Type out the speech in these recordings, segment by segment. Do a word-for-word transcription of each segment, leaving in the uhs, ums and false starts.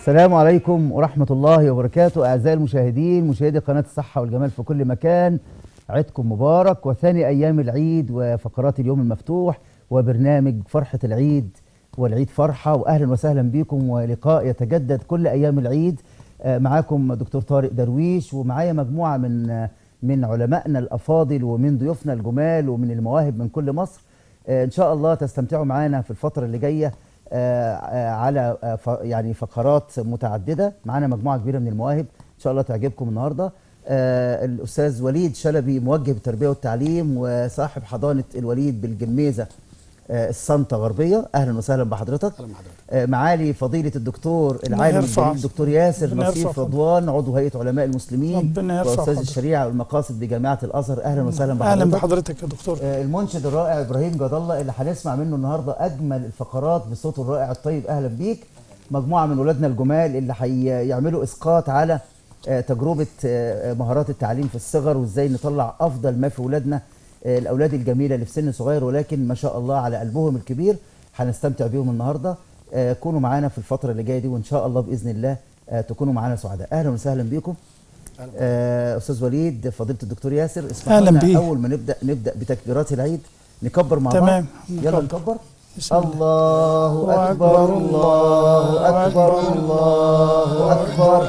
السلام عليكم ورحمة الله وبركاته. أعزائي المشاهدين، مشاهدي قناة الصحة والجمال في كل مكان، عيدكم مبارك وثاني أيام العيد وفقرات اليوم المفتوح وبرنامج فرحة العيد والعيد فرحة. وأهلا وسهلا بكم ولقاء يتجدد كل أيام العيد. معاكم دكتور طارق درويش، ومعايا مجموعة من من علمائنا الأفاضل ومن ضيوفنا الجمال ومن المواهب من كل مصر. إن شاء الله تستمتعوا معانا في الفترة اللي جاية على يعني فقرات متعددة. معانا مجموعة كبيرة من المواهب إن شاء الله تعجبكم النهاردة. الأستاذ وليد شلبي، موجه التربية والتعليم وصاحب حضانة الوليد بالجميزة الصنطة غربية، أهلا وسهلا بحضرتك. أهلا بحضرتك. معالي فضيلة الدكتور العالم الجليل الدكتور ياسر نصيف رضوان، عضو هيئة علماء المسلمين وأستاذ الشريعة والمقاصد بجامعة الأزهر، أهلا وسهلا بحضرتك. أهلا بحضرتك يا دكتور. المنشد الرائع إبراهيم جد الله اللي هنسمع منه النهاردة أجمل الفقرات بصوته الرائع الطيب، أهلا بيك. مجموعة من ولادنا الجمال اللي هيعملوا إسقاط على تجربة مهارات التعليم في الصغر، وإزاي نطلع أفضل ما في ولادنا، الأولاد الجميلة اللي في سن صغير ولكن ما شاء الله على قلبهم الكبير. هنستمتع بيهم النهاردة. كونوا معانا في الفترة اللي جاية دي، وإن شاء الله بإذن الله تكونوا معانا سعداء. أهلا وسهلا بيكم. أستاذ وليد، فضيلة الدكتور ياسر، اسمحوا لنا أول ما نبدأ نبدأ بتكبيرات العيد نكبر مع بعض. تمام، يلا نكبر. الله أكبر الله أكبر الله أكبر،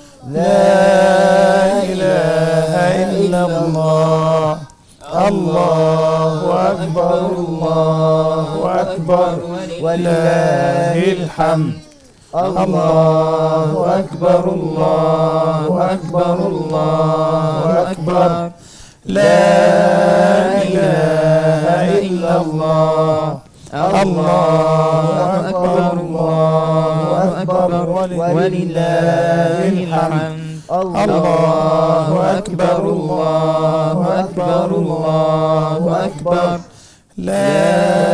لا إله إلا الله، الله أكبر الله أكبر ولله الحمد، الله أكبر الله أكبر الله أكبر، لا إله إلا الله، الله أكبر الله أكبر ولله الحمد، الله أكبر الله أكبر الله أكبر، لا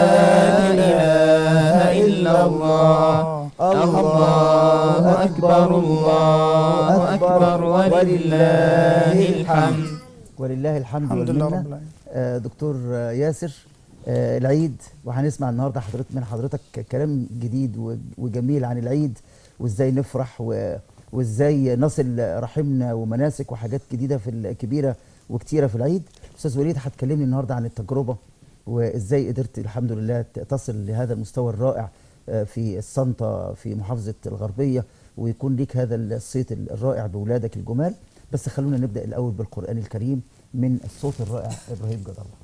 إله إلا الله، الله أكبر الله أكبر ولله الحمد. ولله الحمد والمنة. دكتور ياسر، العيد، وهنسمع النهارده حضرتك من حضرتك كلام جديد وجميل عن العيد وازاي نفرح وازاي نصل رحمنا ومناسك وحاجات جديده في الكبيره وكتيره في العيد. استاذ وليد، هتكلمني النهارده عن التجربه وازاي قدرت الحمد لله تصل لهذا المستوى الرائع في الصنطه في محافظه الغربيه، ويكون ليك هذا الصيت الرائع باولادك الجمال. بس خلونا نبدا الاول بالقران الكريم من الصوت الرائع ابراهيم جد الله.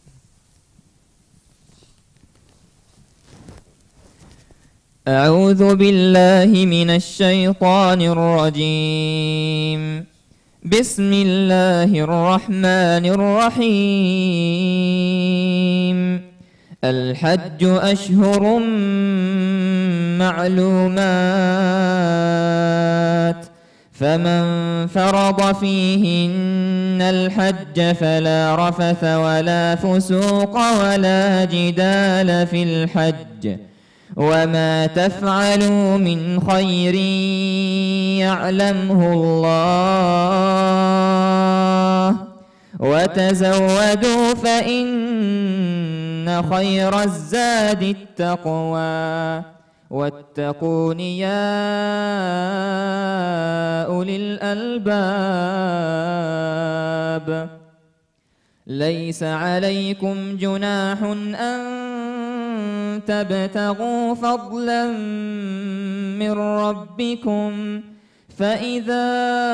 أعوذ بالله من الشيطان الرجيم. بسم الله الرحمن الرحيم. الحج أشهر معلومات، فمن فرض فيهن الحج فلا رفث ولا فسوق ولا جدال في الحج، وما تفعلوا من خير يعلمه الله، وتزودوا فإن خير الزاد التقوى، واتقون يا أولي الألباب. ليس عليكم جناح أن تبتغوا فضلا من ربكم، فإذا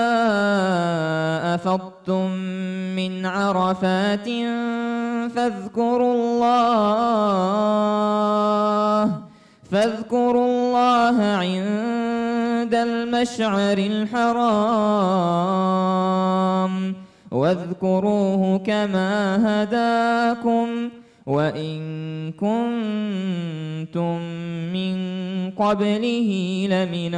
أفضتم من عرفات فاذكروا الله فاذكروا الله عند المشعر الحرام، واذكروه كما هداكم وإن كنتم من قبله لمن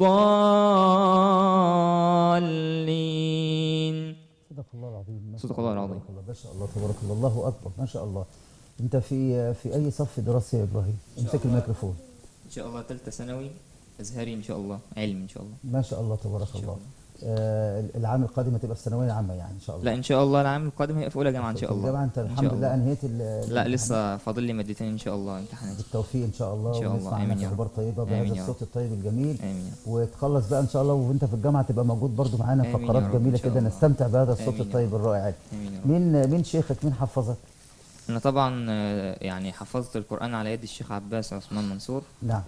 الضالين. صدق الله العظيم. صدق الله العظيم. ما شاء الله تبارك الله، الله أكبر، ما شاء الله. أنت في في أي صف دراسي يا إبراهيم؟ امسك الميكروفون. إن شاء الله ثالثة ثانوي أزهري إن شاء الله، علم إن شاء الله. ما شاء الله تبارك الله. آه العام القادم هتبقى في الثانويه العامه يعني ان شاء الله؟ لا ان شاء الله العام القادم هيبقى في اولى جامعه ان شاء الله. الجامعه انت إن الحمد شاء لله الله. انهيت لا لسه فاضل لي مادتين ان شاء الله امتحانات. بالتوفيق ان شاء الله، ان شاء الله. ونسمع امين عنك يا رب. اخبار طيبه بهذا آمين يا الصوت رب. الطيب الجميل. امين. وتخلص بقى ان شاء الله وانت في الجامعه تبقى موجود برضو معانا آمين يا فقرات رب جميله إن شاء كده الله. نستمتع بهذا الصوت آمين يا الطيب رب. الرائع. امين يا رب. مين مين شيخك؟ مين حفظك؟ انا طبعا آه، يعني حفظت القران على يد الشيخ عباس عثمان منصور، نعم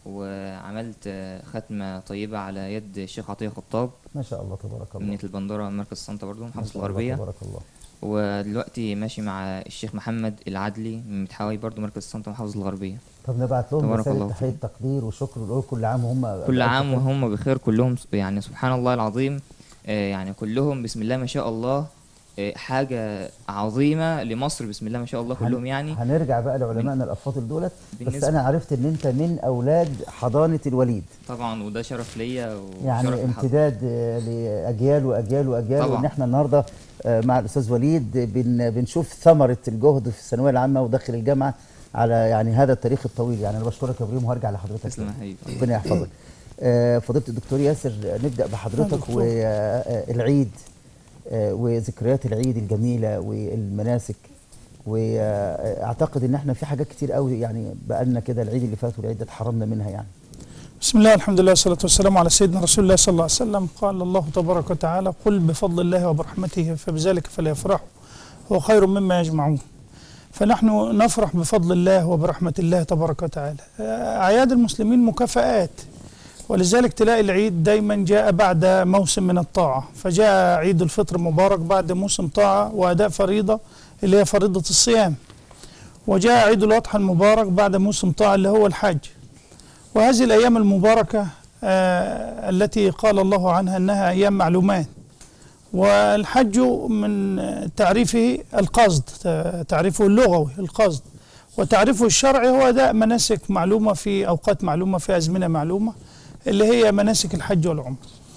وعملت آه، ختمه طيبه على يد الشيخ عطيه خطاب ما شاء الله تبارك الله. من البندره مركز طنطا برضه ما محافظه شاء الله الغربيه. تبارك الله. ودلوقتي ماشي مع الشيخ محمد العدلي من متحاوي برضه مركز طنطا محافظه الغربيه. طب نبعت لهم تبارك رساله الله تحيه فيك. تقدير وشكر ونقول كل عام وهم كل بألف عام خير. وهم بخير كلهم، يعني سبحان الله العظيم. آه، يعني كلهم بسم الله ما شاء الله، آه، حاجة عظيمة لمصر بسم الله ما شاء الله كلهم هن- يعني. هنرجع بقى لعلمائنا الافاضل دولت، بس بالنسبة- انا عرفت ان انت من اولاد حضانه الوليد، طبعا وده شرف ليا وشرف يعني لحضرتك. امتداد آه، لاجيال واجيال واجيال. طبعا. وان احنا النهارده آه، مع الاستاذ وليد بن بنشوف ثمره الجهد في الثانويه العامه وداخل الجامعه على يعني هذا التاريخ الطويل. يعني انا بشكرك يا ابراهيم وهرجع لحضرتك تسلم يا تاني. حبيبي. ربنا يحفظك. آه، فضيله الدكتور ياسر، نبدا بحضرتك دكتور. والعيد وذكريات العيد الجميله والمناسك. واعتقد ان احنا في حاجات كتير قوي يعني بقالنا كده العيد اللي فات والعيد ده اتحرمنا منها يعني. بسم الله الحمد لله والصلاة والسلام على سيدنا رسول الله صلى الله عليه وسلم. قال الله تبارك وتعالى: قل بفضل الله وبرحمته فبذلك فليفرحوا هو خير مما يجمعون. فنحن نفرح بفضل الله وبرحمة الله تبارك وتعالى. أعياد المسلمين مكافآت، ولذلك تلاقي العيد دايما جاء بعد موسم من الطاعة، فجاء عيد الفطر مبارك بعد موسم طاعة وأداء فريضة اللي هي فريضة الصيام، وجاء عيد الأضحى المبارك بعد موسم طاعة اللي هو الحج. وهذه الأيام المباركة آه التي قال الله عنها أنها أيام معلومات. والحج من تعريفه القصد، تعريفه اللغوي القصد، وتعريفه الشرعي هو أداء مناسك معلومة في أوقات معلومة في أزمنة معلومة اللي هي مناسك الحج والعمرة.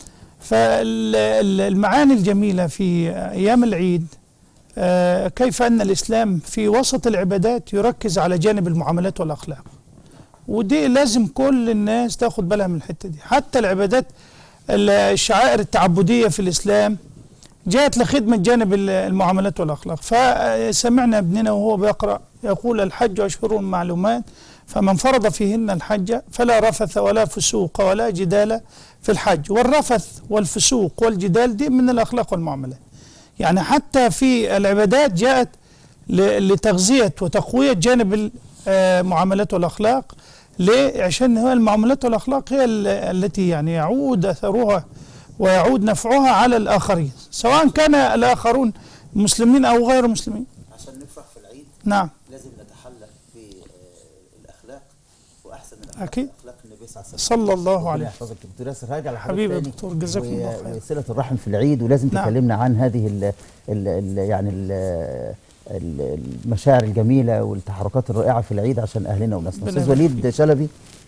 فالمعاني الجميلة في أيام العيد آه كيف أن الإسلام في وسط العبادات يركز على جانب المعاملات والأخلاق، ودي لازم كل الناس تاخد بالها من الحتة دي. حتى العبادات الشعائر التعبدية في الإسلام جاءت لخدمة جانب المعاملات والأخلاق. فسمعنا ابننا وهو بيقرأ يقول: الحج أشهر معلومات فمن فرض فيهن الحج فلا رفث ولا فسوق ولا جدال في الحج. والرفث والفسوق والجدال دي من الأخلاق والمعاملات. يعني حتى في العبادات جاءت لتغذية وتقوية جانب المعاملات والأخلاق. ليه؟ عشان هو المعاملات والأخلاق هي التي يعني يعود أثرها ويعود نفعها على الآخرين، سواء كان الآخرون مسلمين أو غير مسلمين. عشان نفرح في العيد نعم لازم نتحلى بالأخلاق، وأحسن الأخلاق أكيد أخلاق النبي صلى الله عليه وسلم. صلى الله عليه ربنا يحفظك دكتور ياسر. هرجع لحضرتك حبيبي يا تاني. دكتور، جزاكم الله خير. وصلة الرحم في العيد، ولازم نعم. تكلمنا عن هذه ال ال ال يعني ال المشاعر الجميلة والتحركات الرائعة في العيد عشان أهلنا وناسنا. أستاذ وليد شلبي،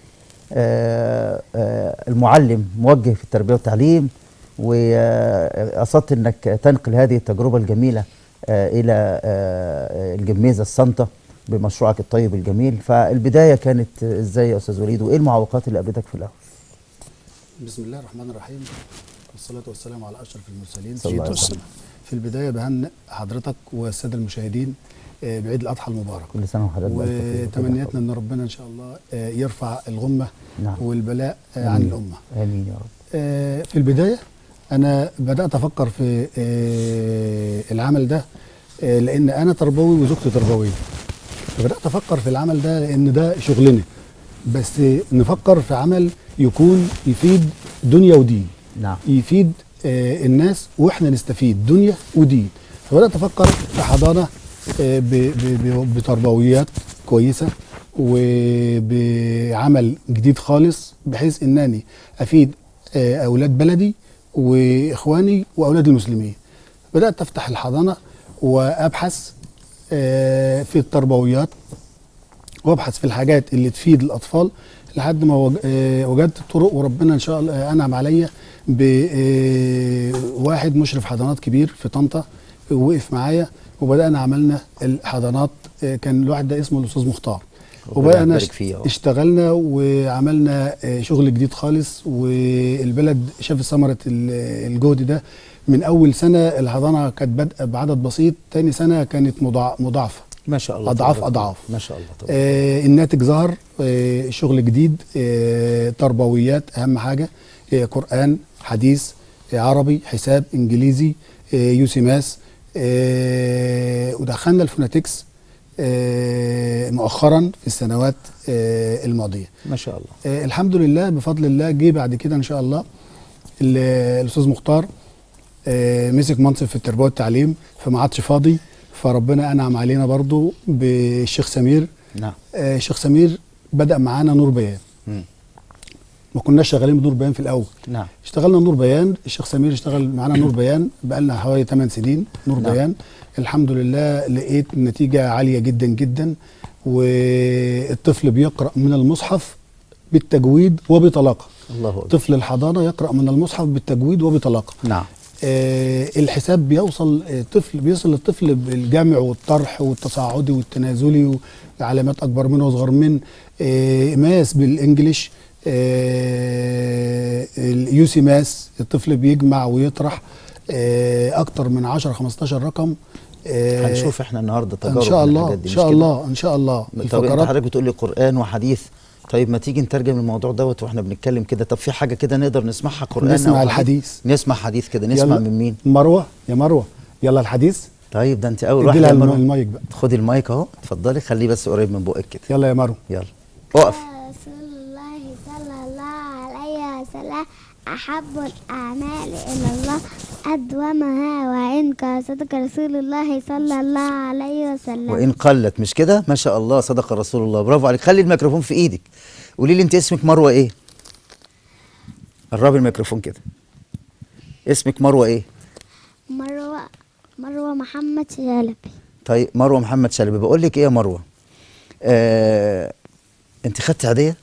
آه آه المعلم موجه في التربية والتعليم، وقصدت أنك تنقل هذه التجربة الجميلة آه إلى آه الجميزة الصامتة بمشروعك الطيب الجميل. فالبداية كانت إزاي يا أستاذ وليد، وإيه المعوقات اللي قابلتك في الأول؟ بسم الله الرحمن الرحيم، والصلاة والسلام على أشرف المرسلين صلى الله عليه وسلم. في البداية بهنئ حضرتك والسادة المشاهدين بعيد الأضحى المبارك، كل سنة وحضرتك بخير، وتمنياتنا أن ربنا إن شاء الله يرفع الغمة نعم. والبلاء عن الأمة. آمين يا رب. في البداية أنا بدأت أفكر في العمل ده لأن أنا تربوي وزوجتي تربوية، فبدأت أفكر في العمل ده لأن ده شغلنا، بس نفكر في عمل يكون يفيد دنيا ودين. نعم. يفيد آه الناس واحنا نستفيد دنيا ودين. فبدأت أفكر في حضانة آه بتربويات كويسة وبعمل جديد خالص، بحيث أنني أفيد آه أولاد بلدي وإخواني وأولاد المسلمين. بدأت أفتح الحضانة وأبحث آه في التربويات، وابحث في الحاجات اللي تفيد الأطفال لحد ما وجدت الطرق، وربنا ان شاء الله انعم عليا بواحد مشرف حضانات كبير في طنطا وقف معايا، وبدانا عملنا الحضانات. كان الواحد ده اسمه الاستاذ مختار، وبقى يبارك فيه. اشتغلنا وعملنا آه، شغل جديد خالص، والبلد شاف ثمره ال- الجهد ده. من اول سنه الحضانه كانت بادئه بعدد بسيط، تاني سنه كانت مضاع- مضاعفه ما شاء الله، اضعاف تبارك اضعاف. الله. ما شاء الله طبعا. آه الناتج ظهر، آه شغل جديد، آه تربويات اهم حاجه، آه قران، حديث، آه عربي، حساب، انجليزي، آه يوسي ماس، آه ودخلنا الفوناتكس آه مؤخرا في السنوات آه الماضيه. ما شاء الله. آه الحمد لله بفضل الله. جه بعد كده ان شاء الله ال- الاستاذ مختار آه مسك منصب في التربيه والتعليم، فما عادش فاضي، فربنا انعم علينا برضو بالشيخ سمير. نعم. آه الشيخ سمير بدأ معانا نور بيان. مم. ما كناش شغالين بنور بيان في الأول. نعم. اشتغلنا نور بيان، الشيخ سمير اشتغل معانا نور بيان بقالنا حوالي ثمان سنين نور نعم. بيان. الحمد لله لقيت نتيجة عالية جدا جدا، والطفل بيقرأ من المصحف بالتجويد وبطلاقة. الله أكبر. طفل الحضانة يقرأ من المصحف بالتجويد وبطلاقة. نعم. آه الحساب بيوصل الطفل بيوصل للطفل بالجمع والطرح والتصاعدي والتنازلي وعلامات اكبر منه واصغر منه. آه ماس بالانجليش، آه اليوسي ماس الطفل بيجمع ويطرح آه اكتر من عشرة خمستاشر رقم. آه هنشوف احنا النهارده تجارب ان شاء من الله الحاجات دي، ان مش شاء كده؟ الله ان شاء الله. طب انت الفقرات حضرتك بتقول لي قرآن وحديث، طيب ما تيجي نترجم الموضوع دوت واحنا بنتكلم كده. طب في حاجه كده نقدر نسمعها قرآن نسمع أو الحديث. نسمع حديث كده، نسمع يلا. من مين؟ مروه يا مروه يلا الحديث. طيب ده انت اول ادي واحده لها يا الم- مروه. المايك بقى. خدي المايك اهو، اتفضلي، خليه بس قريب من بقك كده. يلا يا مروه. يلا اقف. رسول الله صلى الله عليه وسلم أحب الأعمال إلى الله أدومها وإن كان صدق رسول الله صلى الله عليه وسلم. وان قلت، مش كده؟ ما شاء الله، صدق رسول الله، برافو عليك. خلي الميكروفون في ايدك. قولي لي انت اسمك مروه ايه؟ قربي الميكروفون كده. اسمك مروه ايه؟ مروة مروة محمد شلبي. طيب مروه محمد شلبي، بقول لك ايه يا مروه؟ آه انت خدت عاديه؟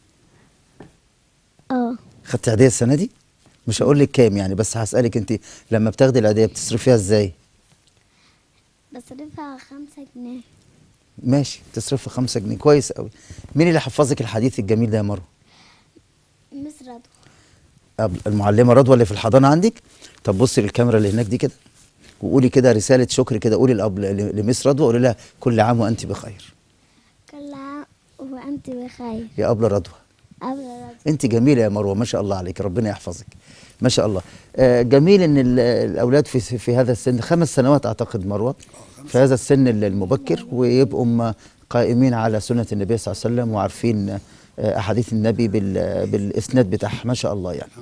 اه خدت عاديه السنه دي؟ مش هقول لك كام يعني، بس هسالك انت لما بتاخدي العاديه بتصرفيها ازاي؟ بصرفها خمسة جنيه. ماشي، تصرفي خمسة جنيه، كويس قوي. مين اللي حفظك الحديث الجميل ده يا مروه؟ مس رضوى. أب- المعلمه رضوى اللي في الحضانه عندك؟ طب بصي للكاميرا اللي هناك دي كده وقولي كده رساله شكر كده، قولي الأب ل- لمس رضوى، قولي لها كل عام وانت بخير. كل عام وأنت بخير. يا أبلة رضوى، قبل رضوى. انت جميله يا مروه، ما شاء الله عليك، ربنا يحفظك. ما شاء الله. آه جميل ان ال- الاولاد في في هذا السن، خمس سنوات اعتقد مروه، في هذا السن المبكر، ويبقوا م- قائمين على سنه النبي صلى الله عليه وسلم، وعارفين آه احاديث النبي بال- بالاسناد بتاعها، ما شاء الله يعني.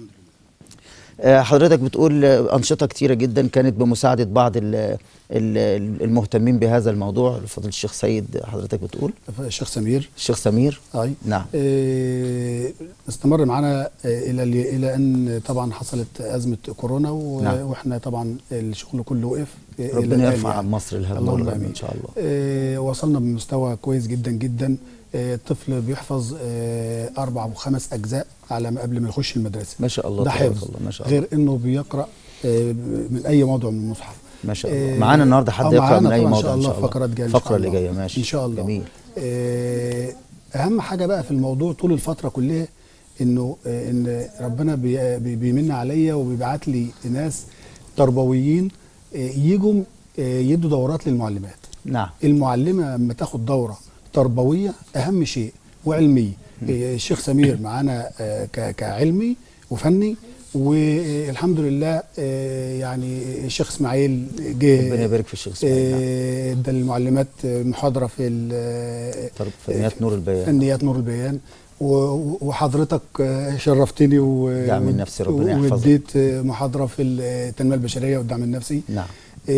آه، حضرتك بتقول آه، أنشطة كتيرة جدا كانت بمساعدة بعض ال- ال- المهتمين بهذا الموضوع، فضل الشيخ سيد حضرتك بتقول، الشيخ سمير. الشيخ سمير. اي نعم. آه، استمر معنا آه، الى الى ان طبعا حصلت ازمه كورونا و- نعم. واحنا طبعا الشغل كله وقف. آه، إلى ربنا الآن يرفع يعني. عن مصر الهم اللهم والغم آمين. إن شاء الله. آه، وصلنا بمستوى كويس جدا جدا. آه، الطفل بيحفظ آه، اربع وخمس اجزاء على ما قبل ما يخش المدرسه. ما شاء الله ده تبارك حفظ، الله، ما شاء الله. غير انه بيقرا آه، من اي موضوع من المصحف. ما شاء الله. آه، معانا النهارده حد آه، يقرأ معانا من أي طبعاً موضوع إن شاء الله. فقرات جايه إن الفقرة شاء اللي الله. جاية، ماشي ان شاء الله. جميل. آه، اهم حاجه بقى في الموضوع طول الفتره كلها انه آه، ان ربنا بي- بي- بيمن عليا وبيبعت لي ناس تربويين آه، يجوا آه، يدوا دورات للمعلمات. نعم. المعلمه لما تاخد دوره تربويه اهم شيء وعلميه. آه، الشيخ سمير معانا آه، ك- كعلمي وفني، والحمد لله آه، يعني الشيخ اسماعيل جه ربنا يبارك في الشيخ اسماعيل. نعم. آه، ادى للمعلمات محاضره في ال- طب فنيات نور البيان. فنيات نور البيان، و- وحضرتك آه، شرفتني و- دعم النفسي، ربنا يحفظك. واديت آه، محاضره في التنميه البشريه والدعم النفسي. نعم.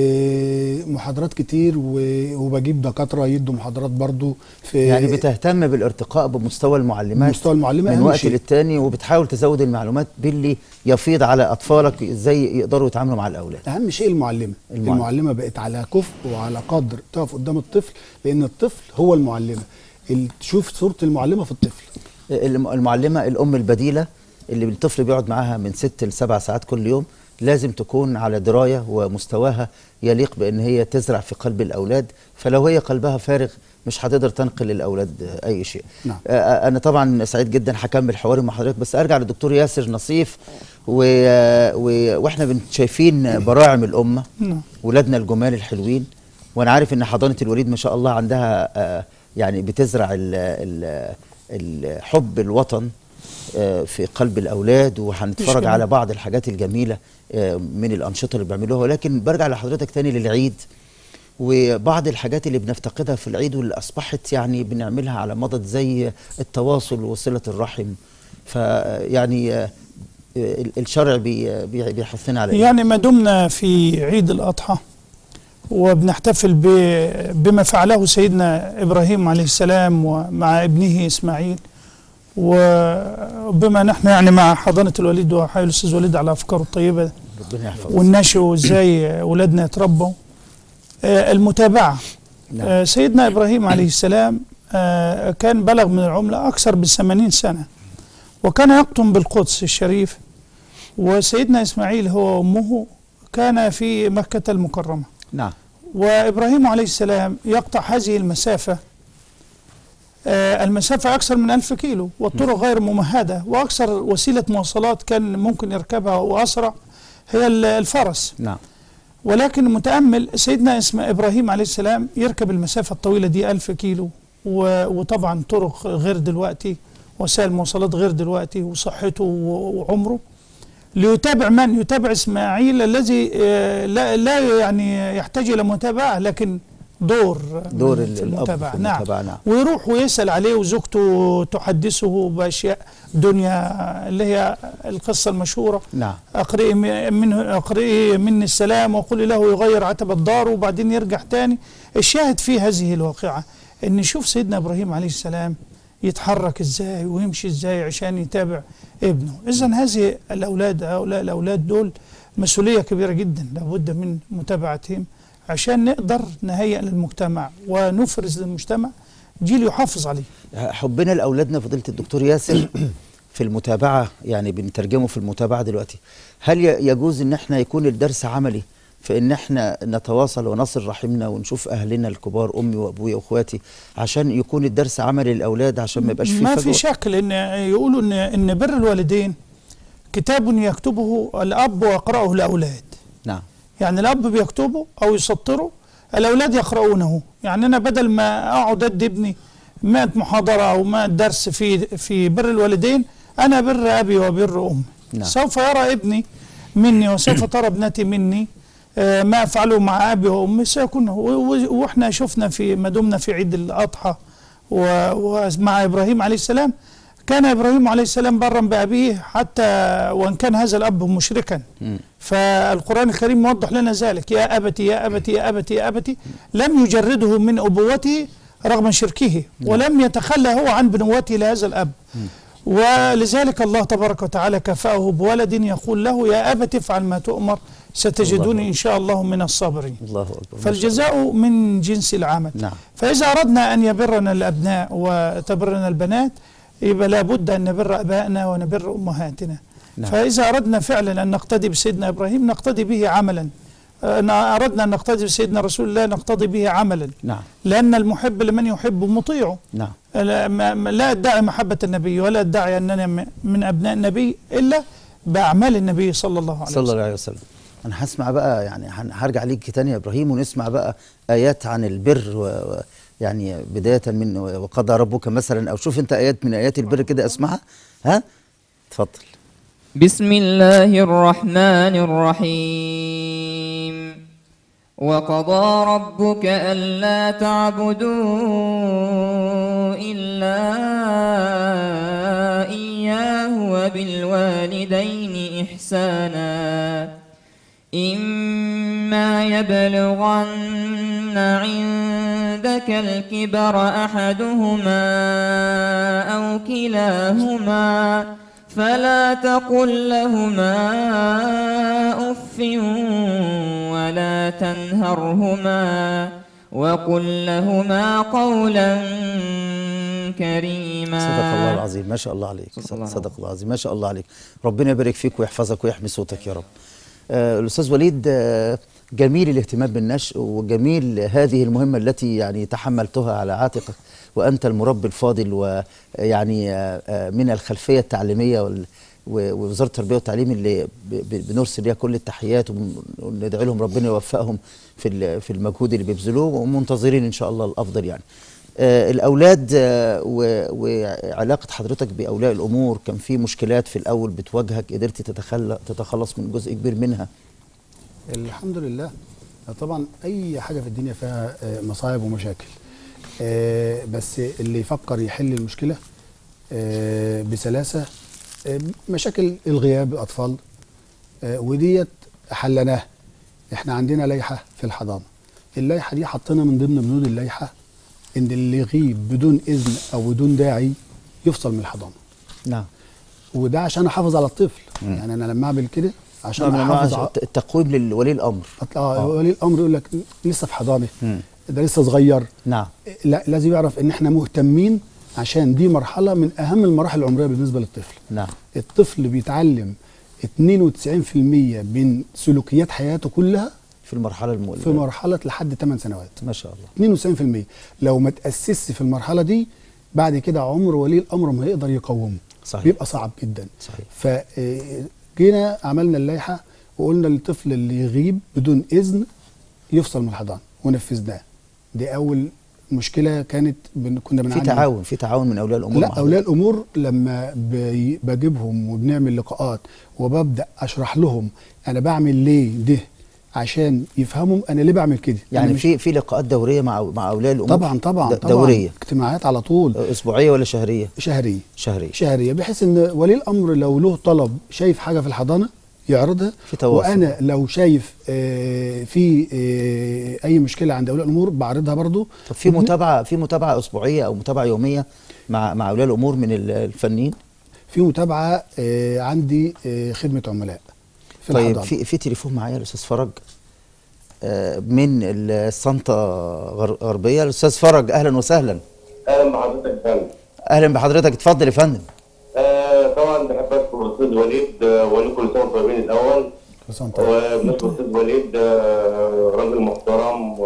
آه، محاضرات كتير، و- وبجيب دكاتره يدوا محاضرات برضو في يعني بتهتم بالارتقاء بمستوى المعلمات مستوى المعلمه من أهم وقت شيء. للتاني، وبتحاول تزود المعلومات باللي يفيض على أطفالك ازاي يقدروا يتعاملوا مع الأولاد. اهم شيء المعلمه. المعلم. المعلمه بقت على كفء وعلى قدر تقف قدام الطفل، لان الطفل هو المعلمه. ال- تشوف صوره المعلمه في الطفل. الم- المعلمة الأم البديلة اللي الطفل بيقعد معاها من ست لسبع ساعات كل يوم، لازم تكون على دراية ومستواها يليق بأن هي تزرع في قلب الأولاد، فلو هي قلبها فارغ مش هتقدر تنقل للاولاد اي شيء. نعم. آه، انا طبعا سعيد جدا هكمل حواري مع حضرتك، بس ارجع للدكتور ياسر نصيف و... و... واحنا بن- شايفين براعم الامه، نعم. ولادنا الجمال الحلوين، وانا عارف ان حضانه الوليد ما شاء الله عندها آه، يعني بتزرع ال... ال... ال- حب الوطن آه، في قلب الاولاد، وهنتفرج جميل. على بعض الحاجات الجميله آه، من الانشطه اللي بيعملوها. ولكن برجع لحضرتك تاني للعيد وبعض الحاجات اللي بنفتقدها في العيد واللي اصبحت يعني بنعملها على مضض زي التواصل وصله الرحم. فيعني آه، ال- الشرع بي- بي- بيحثنا على إيه؟ يعني ما دمنا في عيد الأضحى وبنحتفل ب- بما فعله سيدنا إبراهيم عليه السلام ومع ابنه إسماعيل، وبما نحن يعني مع حضانة الوليد وحي الأستاذ وليد على أفكاره الطيبة ربنا يحفظه. والنشء وإزاي أولادنا يتربوا، آه، المتابعة. نعم. آه، سيدنا إبراهيم عليه السلام آه، كان بلغ من العمر أكثر من ثمانين سنة، وكان يقطن بالقدس الشريف، وسيدنا إسماعيل هو وأمه كان في مكة المكرمة، نعم. وإبراهيم عليه السلام يقطع هذه المسافة، آه، المسافة أكثر من ألف كيلو، والطرق غير ممهدة، وأكثر وسيلة مواصلات كان ممكن يركبها وأسرع هي ال- الفرس. نعم. ولكن متأمل سيدنا اسم إبراهيم عليه السلام يركب المسافة الطويلة دي ألف كيلو، و- وطبعا طرق غير دلوقتي، وسائل مواصلات غير دلوقتي، وصحته و- وعمره، ليتابع من؟ يتابع إسماعيل الذي آه، لا, لا يعني يحتاج إلى متابعة، لكن دور دور من- ال- في الأب المتابعة. في نعم. المتابعة، نعم. ويروح ويسأل عليه، وزوجته تحدثه بأشياء دنيا اللي هي القصة المشهورة، نعم. أقرئي منه أقرئي مني السلام وقولي له يغير عتب الدار، وبعدين يرجع تاني. الشاهد في هذه الواقعة إن نشوف سيدنا إبراهيم عليه السلام يتحرك إزاي ويمشي إزاي عشان يتابع ابنه. إذن هذه الأولاد هؤلاء الأولاد دول مسؤولية كبيرة جدا، لابد من متابعتهم عشان نقدر نهيئ للمجتمع ونفرز للمجتمع جيل يحافظ عليه. حبنا لاولادنا فضيله الدكتور ياسر في المتابعه، يعني بنترجمه في المتابعه دلوقتي، هل ي- يجوز ان احنا يكون الدرس عملي في ان احنا نتواصل ونصل رحمنا ونشوف اهلنا الكبار، امي وابويا واخواتي، عشان يكون الدرس عملي للاولاد، عشان ما يبقاش في ما فجوه؟ في شك، لان يقولوا ان ان بر الوالدين كتاب يكتبه الاب ويقراه الاولاد. نعم. يعني الاب بيكتبه او يسطره، الاولاد يقرؤونه. يعني انا بدل ما اقعد ادي ابني مائة محاضره او مائة درس في في بر الوالدين، انا بر ابي وبر امي. نعم. سوف يرى ابني مني وسوف ترى ابنتي مني آه، ما افعله مع ابي وامي سيكون. و- و- واحنا شفنا في ما دمنا في عيد الاضحى و- ومع ابراهيم عليه السلام، كان ابراهيم عليه السلام برا بابيه حتى وان كان هذا الاب مشركا. مم. فالقرآن الكريم موضح لنا ذلك: يا أبتي يا أبتي يا أبتي يا أبتي، لم يجرده من أبوته رغم شركه، ولم يتخلى هو عن بنوته لهذا الأب. ولذلك الله تبارك وتعالى كفاه بولد يقول له: يا أبت افعل ما تؤمر ستجدني إن شاء الله من الصابرين. الله اكبر. ما شاء الله. فالجزاء من جنس العمل. نعم. فإذا أردنا أن يبرنا الأبناء وتبرنا البنات، يبقى لابد أن نبر أبائنا ونبر أمهاتنا. نعم. فإذا أردنا فعلا أن نقتدي بسيدنا إبراهيم نقتدي به عملا، أن أردنا أن نقتدي بسيدنا رسول الله نقتدي به عملا، نعم. لأن المحب لمن يحب مطيعه. نعم. لا ما- ما- لا أدعي محبة النبي ولا أدعي أننا م- من أبناء النبي إلا بأعمال النبي صلى الله عليه صلى وسلم. الله عليه وسلم. انا هسمع بقى، يعني هن- هرجع ليك تاني يا ابراهيم، ونسمع بقى ايات عن البر و... و... يعني بدايه من وقضى ربك مثلا، او شوف انت ايات من ايات البر كده اسمعها. ها اتفضل. بسم الله الرحمن الرحيم. وقضى ربك ألا تعبدوا إلا إياه وبالوالدين إحسانا إما يبلغن عندك الكبر أحدهما أو كلاهما فلا تقل لهما أف ولا تنهرهما وقل لهما قولا كريما. صدق الله العظيم. ما شاء الله عليك. صدق الله صدق الله العظيم. ما شاء الله عليك. ربنا يبارك فيك ويحفظك ويحمي صوتك يا رب. آه الاستاذ وليد، آه جميل الاهتمام بالنشء، وجميل هذه المهمة التي يعني تحملتها على عاتقك، وأنت المربي الفاضل، ويعني من الخلفية التعليمية وال ووزارة التربية والتعليم اللي بنرسل ليها كل التحيات، وندعي لهم ربنا يوفقهم في في المجهود اللي بيبذلوه، ومنتظرين إن شاء الله الأفضل. يعني آه الأولاد آه وعلاقة حضرتك بأولياء الأمور، كان في مشكلات في الأول بتواجهك، قدرت تتخلص من جزء كبير منها؟ الحمد لله. طبعا أي حاجة في الدنيا فيها مصاعب ومشاكل، آه بس اللي يفكر يحل المشكلة آه بسلاسة. آه مشاكل الغياب الأطفال آه وديت حلناها. احنا عندنا لائحة في الحضانة، اللائحة دي حطينا من ضمن بنود اللائحة ان اللي يغيب بدون إذن أو بدون داعي يفصل من الحضانة. نعم. وده عشان أحافظ على الطفل. م. يعني أنا لما أعمل كده عشان نعم أحافظ على التقويم لولي الأمر. اه ولي الأمر يقول لك لسه في حضانة، ده لسه صغير. نعم. لا، لازم يعرف ان احنا مهتمين، عشان دي مرحلة من أهم المراحل العمرية بالنسبة للطفل. نعم. الطفل بيتعلم اثنين وتسعين في المية من سلوكيات حياته كلها في المرحلة المؤلمة، في مرحلة لحد ثمان سنوات. ما شاء الله. اثنين وتسعين في المية لو ما تأسسش في المرحلة دي، بعد كده عمر ولي الأمر ما يقدر يقومه. صحيح. بيبقى صعب جدا. صحيح. فجينا عملنا اللائحة وقلنا للطفل اللي يغيب بدون إذن يفصل من الحضانة، ونفذناه. دي أول مشكلة كانت بن كنا بنعاني. في تعاون في تعاون من أولياء الأمور؟ لا، أولياء الأمور لما بجيبهم وبنعمل لقاءات وببدأ أشرح لهم أنا بعمل ليه ده، عشان يفهموا أنا ليه بعمل كده. يعني في في لقاءات دورية مع مع أولياء الأمور؟ طبعا طبعا طبعا دورية، اجتماعات على طول. أسبوعية ولا شهرية؟ شهرية. شهرية. شهرية، بحيث إن ولي الأمر لو له طلب شايف حاجة في الحضانة يعرضها، في تواصل. وانا لو شايف آه في آه اي مشكله عند اولياء الامور بعرضها برضو. طب في متابعه في متابعه اسبوعيه او متابعه يوميه مع مع اولياء الامور من الفنيين؟ في متابعه آه عندي آه خدمه عملاء في طيب الحضانة. في في تليفون معايا الاستاذ فرج آه من السانتا غربيه. الاستاذ فرج اهلا وسهلا. اهلا بحضرتك يا فندم. اهلا بحضرتك، اتفضل يا فندم. آه طبعا بحب اشكر الاستاذ وليد، واقول كل سنه وانتم طيبين الاول. وبنشكر الاستاذ وليد آه راجل محترم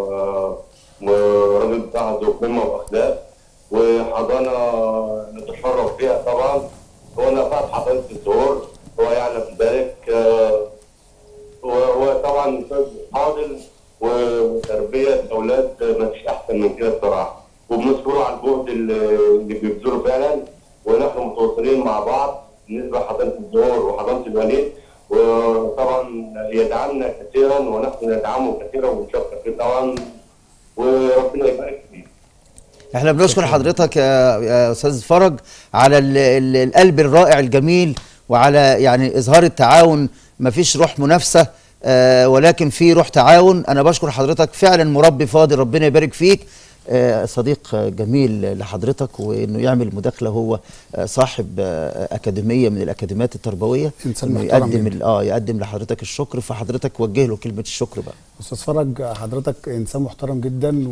وراجل بتاع ذوق قيمه واخلاق، وحضانه نتشرف بيها طبعا. هو انا فاتح حضانه الزهور، هو يعلم ذلك. آه وهو طبعا استاذ فاضل، وتربيه الاولاد ما فيش احسن من كده بصراحه، وبنشكره على الجهد اللي بيبذله فعلا. ونحن متواصلين مع بعض بالنسبه لحضانه الزهور وحضانه الوليد، وطبعا يدعمنا كثيرا ونحن ندعمه كثيرا ونشكر فيه طبعا، وربنا يبارك فيه. احنا بنشكر حضرتك يا استاذ فرج على ال ال القلب الرائع الجميل، وعلى يعني اظهار التعاون. ما فيش روح منافسه آه ولكن في روح تعاون. انا بشكر حضرتك، فعلا مربي فاضل، ربنا يبارك فيك. آه صديق جميل لحضرتك، وانه يعمل مداخله. هو آه صاحب آه اكاديميه من الاكاديميات التربويه، انه يقدم اه يقدم لحضرتك الشكر، فحضرتك وجه له كلمه الشكر بقى. استاذ فرج، حضرتك انسان محترم جدا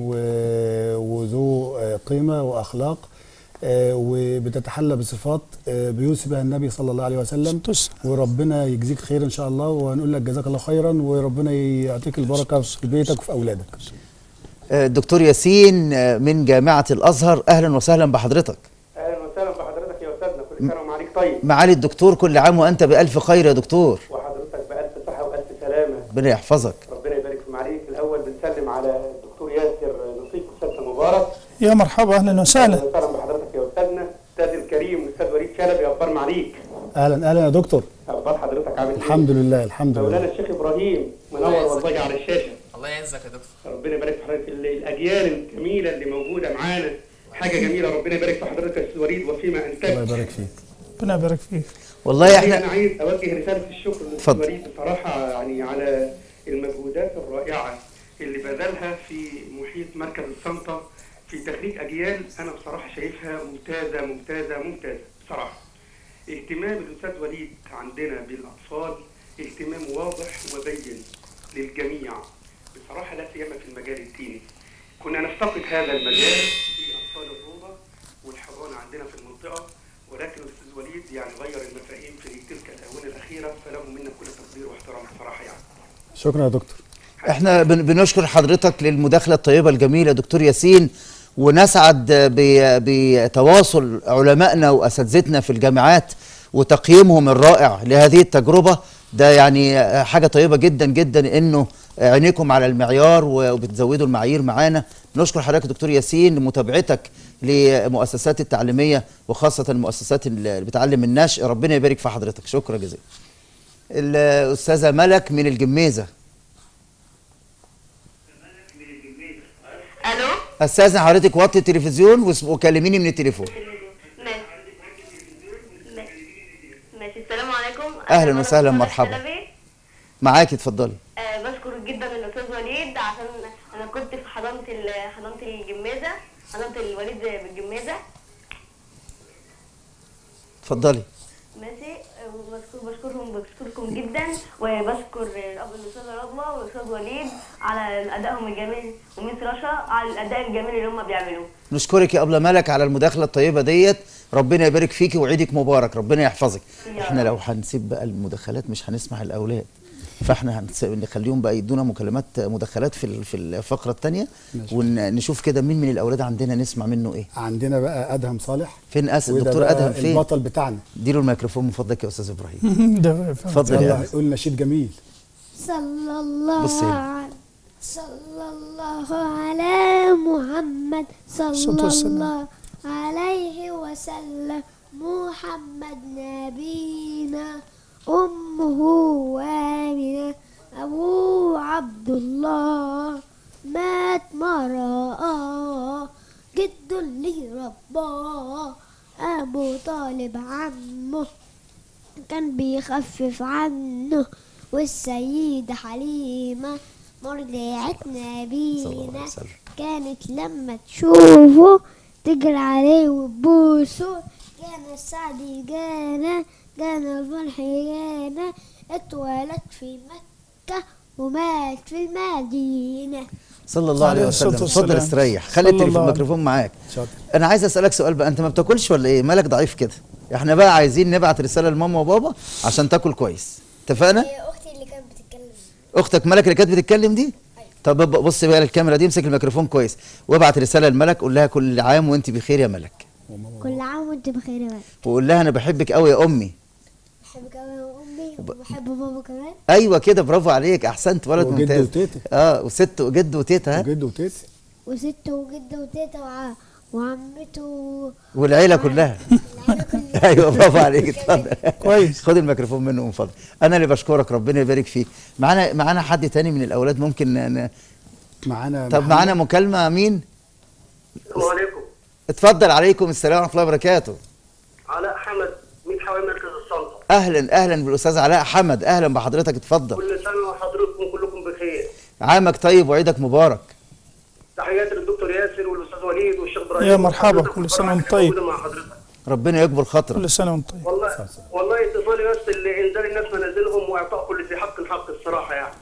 وذو قيمه واخلاق، آه وبتتحلى بصفات آه بيوصي بها النبي صلى الله عليه وسلم، وربنا يجزيك خير ان شاء الله، وهنقول لك جزاك الله خيرا، وربنا يعطيك البركه في بيتك وفي اولادك. الدكتور ياسين من جامعة الأزهر، أهلا وسهلا بحضرتك. أهلا وسهلا بحضرتك يا أستاذنا، كل سنة ومعاليك طيب. معالي الدكتور، كل عام وأنت بألف خير يا دكتور. وحضرتك بألف صحة وألف سلامة. ربنا يحفظك. ربنا يبارك في معاليك. الأول بنسلم على الدكتور ياسر نصيف أستاذ مبارك. يا مرحبا، أهلا وسهلا. أهلا وسهلا بحضرتك يا أستاذنا. أستاذ الكريم الأستاذ وليد شلبي، أخبار معاليك؟ أهلا أهلا يا دكتور. أخبار حضرتك عامل إيه؟ الحمد لله الحمد لله. مولانا الشيخ إبراهيم منور والله على الشاشة. الله يعزك يا دكتور. ربنا يبارك في حضرتك. الاجيال الجميله اللي موجوده معانا حاجه جميله. ربنا يبارك في حضرتك يا استاذ وليد وفيما انتجت. الله يبارك فيك. ربنا يبارك فيك. والله احنا انا عايز اوجه رساله الشكر للاستاذ وليد بصراحه، يعني على المجهودات الرائعه اللي بذلها في محيط مركز السانتا في تخريج اجيال انا بصراحه شايفها ممتازه ممتازه ممتازه بصراحه. اهتمام الاستاذ وليد عندنا بالاطفال اهتمام واضح وبين للجميع بصراحة، لا سيما في المجال الديني. كنا نفتقد هذا المجال في أطفال الروضة والحضانة عندنا في المنطقة، ولكن الأستاذ وليد يعني غير المفاهيم في تلك الآونة الأخيرة، فله منا كل تقدير واحترام بصراحة يعني. شكرا يا دكتور. احنا بن- بنشكر حضرتك للمداخله الطيبه الجميله دكتور ياسين، ونسعد ب- بتواصل علمائنا واساتذتنا في الجامعات وتقييمهم الرائع لهذه التجربه. ده يعني حاجه طيبه جدا جدا انه عينيكم على المعيار وبتزودوا المعايير معانا. نشكر حضرتك دكتور ياسين لمتابعتك لمؤسسات التعليميه وخاصه المؤسسات اللي بتعلم النشء. ربنا يبارك في حضرتك، شكرا جزيلا. الاستاذه ملك من الجميزه. الو. استاذن حضرتك وطي التلفزيون وس- وكلميني من التليفون. ماشي ماشي. السلام عليكم. أهلاً أنا وسهلاً، مرة مرحبا. شلبي. معاكي اتفضلي. آه بشكر جدا الاستاذ وليد عشان انا كنت في حضانه ال- حضانه الجمازه، حضانه الوليد بالجمازه. اتفضلي. ماشي. آه، وبشكر بشكرهم بشكركم جدا، وبشكر الاب الاستاذه رضوى والاستاذ وليد على ادائهم الجميل، وميس رشا على الاداء الجميل اللي هم بيعملوه. نشكرك يا أبلة ملك على المداخلة الطيبة ديت. ربنا يبارك فيكي وعيدك مبارك، ربنا يحفظك. يا احنا رب. لو هنسيب بقى المداخلات مش هنسمع الأولاد، فاحنا هنس- نخليهم بقى يدونا مكالمات مداخلات في ال- في الفقرة الثانية، ماشي. ونشوف كده مين من الأولاد عندنا نسمع منه إيه. عندنا بقى ادهم صالح. فين أسد وده دكتور بقى أدهم فين؟ البطل بتاعنا. اديله الميكروفون من فضلك يا أستاذ إبراهيم. ده اتفضل يا يلا أدهم. قول نشيد جميل. صلى الله بصي هنا. على صلى الله على محمد الصلاة صلى والسلام. الله عليه وسلم. محمد نبينا، أمه آمنة، أبوه عبد الله، مات مرأة، جد لي رباه، أبو طالب عمه كان بيخفف عنه، والسيدة حليمة مرضعة صلى الله عليه نبينا وسلم. كانت لما تشوفه تجري عليه وتبوسه. كان السعد جانا، جانا الفرح جانا، اتولد في مكة ومات في المدينة. صلى الله عليه عليه وسلم. الصلاة اتفضل والسلام. استريح، صلى خلي التليفون الله عليه. الميكروفون معاك. شاطر. انا عايز اسالك سؤال بقى، انت ما بتاكلش ولا ايه؟ مالك ضعيف كده؟ احنا بقى عايزين نبعت رساله لماما وبابا عشان تاكل كويس، اتفقنا؟ هي أختي اللي كانت بتتكلم. اختك ملك اللي كانت بتتكلم دي؟ طب ب- بص بقى للكاميرا دي، امسك الميكروفون كويس وابعت رساله لملك، قول لها كل عام وانت بخير يا ملك، كل عام وانت بخير يا ولد. وقول لها انا بحبك قوي يا امي. بحبك قوي يا امي وبحب بابا كمان. ايوه كده، برافو عليك، احسنت، ولد وجد ممتاز. وتيتا. اه وست وجد وتيتا. ها وجد وتيتا. وست وجده وتيتا وع- وعمته والعيله كلها. والعيلة كلها. ايوه برافو عليك، اتفضل. كويس. خد الميكروفون منه من فضلك. انا اللي بشكرك، ربنا يبارك فيك. معانا معانا حد تاني من الاولاد ممكن ن... معانا طب محمد. معانا مكالمه. مين؟ السلام عليكم. اتفضل. عليكم السلام ورحمه الله وبركاته. علاء حمد من حوالي مركز السلطه. اهلا اهلا بالاستاذ علاء حمد، اهلا بحضرتك، اتفضل. كل سنه وحضراتكم كلكم بخير. عامك طيب وعيدك مبارك. تحياتي للدكتور ياسر والاستاذ وليد والشيخ ابراهيم. يا مرحبا، وحضرتك كل سنة والفرحة وانت طيب. اللي موجودة مع حضرتك. ربنا يكبر خاطرك. كل سنه وانت طيب. والله والله اتصالي بس اللي انزال الناس منازلهم واعطاء كل ذي حق حق الصراحه يعني.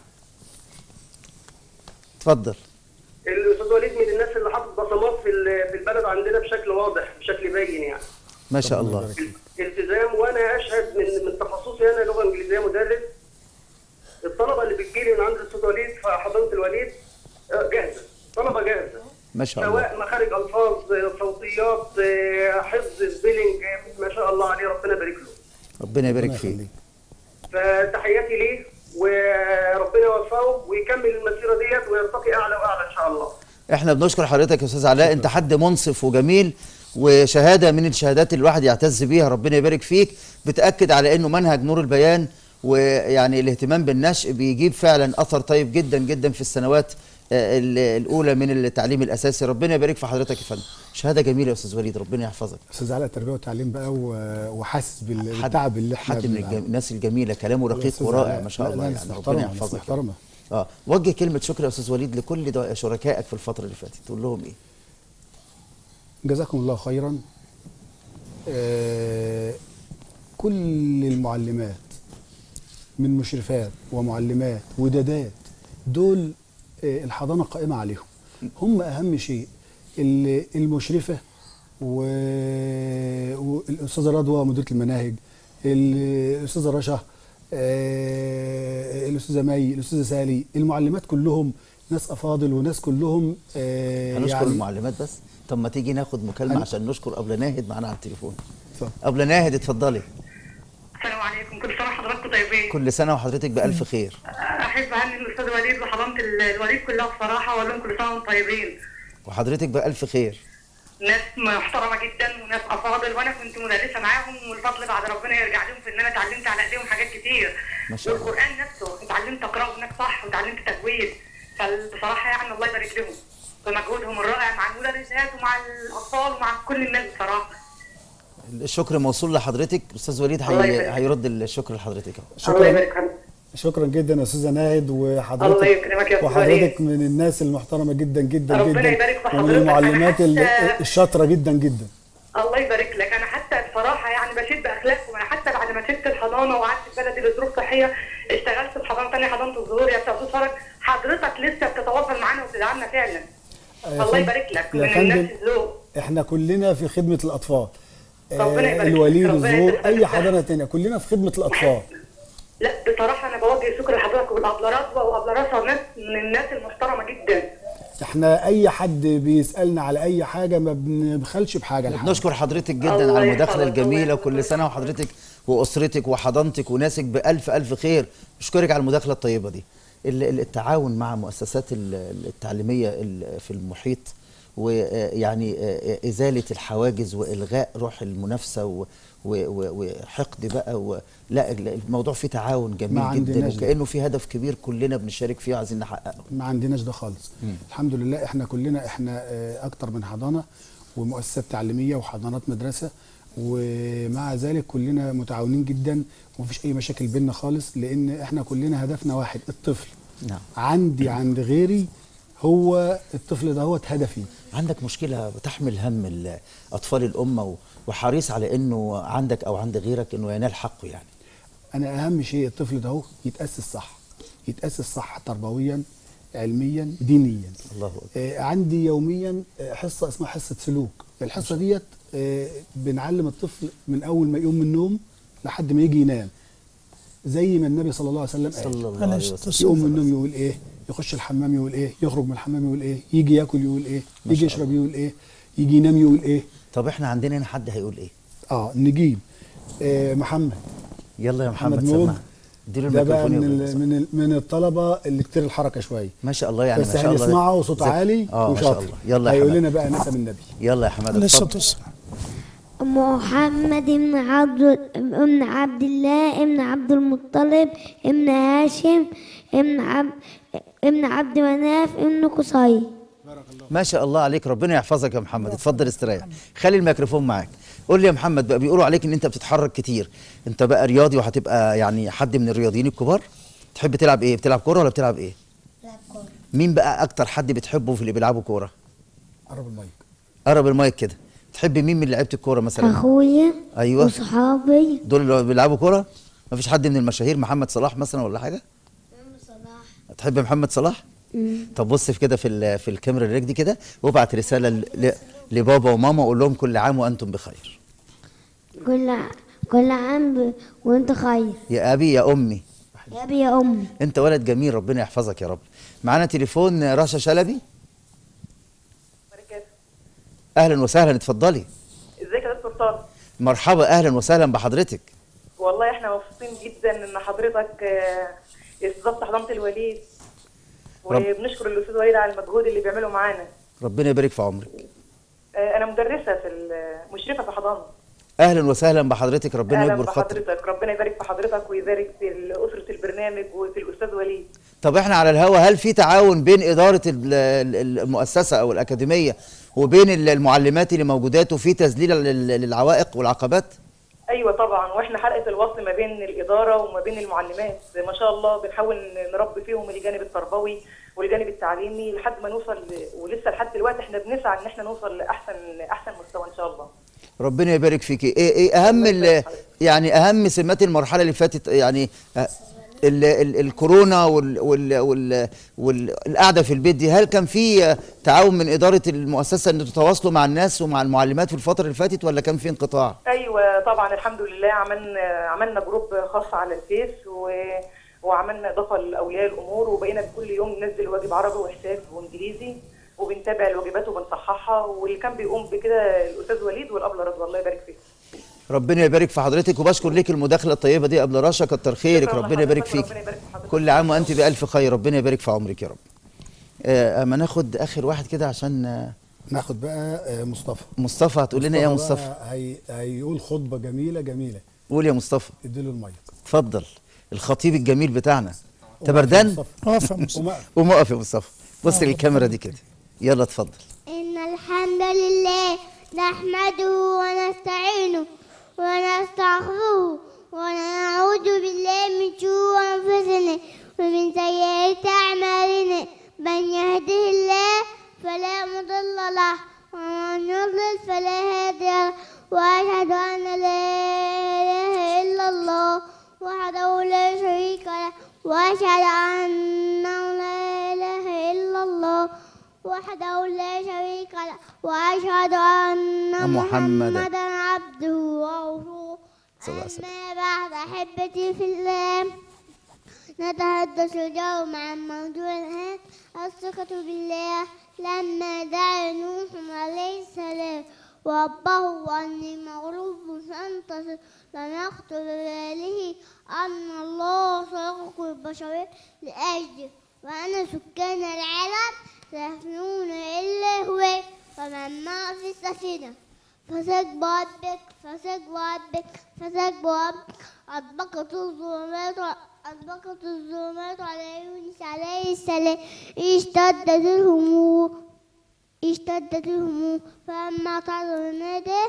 اتفضل. الاستاذ وليد من الناس اللي حاطط بصمات في ال- في البلد عندنا بشكل واضح بشكل باين يعني. ما شاء الله. التزام، وانا اشهد من من تخصصي انا لغه انجليزيه مدرس. الطلبه اللي بتجيلي من عند الاستاذ وليد في حضانه الوليد آه، جاهزه، طلبه جاهزه. ما شاء الله. سواء مخارج الفاظ، آه، صوتيات، آه، حفظ سبيلنج، آه، ما شاء الله عليه، ربنا يبارك له. ربنا يبارك فيك. فتحياتي ليه وربنا يوفقه ويكمل المسيره ديت ويرتقي اعلى واعلى ان شاء الله. احنا بنشكر حضرتك يا استاذ علاء، انت حد منصف وجميل، وشهاده من الشهادات اللي الواحد يعتز بيها، ربنا يبارك فيك. بتاكد على انه منهج نور البيان ويعني الاهتمام بالنشء بيجيب فعلا اثر طيب جدا جدا في السنوات آه، ال- الاولى من التعليم الاساسي. ربنا يبارك في حضرتك يا فندم، شهاده جميله يا استاذ وليد، ربنا يحفظك. استاذ علاء تربيه وتعليم بقى و- وحاسس بال- حد- بالتعب اللي احنا حد من بنلعبه. الجم... الناس الجميله، كلامه رقيق أستاذ ورائع علاء، ما شاء لا، الله، لا، ناس يعني ربنا محترمة، ناس يحفظك. محترمة. اه وجه كلمه شكر يا استاذ وليد لكل دو- شركائك في الفتره اللي فاتت، تقول لهم ايه؟ جزاكم الله خيرا. آه كل المعلمات من مشرفات ومعلمات ودادات دول آه الحضانه قائمه عليهم، هم اهم شيء. ال- المشرفه و- والاستاذه رضوى مديره المناهج، الاستاذه رشا آه الاستاذه مي، الاستاذه سالي، المعلمات كلهم ناس افاضل وناس كلهم آه هنشكر يعني المعلمات بس. طب ما تيجي ناخد مكالمه أنا... عشان نشكر ابله ناهد معانا على التليفون. اتفضل ابله ناهد اتفضلي. السلام عليكم، كل سنه وحضراتكم طيبين. كل سنه وحضرتك بالف خير. احب اهني الاستاذ وليد وحضانه الوليد كلها بصراحه واقول لهم كل سنه وانتم طيبين. وحضرتك بالف خير. ناس محترمه جدا وناس افاضل، وانا كنت مدرسه معاهم، والفضل بعد ربنا يرجع لهم في ان انا اتعلمت على ايديهم حاجات كتير. ما شاء الله. والقران نفسه اتعلمت اقراه هناك صح واتعلمت تجويد، فبصراحه يعني الله يبارك لهم في مجهودهم الرائع مع المدرسات ومع الاطفال ومع كل الناس بصراحه. الشكر موصول لحضرتك. استاذ وليد هي... هيرد الشكر لحضرتك اهو. شكرا شكرا جدا يا استاذه ناهد، وحضرتك الله يكرمك يا وحضرتك من الناس المحترمه جدا جدا ربنا جدا، يبارك في حضرتك. ومن المعلمات حتى... الشاطره جدا جدا. الله يبارك لك. انا حتى بصراحه يعني بشد باخلاقكم. انا حتى بعد ما سبت الحضانه وقعدت في بلدي لظروف صحيه اشتغلت في حضانه ثانيه، حضانه الزهور يا استاذ فرج، حضرتك لسه بتتواصل معانا وبتدعمنا فعلا. الله يبارك لك من الناس الذوق. احنا كلنا في خدمه الاطفال. ربنا يبارك الوليد، الزهور، اي حضانه ثانيه، كلنا في خدمه الاطفال. لا بصراحه انا بوجه شكر لحضرتك والابله رضوى وابله رشا، ناس من الناس المحترمه جدا. احنا اي حد بيسالنا على اي حاجه ما بنبخلش بحاجه. بنشكر حضرتك جدا على المداخله الجميله، وكل سنه وحضرتك واسرتك وحضانتك وناسك بالف الف خير. بشكرك على المداخله الطيبه دي. التعاون مع مؤسسات التعليميه في المحيط، ويعني ازاله الحواجز والغاء روح المنافسه وحقد بقى و... لا الموضوع فيه تعاون جميل جدا، وكانه في هدف كبير كلنا بنشارك فيه وعايزين نحققه. ما عندناش ده خالص. مم. الحمد لله احنا كلنا احنا اكتر من حضانه ومؤسسات تعليميه وحضانات مدرسه، ومع ذلك كلنا متعاونين جدا ومفيش اي مشاكل بيننا خالص، لان احنا كلنا هدفنا واحد، الطفل. نعم. عندي عند غيري هو الطفل ده هو هدفي. عندك مشكله بتحمل هم اطفال الامه وحريص على انه عندك او عند غيرك انه ينال حقه. يعني انا اهم شيء الطفل ده هو يتاسس صح، يتاسس صح تربويا علميا دينيا. الله أكبر. آه عندي يوميا حصه اسمها حصه سلوك. الحصه ديت آه بنعلم الطفل من اول ما يقوم من النوم لحد ما يجي ينام، زي ما النبي صلى الله عليه وسلم قال. صلى الله عليه وسلم. يقوم من النوم يقول ايه، يخش الحمام يقول ايه، يخرج من الحمام يقول ايه، يجي ياكل يقول ايه، يجي يشرب يقول ايه، يجي ينام يقول ايه. طب احنا عندنا هنا حد هيقول ايه؟ اه نجيب آه محمد. يلا يا محمد سمع. اديله ده بقى من من من الطلبه اللي كتير الحركه شويه. ما شاء الله يعني. بس ما شاء الله هنسمعه وصوت عالي وشاطر. يلا هيقول لنا بقى نسب النبي. يلا يا حماده اتفضل. محمد بن عبد ابن عبد الله ابن عبد المطلب ابن هاشم ابن عبد ابن عبد مناف ابن قصي. ما شاء الله عليك، ربنا يحفظك يا محمد. اتفضل استريح، خلي الميكروفون معاك. قول لي يا محمد بقى، بيقولوا عليك ان انت بتتحرك كتير، انت بقى رياضي وهتبقى يعني حد من الرياضيين الكبار. تحب تلعب ايه؟ بتلعب كوره ولا بتلعب ايه؟ بلعب كوره. مين بقى اكتر حد بتحبه في اللي بيلعبوا كوره؟ قرب المايك. قرب المايك كده. تحب مين من لعيبه الكوره مثلا؟ اخويا. ايوه. وصحابي. دول اللي بيلعبوا كوره؟ مفيش حد من المشاهير، محمد صلاح مثلا ولا حاجه؟ محمد صلاح. تحب محمد صلاح؟ مم. طب بص في كده في في الكاميرا اللي دي كده، وابعت رساله ل... لبابا وماما وقول لهم كل عام وانتم بخير. كل كل عام وانت خير. يا ابي يا امي. يا ابي يا امي. انت ولد جميل، ربنا يحفظك يا رب. معانا تليفون رشا شلبي. اهلا وسهلا، اتفضلي. ازيك يا دكتور طارق؟ مرحبا، اهلا وسهلا بحضرتك. والله احنا مبسوطين جدا ان حضرتك استضفت حضانه الوليد، وبنشكر الاستاذ وليد على المجهود اللي بيعمله معانا. ربنا يبارك في عمرك. انا مدرسه في مشرفه في حضانه. اهلا وسهلا بحضرتك، ربنا يكبر خاطرك. اهلا بحضرتك، ربنا يبارك في حضرتك ويبارك في اسره البرنامج وفي الاستاذ وليد. طب احنا على الهوا، هل في تعاون بين اداره المؤسسه او الاكاديميه وبين المعلمات اللي موجودات وفي تذليل للعوائق والعقبات؟ ايوه طبعا، واحنا حلقه الوصل ما بين الاداره وما بين المعلمات، ما شاء الله بنحاول نربي فيهم الجانب التربوي والجانب التعليمي لحد ما نوصل، ولسه لحد دلوقتي احنا بنسعى ان احنا نوصل لاحسن احسن مستوى ان شاء الله. ربنا يبارك فيكي. ايه ايه اهم يعني اهم سمات المرحله اللي فاتت يعني؟ ال ال الكورونا وال وال وال والقعده في البيت دي، هل كان في تعاون من اداره المؤسسه ان تتواصلوا مع الناس ومع المعلمات في الفتره اللي فاتت، ولا كان في انقطاع؟ ايوه طبعا الحمد لله، عملنا عملنا جروب خاص على الفيس و... وعملنا اضافه لاولياء الامور، وبقينا كل يوم ننزل واجب عربي وحساب وانجليزي، وبنتابع الواجبات وبنصححها، واللي كان بيقوم بكده الاستاذ وليد والابله رضوى، الله يبارك فيك. ربنا يبارك في حضرتك، وبشكر ليك المداخله الطيبه دي قبل رشا، كتر خيرك، ربنا يبارك فيك. كل عام وانت بالف خير، ربنا يبارك في عمرك يا رب. آه اما ناخد اخر واحد كده عشان آه ناخد بقى آه مصطفى. مصطفى هتقول لنا ايه يا مصطفى؟ هي هيقول خطبه جميله جميله. قول يا مصطفى. اديله المايك. اتفضل الخطيب الجميل بتاعنا. انت بردان؟ اقف يا مصطفى. قوم اقف يا مصطفى، بص للكاميرا دي كده، يلا اتفضل. إن الحمد لله نحمده ونستعينه ونستغفره ونعوذ بالله من شرور أنفسنا ومن سيئات أعمالنا، من يهده الله فلا مضل له ومن يضلل فلا هادي له، وأشهد أن لا إله إلا الله وحده لا شريك له، وأشهد أنه لا إله إلا الله وحده لا شريك له، وأشهد أن محمدا عبده ورسوله. أما بعد أحبتي في الله، نتحدث اليوم عن موضوع الآن الثقة بالله. لما دعا نوح عليه السلام ربه أني مغلوب فانتصر، لم يخطر بباله أن الله خلق البشر لأجله، وأن سكان العالم سيفنون إلا هو ومن معه في السفينة، فسجب ربك فسجب ربك فسجب ربك أطبقت الظلمات أطبقت الظلمات على يونس عليه السلام، اشتدت الهموم اشتدت الهموم فلما طلعوا نادى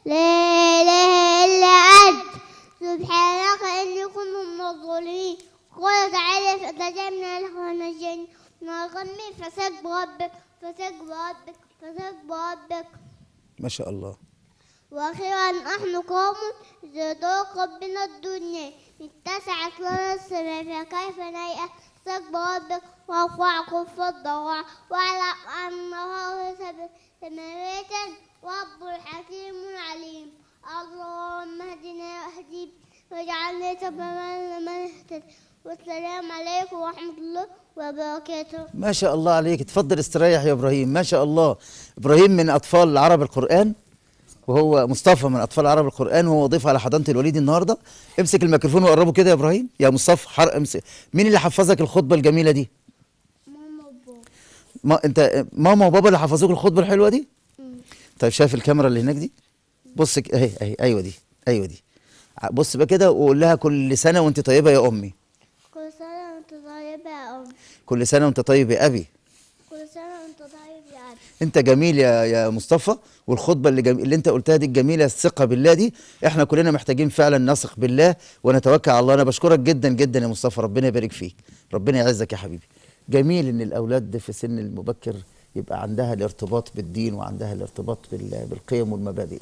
لا إله إلا أنت سبحانك إني كنت من الظالمين. قال تعالى فاستجبنا له ونجيناه من الغم، فسجب ربك فسجب ربك فسجب ربك. ما شاء الله. وأخيرا نحن قوم إذا ضاقت بنا الدنيا اتسعت لنا السماء، فكيف نيأس سجب ربك وارفع كف الضراع، واعلم أنه سبب سماوات رب حكيم عليم. اللهم اهدنا واهدي واجعلنا سببا لمن اهتدى، والسلام عليكم ورحمة الله وبركاته. ما شاء الله عليك، اتفضل استريح يا ابراهيم. ما شاء الله. ابراهيم من اطفال عرب القرآن، وهو مصطفى من اطفال عرب القرآن، وهو ضيف على حضانة الوليد النهارده. امسك الميكروفون وقربه كده يا ابراهيم. يا مصطفى حرق امسك. مين اللي حفظك الخطبة الجميلة دي؟ ماما وبابا. ما انت ماما وبابا اللي حفظوك الخطبة الحلوة دي؟ مم. طيب شايف الكاميرا اللي هناك دي؟ بص اهي اهي ايوه دي ايوه دي. بص بقى كده وقول لها كل سنة وانت طيبة يا امي. كل سنة وانت طيب يا أمي. كل سنة وانت طيب يا أبي. كل سنة وانت طيب يا أبي. انت جميل يا يا مصطفى، والخطبة اللي, جم... اللي انت قلتها دي الجميلة، الثقة بالله دي، احنا كلنا محتاجين فعلا نثق بالله ونتوكل على الله. انا بشكرك جدا جدا يا مصطفى، ربنا يبارك فيك، ربنا يعزك يا حبيبي. جميل ان الاولاد في سن المبكر يبقى عندها الارتباط بالدين وعندها الارتباط بال... بالقيم والمبادئ.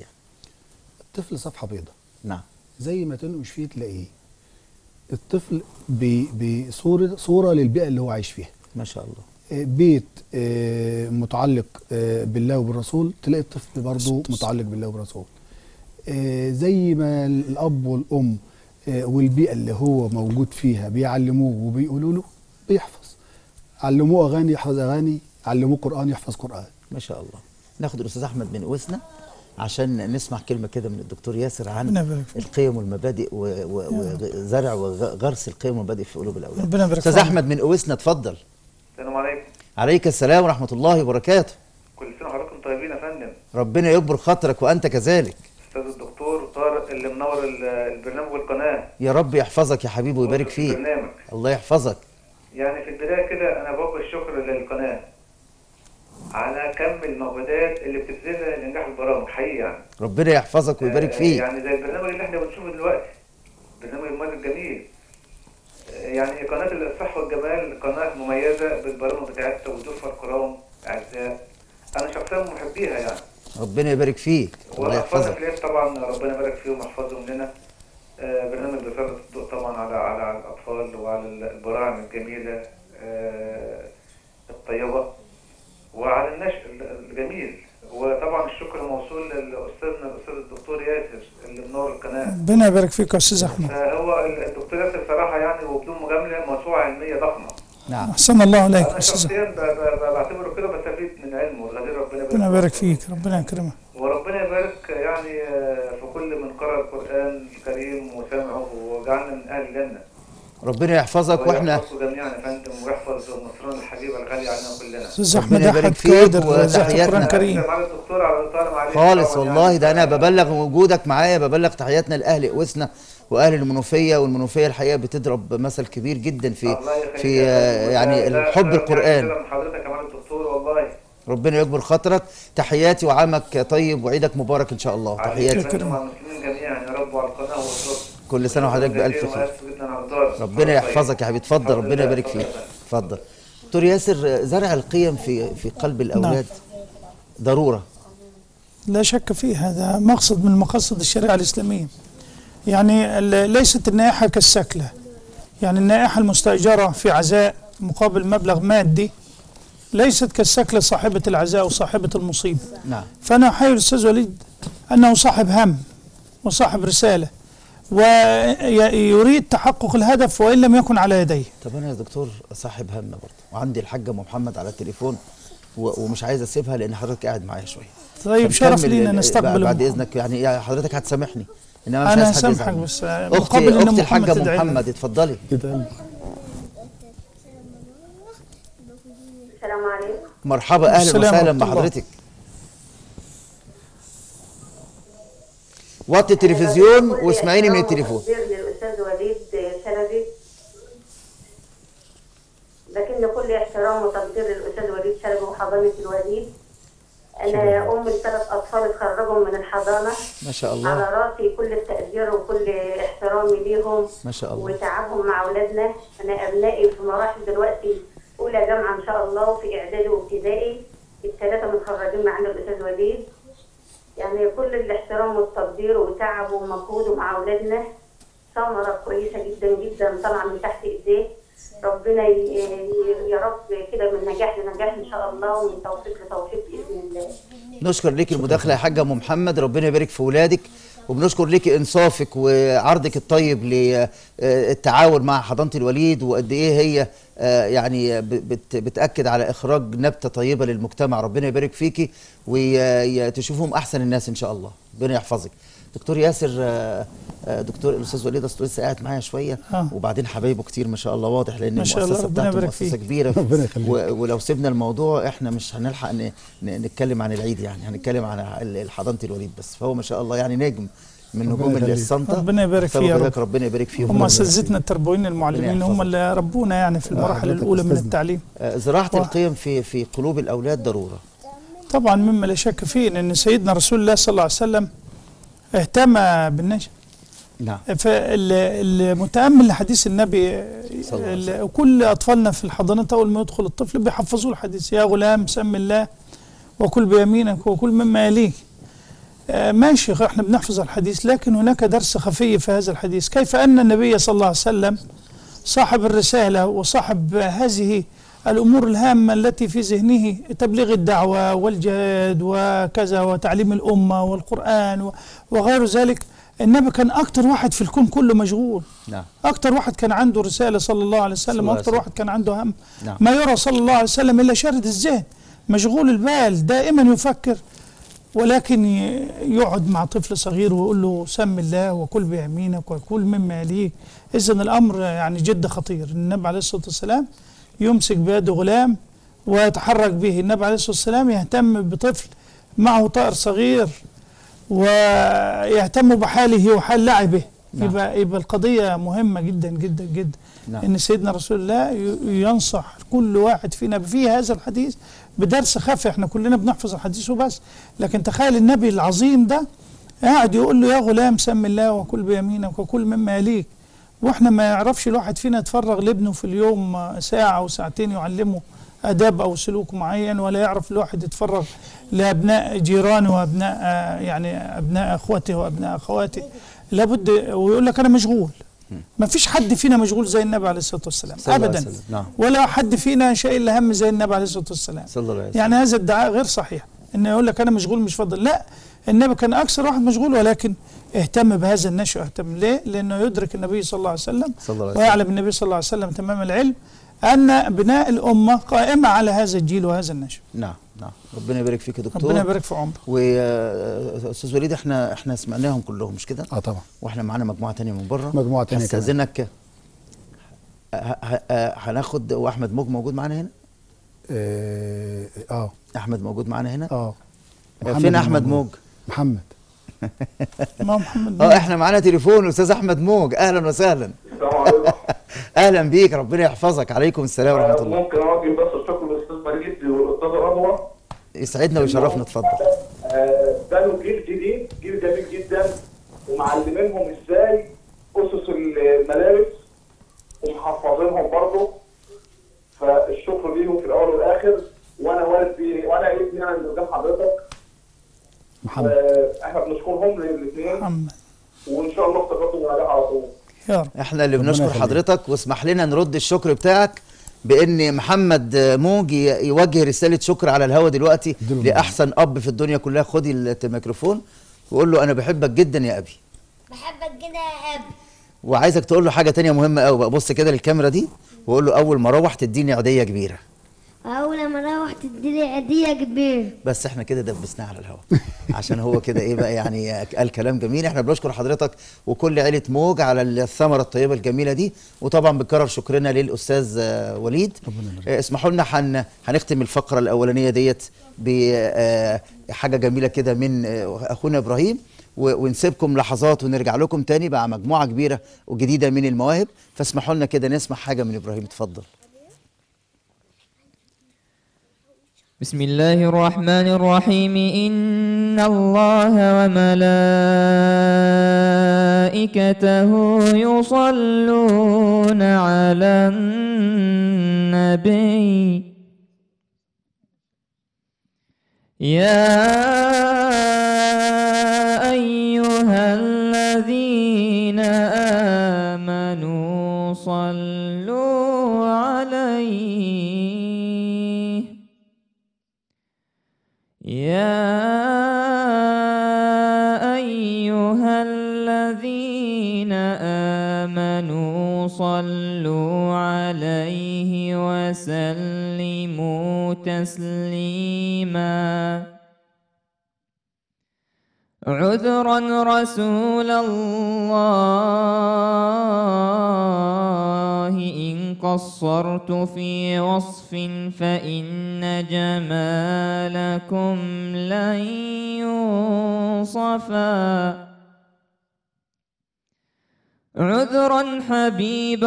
الطفل صفحة بيضاء. نعم. زي ما تنقش فيه تلاقيه. الطفل بصورة صورة للبيئة اللي هو عايش فيها. ما شاء الله. بيت متعلق بالله وبالرسول، تلاقي الطفل برضه متعلق بالله وبالرسول. زي ما الأب والأم والبيئة اللي هو موجود فيها بيعلموه وبيقولوا له بيحفظ. علموه أغاني يحفظ أغاني، علموه قرآن يحفظ قرآن. ما شاء الله. ناخد الأستاذ أحمد بن أوسنا عشان نسمع كلمة كده من الدكتور ياسر عن القيم والمبادئ وزرع وغرس القيم والمبادئ في قلوب الأولاد. أستاذ أحمد من أوسنا اتفضل. السلام عليكم. عليك السلام ورحمة الله وبركاته. كل سنة وحضراتكم طيبين يا فندم. ربنا يكبر خاطرك وأنت كذلك. أستاذ الدكتور طارق اللي منور البرنامج والقناة. يا رب يحفظك يا حبيبي ويبارك فيك. البرنامج. الله يحفظك. يعني في البداية كده أنا بوجه الشكر للقناة على كم المجهودات اللي بتبذلها لنجاح البرامج حقيقي يعني. ربنا يحفظك ويبارك فيك. يعني زي البرنامج اللي احنا بنشوفه دلوقتي، برنامج المال الجميل. يعني قناة الصحة والجمال قناة مميزة بالبرامج بتاعتها وضيوفها الكرام أعزاء. أنا شخصيا محبيها يعني. ربنا يبارك فيك. الله يحفظك. طبعا ربنا يبارك فيهم ويحفظهم لنا. آه، برنامج بيسلط الضوء طبعا على على على الأطفال وعلى البراعم الجميلة آه، الطيبة وعلى النشء الجميل. وطبعا الشكر موصول لأستاذنا الأستاذ الدكتور ياسر اللي منور القناة. ربنا يبارك فيك يا أستاذ أحمد. هو الدكتور ياسر صراحة يعني وبدون مجاملة موسوعة علمية ضخمة. نعم. أحسن الله عليك أنا شخصيا ب- ب- بعتبره كده بستفيد من علمه والغدير. ربنا ربنا يبارك فيك، ربنا يكرمك. وربنا يبارك يعني آه، في كل من قرأ القرآن الكريم وسمعه وجعلنا من أهل الجنة. ربنا يحفظك واحنا ويحفظكم جميعا يا فندم ويحفظ مصرنا الحبيبة الغالية علينا كلنا. أستاذ أحمد ربنا يبارك أحد فيك كادر ذات القرآن وتحياتنا. الكريم. على الدكتور على طالما عليك خالص طبعاً والله. يعني. ده انا ببلغ وجودك معايا، ببلغ تحياتنا لاهل قوسنا واهل المنوفيه، والمنوفيه الحقيقه بتضرب مثل كبير جدا في الله يخليك في يا آه، فندم. يعني ده- الحب ده القران. يعني كده من حضرتك كمان الدكتور والله. ربنا يكبر خاطرك. تحياتي وعامك طيب وعيدك مبارك ان شاء الله. عليك يا تحياتي. فندم وعلى المسلمين جميعا يا رب وعلى القناة والرب. كل سنه وحضرتك بالف خير. وآسف جدا على الدار. ربنا يحفظك يا حبيبي. اتفضل. الحمد ربنا لله. يبارك فيك. اتفضل. دكتور ياسر، زرع القيم في في قلب الاولاد ضروره. لا شك فيه، هذا مقصد من مقاصد الشريعة الإسلامية. يعني ال- ليست النائحة كالسكلة، يعني النائحة المستأجرة في عزاء مقابل مبلغ مادي ليست كالسكلة صاحبة العزاء وصاحبة المصيبة. نعم. فأنا أحيي الأستاذ وليد أنه صاحب هم وصاحب رسالة ويريد تحقق الهدف وإن لم يكن على يديه. طب انا يا دكتور صاحب هم برضه، وعندي الحاجه ام محمد على التليفون و- ومش عايز اسيبها لان حضرتك قاعد معايا شويه. طيب شرف فنكمل لينا ال- نستقبل بعد أم اذنك يعني يا حضرتك هتسامحني انما مش أنا عايز حد هسامحك يزعل. بس اختي مقابل إن اختي الحاجه محمد ام تدعي لنا. محمد اتفضلي. كده السلام عليكم. مرحبا، اهلا السلام وسهلا ورحمة الله. بحضرتك. وطي التلفزيون واسمعيني من التليفون. كبير للاستاذ وليد شلبي، لكن كل احترام وتقدير للاستاذ وليد شلبي وحضانه الوليد. انا ام لثلاث اطفال اتخرجوا من الحضانه. ما شاء على الله. راسي كل التقدير وكل احترامي ليهم ما شاء الله. وتعبهم مع اولادنا. انا ابنائي في مراحل دلوقتي اولى جامعه ان شاء الله وفي اعدادي وابتدائي، الثلاثه متخرجين معانا الاستاذ وليد. يعني كل الاحترام والتقدير وتعبه ومجهوده مع اولادنا. ثمره كويسه جدا جدا طالعه من تحت ايديه. ربنا ي- ي- يا رب كده من نجاح لنجاح ان شاء الله ومن توفيق لتوفيق باذن الله. نشكر ليك المداخله يا حاجه ام محمد، ربنا يبارك في ولادك، وبنشكر ليك انصافك وعرضك الطيب للتعاون مع حضانه الوليد، وقد ايه هي آه، يعني ب- بت- بتاكد على اخراج نبته طيبه للمجتمع. ربنا يبارك فيكي وتشوفهم احسن الناس ان شاء الله. ربنا يحفظك. دكتور ياسر، آه، آه، دكتور الاستاذ وليد اصله لسه قاعد معايا شويه آه. وبعدين حبايبه كتير ما شاء الله، واضح لان ما شاء الله، المؤسسه ربنا بتاعته يبارك مؤسسه فيك. كبيره. ربنا يخليك. و- ولو سيبنا الموضوع احنا مش هنلحق ن- ن- نتكلم عن العيد، يعني هنتكلم عن ال- حضانه الوليد بس. فهو ما شاء الله يعني نجم من ربنا نجوم يخليك. الصنطه. ربنا يبارك فيه يا فبارك رب. ربنا يبارك فيهم. هم ربنا اساتذتنا التربويين المعلمين، ربنا هم يحفظك. اللي ربونا يعني في المراحل حضرتك الاولى من أستاذنا. التعليم. آه، زراعه و- القيم في في قلوب الاولاد ضروره. طبعا مما لا شك فيه ان سيدنا رسول الله صلى الله عليه وسلم اهتم بالنشء. نعم. فالمتامل لحديث النبي، صلى الله عليه وسلم. ال- كل اطفالنا في الحضانات اول ما يدخل الطفل بيحفظوه الحديث: يا غلام سم الله وكل بيمينك وكل مما يليك. آه، ماشي، احنا بنحفظ الحديث، لكن هناك درس خفي في هذا الحديث، كيف ان النبي صلى الله عليه وسلم صاحب الرساله وصاحب هذه الامور الهامه التي في ذهنه، تبليغ الدعوه والجهاد وكذا وتعليم الامه والقران و- وغير ذلك. النبي كان اكتر واحد في الكون كله مشغول، نعم. اكتر واحد كان عنده رساله صلى الله عليه صلى وسلم، الله عليه واكتر وسلم. واحد كان عنده هم. نعم. ما يرى صلى الله عليه وسلم الا شارد الذهن، مشغول البال، دائما يفكر، ولكن ي- يقعد مع طفل صغير ويقول له سم الله وكل بيمينك وكل مما يليك. اذن الامر يعني جد خطير. النبي عليه الصلاه والسلام يمسك بيد غلام ويتحرك به. النبي عليه الصلاه والسلام يهتم بطفل معه طائر صغير ويهتم بحاله وحال لعبه. نعم. يبقى يبقى القضيه مهمه جدا جدا جدا. نعم. ان سيدنا رسول الله ي- ينصح كل واحد فينا في هذا الحديث بدرس خفي. احنا كلنا بنحفظ الحديث وبس، لكن تخيل النبي العظيم ده قاعد يقول له: يا غلام سم الله وكل بيمينك وكل مما يليك. واحنا ما يعرفش الواحد فينا يتفرغ لابنه في اليوم ساعه او ساعتين يعلمه آداب أو سلوك معين، ولا يعرف الواحد يتفرغ لأبناء جيرانه وأبناء آه، يعني أبناء أخوته وأبناء أخواته. لابد، ويقول لك أنا مشغول. ما فيش حد فينا مشغول زي النبي عليه الصلاة والسلام أبدا. نعم. ولا حد فينا شايل هم زي النبي عليه الصلاة والسلام. صلى الله عليه وسلم. يعني هذا ادعاء غير صحيح، إنه يقول لك أنا مشغول مش فاضل. لا، النبي كان أكثر واحد مشغول، ولكن اهتم بهذا النشء. اهتم ليه؟ لأنه يدرك النبي صلى الله عليه وسلم، صلى الله عليه وسلم. ويعلم النبي صلى الله عليه وسلم تمام العلم أن بناء الأمة قائمة على هذا الجيل وهذا النشء. نعم نعم. ربنا يبارك فيك يا دكتور. ربنا يبارك في عمرك. واستاذ وليد، احنا احنا سمعناهم كلهم مش كده؟ اه طبعا. واحنا معانا مجموعه ثانيه من بره. مجموعه ثانيه كمان. هستاذنك، هناخد. واحمد موج موجود معانا هنا؟ اه, آه. احمد موجود معانا هنا؟ اه. فين احمد موج؟ محمد. ما محمد اه احنا معانا تليفون استاذ احمد موج. اهلا وسهلا. السلام عليكم. اهلا بيك، ربنا يحفظك. عليكم السلام ورحمه الله. ممكن اوجه بس الشكر للاستاذ مجيد والاستاذ رضوى. يسعدنا ويشرفنا، اتفضل. بنوا جيل جديد، جيل جميل جدا، ومعلمينهم ازاي اسس المدارس ومحفظينهم برضه. فالشكر ليهم في الاول والاخر. وانا والدي وانا ابني عند قدام حضرتك محمد. احنا بنشكرهم الاثنين، محمد، وان شاء الله افتكرتوا النجاح على طول. يا رب. احنا اللي بنشكر حضرتك، واسمح لنا نرد الشكر بتاعك بان محمد موج يوجه رساله شكر على الهوا دلوقتي لاحسن اب في الدنيا كلها. خدي الميكروفون وقول له انا بحبك جدا يا ابي. بحبك جدا يا ابي. وعايزك تقول له حاجه تانية مهمه قوي بقى. بص كده للكاميرا دي وقول له اول ما اروح تديني عيديه كبيره. اول ما اروح تديني عيديه كبيره. بس احنا كده دبسناه على الهوا عشان هو كده ايه بقى يعني قال كلام جميل. احنا بنشكر حضرتك وكل عيله موج على الثمره الطيبه الجميله دي، وطبعا بنكرر شكرنا للاستاذ وليد. اه اسمحوا لنا حن هنختم الفقره الاولانيه ديت بحاجه جميله كده من اخونا ابراهيم، ونسيبكم لحظات ونرجع لكم تاني مع مجموعه كبيره وجديده من المواهب. فاسمحوا لنا كده نسمع حاجه من ابراهيم. اتفضل. بسم الله الرحمن الرحيم. إن الله وملائكته يصلون على النبي يا أيها الذين آمنوا صلوا عليه يا أيها الذين آمنوا صلوا عليه وسلموا تسليما. عذرا رسول الله إن قصرت في وصف فإن جمالكم لن يوصفا. عذرا حبيب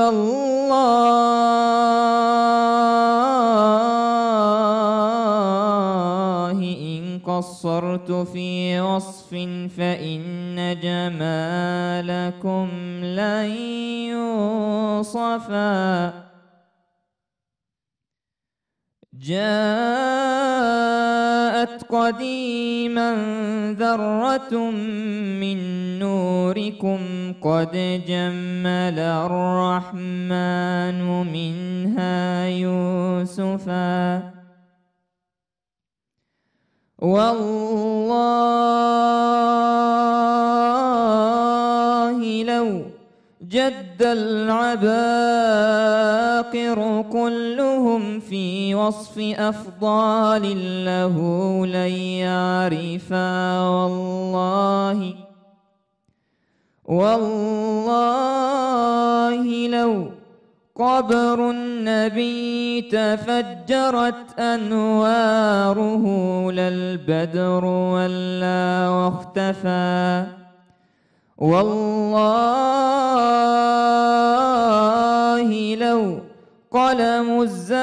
الله إن قصرت في وصف فإن جمالكم لن يوصفا. جاءت قديما ذرة من نوركم قد جمل الرحمن منها يوسفا. والله لو جد العباقر كلهم في وصف أفضال له لن يعرفا. والله والله لو قبر النبي تفجرت أنواره للبدر ولا واختفى. والله لو قلم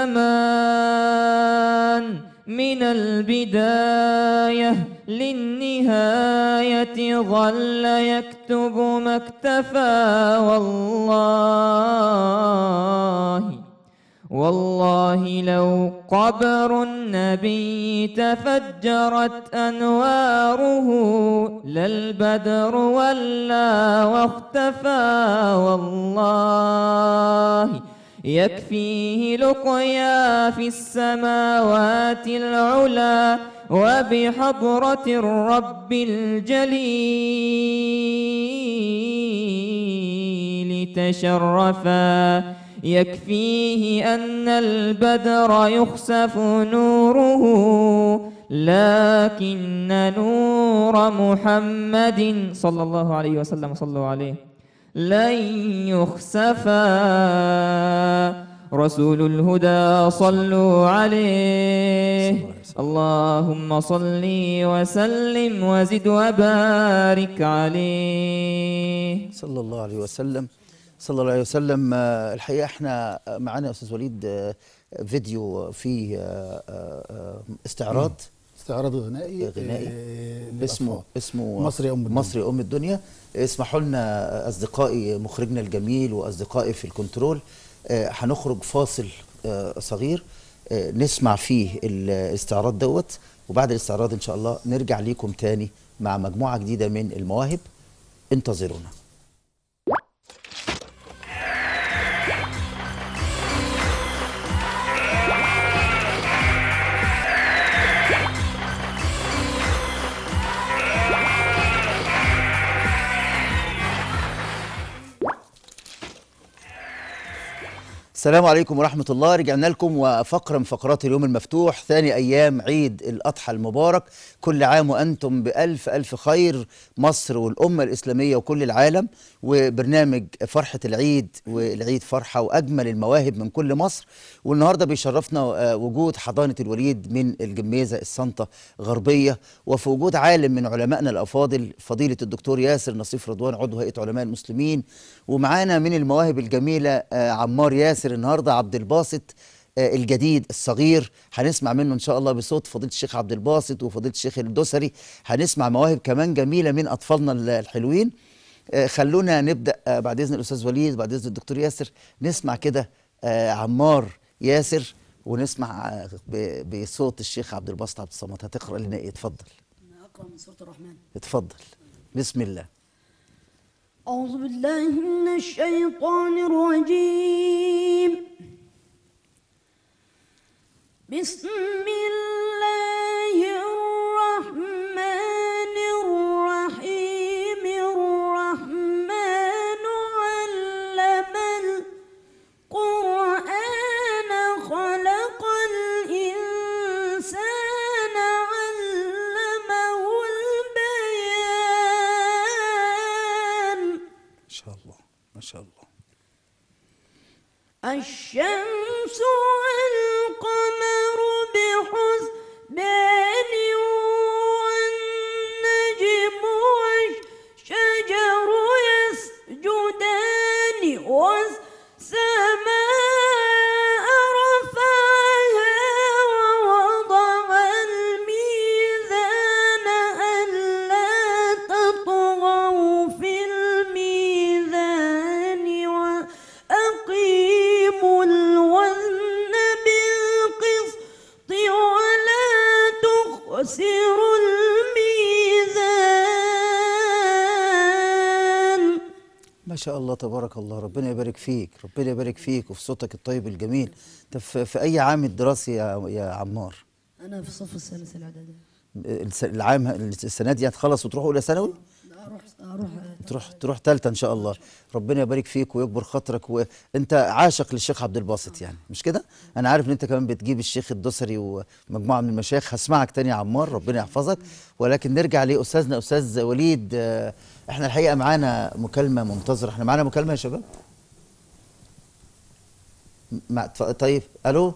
الزمان من البداية للنهاية ظل يكتب ما اكتفى. والله والله لو قبر النبي تفجرت أنواره للبدر ولا واختفى والله يكفيه لقيا في السماوات العلا وبحضرة الرب الجليل تشرفا يكفيه أن البدر يخسف نوره لكن نور محمد صلى الله عليه وسلم صلوا عليه لن يخسفا رسول الهدى صلوا عليه اللهم صل وسلم وزد وبارك عليه صلى الله عليه وسلم صلى الله عليه وسلم. آه، الحقيقة احنا معانا يا أستاذ وليد آه، فيديو فيه آه، آه، استعراض استعراض غنائي غنائي آه، اسمه اسمه مصر يا أم الدنيا. مصر يا أم الدنيا. اسمحوا لنا أصدقائي مخرجنا الجميل وأصدقائي في الكنترول، آه، هنخرج فاصل آه، صغير آه، نسمع فيه الاستعراض دوت، وبعد الاستعراض إن شاء الله نرجع ليكم تاني مع مجموعة جديدة من المواهب. انتظرونا. السلام عليكم ورحمة الله. رجعنا لكم وفقرة من فقرات اليوم المفتوح، ثاني أيام عيد الأضحى المبارك. كل عام وأنتم بألف ألف خير، مصر والأمة الإسلامية وكل العالم. وبرنامج فرحة العيد، والعيد فرحة وأجمل المواهب من كل مصر. والنهاردة بيشرفنا وجود حضانة الوليد من الجميزة السنطة غربية، وفي وجود عالم من علمائنا الأفاضل فضيلة الدكتور ياسر نصيف رضوان عضو هيئة علماء المسلمين. ومعانا من المواهب الجميلة عمار ياسر النهارده، عبد الباسط الجديد الصغير هنسمع منه ان شاء الله بصوت فضيله الشيخ عبد الباسط وفضيله الشيخ الدوسري. هنسمع مواهب كمان جميله من اطفالنا الحلوين. خلونا نبدا بعد اذن الاستاذ وليد، بعد اذن الدكتور ياسر، نسمع كده عمار ياسر ونسمع بصوت الشيخ عبد الباسط عبد الصمد. هتقرا لنا ايه؟ اتفضل. اقرا من سوره الرحمن. اتفضل. بسم الله. أعوذ بالله من الشيطان الرجيم. بسم الله الرحمن الرحيم. الرحمن علم القرآن خلق الإنسان علمه البيان. ما شاء الله ما شاء الله. الشمس والقمر بحسبان والنجم والشجر يسجدان والسماء رفعها ووضع الميزان ألا تطغوا في الميزان وأقيموا الوزن بالقسط ولا تخسروا الميزان. ما شاء الله تبارك الله. ربنا يبارك فيك، ربنا يبارك فيك وفي صوتك الطيب الجميل. انت في في اي عام الدراسي يا يا عمار؟ أنا في الصف الثالث الإعدادي. الس- العام السنه دي هتخلص وتروح اولى ثانوي؟ أروح أروح تروح تروح ثالثه ان شاء الله. ربنا يبارك فيك ويكبر خاطرك. وانت عاشق للشيخ عبد الباسط يعني، مش كده؟ انا عارف ان انت كمان بتجيب الشيخ الدوسري ومجموعه من المشايخ. هسمعك تاني يا عمار، ربنا يحفظك. ولكن نرجع لاستاذنا استاذ وليد. آه، احنا الحقيقه معانا مكالمه منتظره. احنا معانا مكالمه يا شباب؟ مع طيب. الو،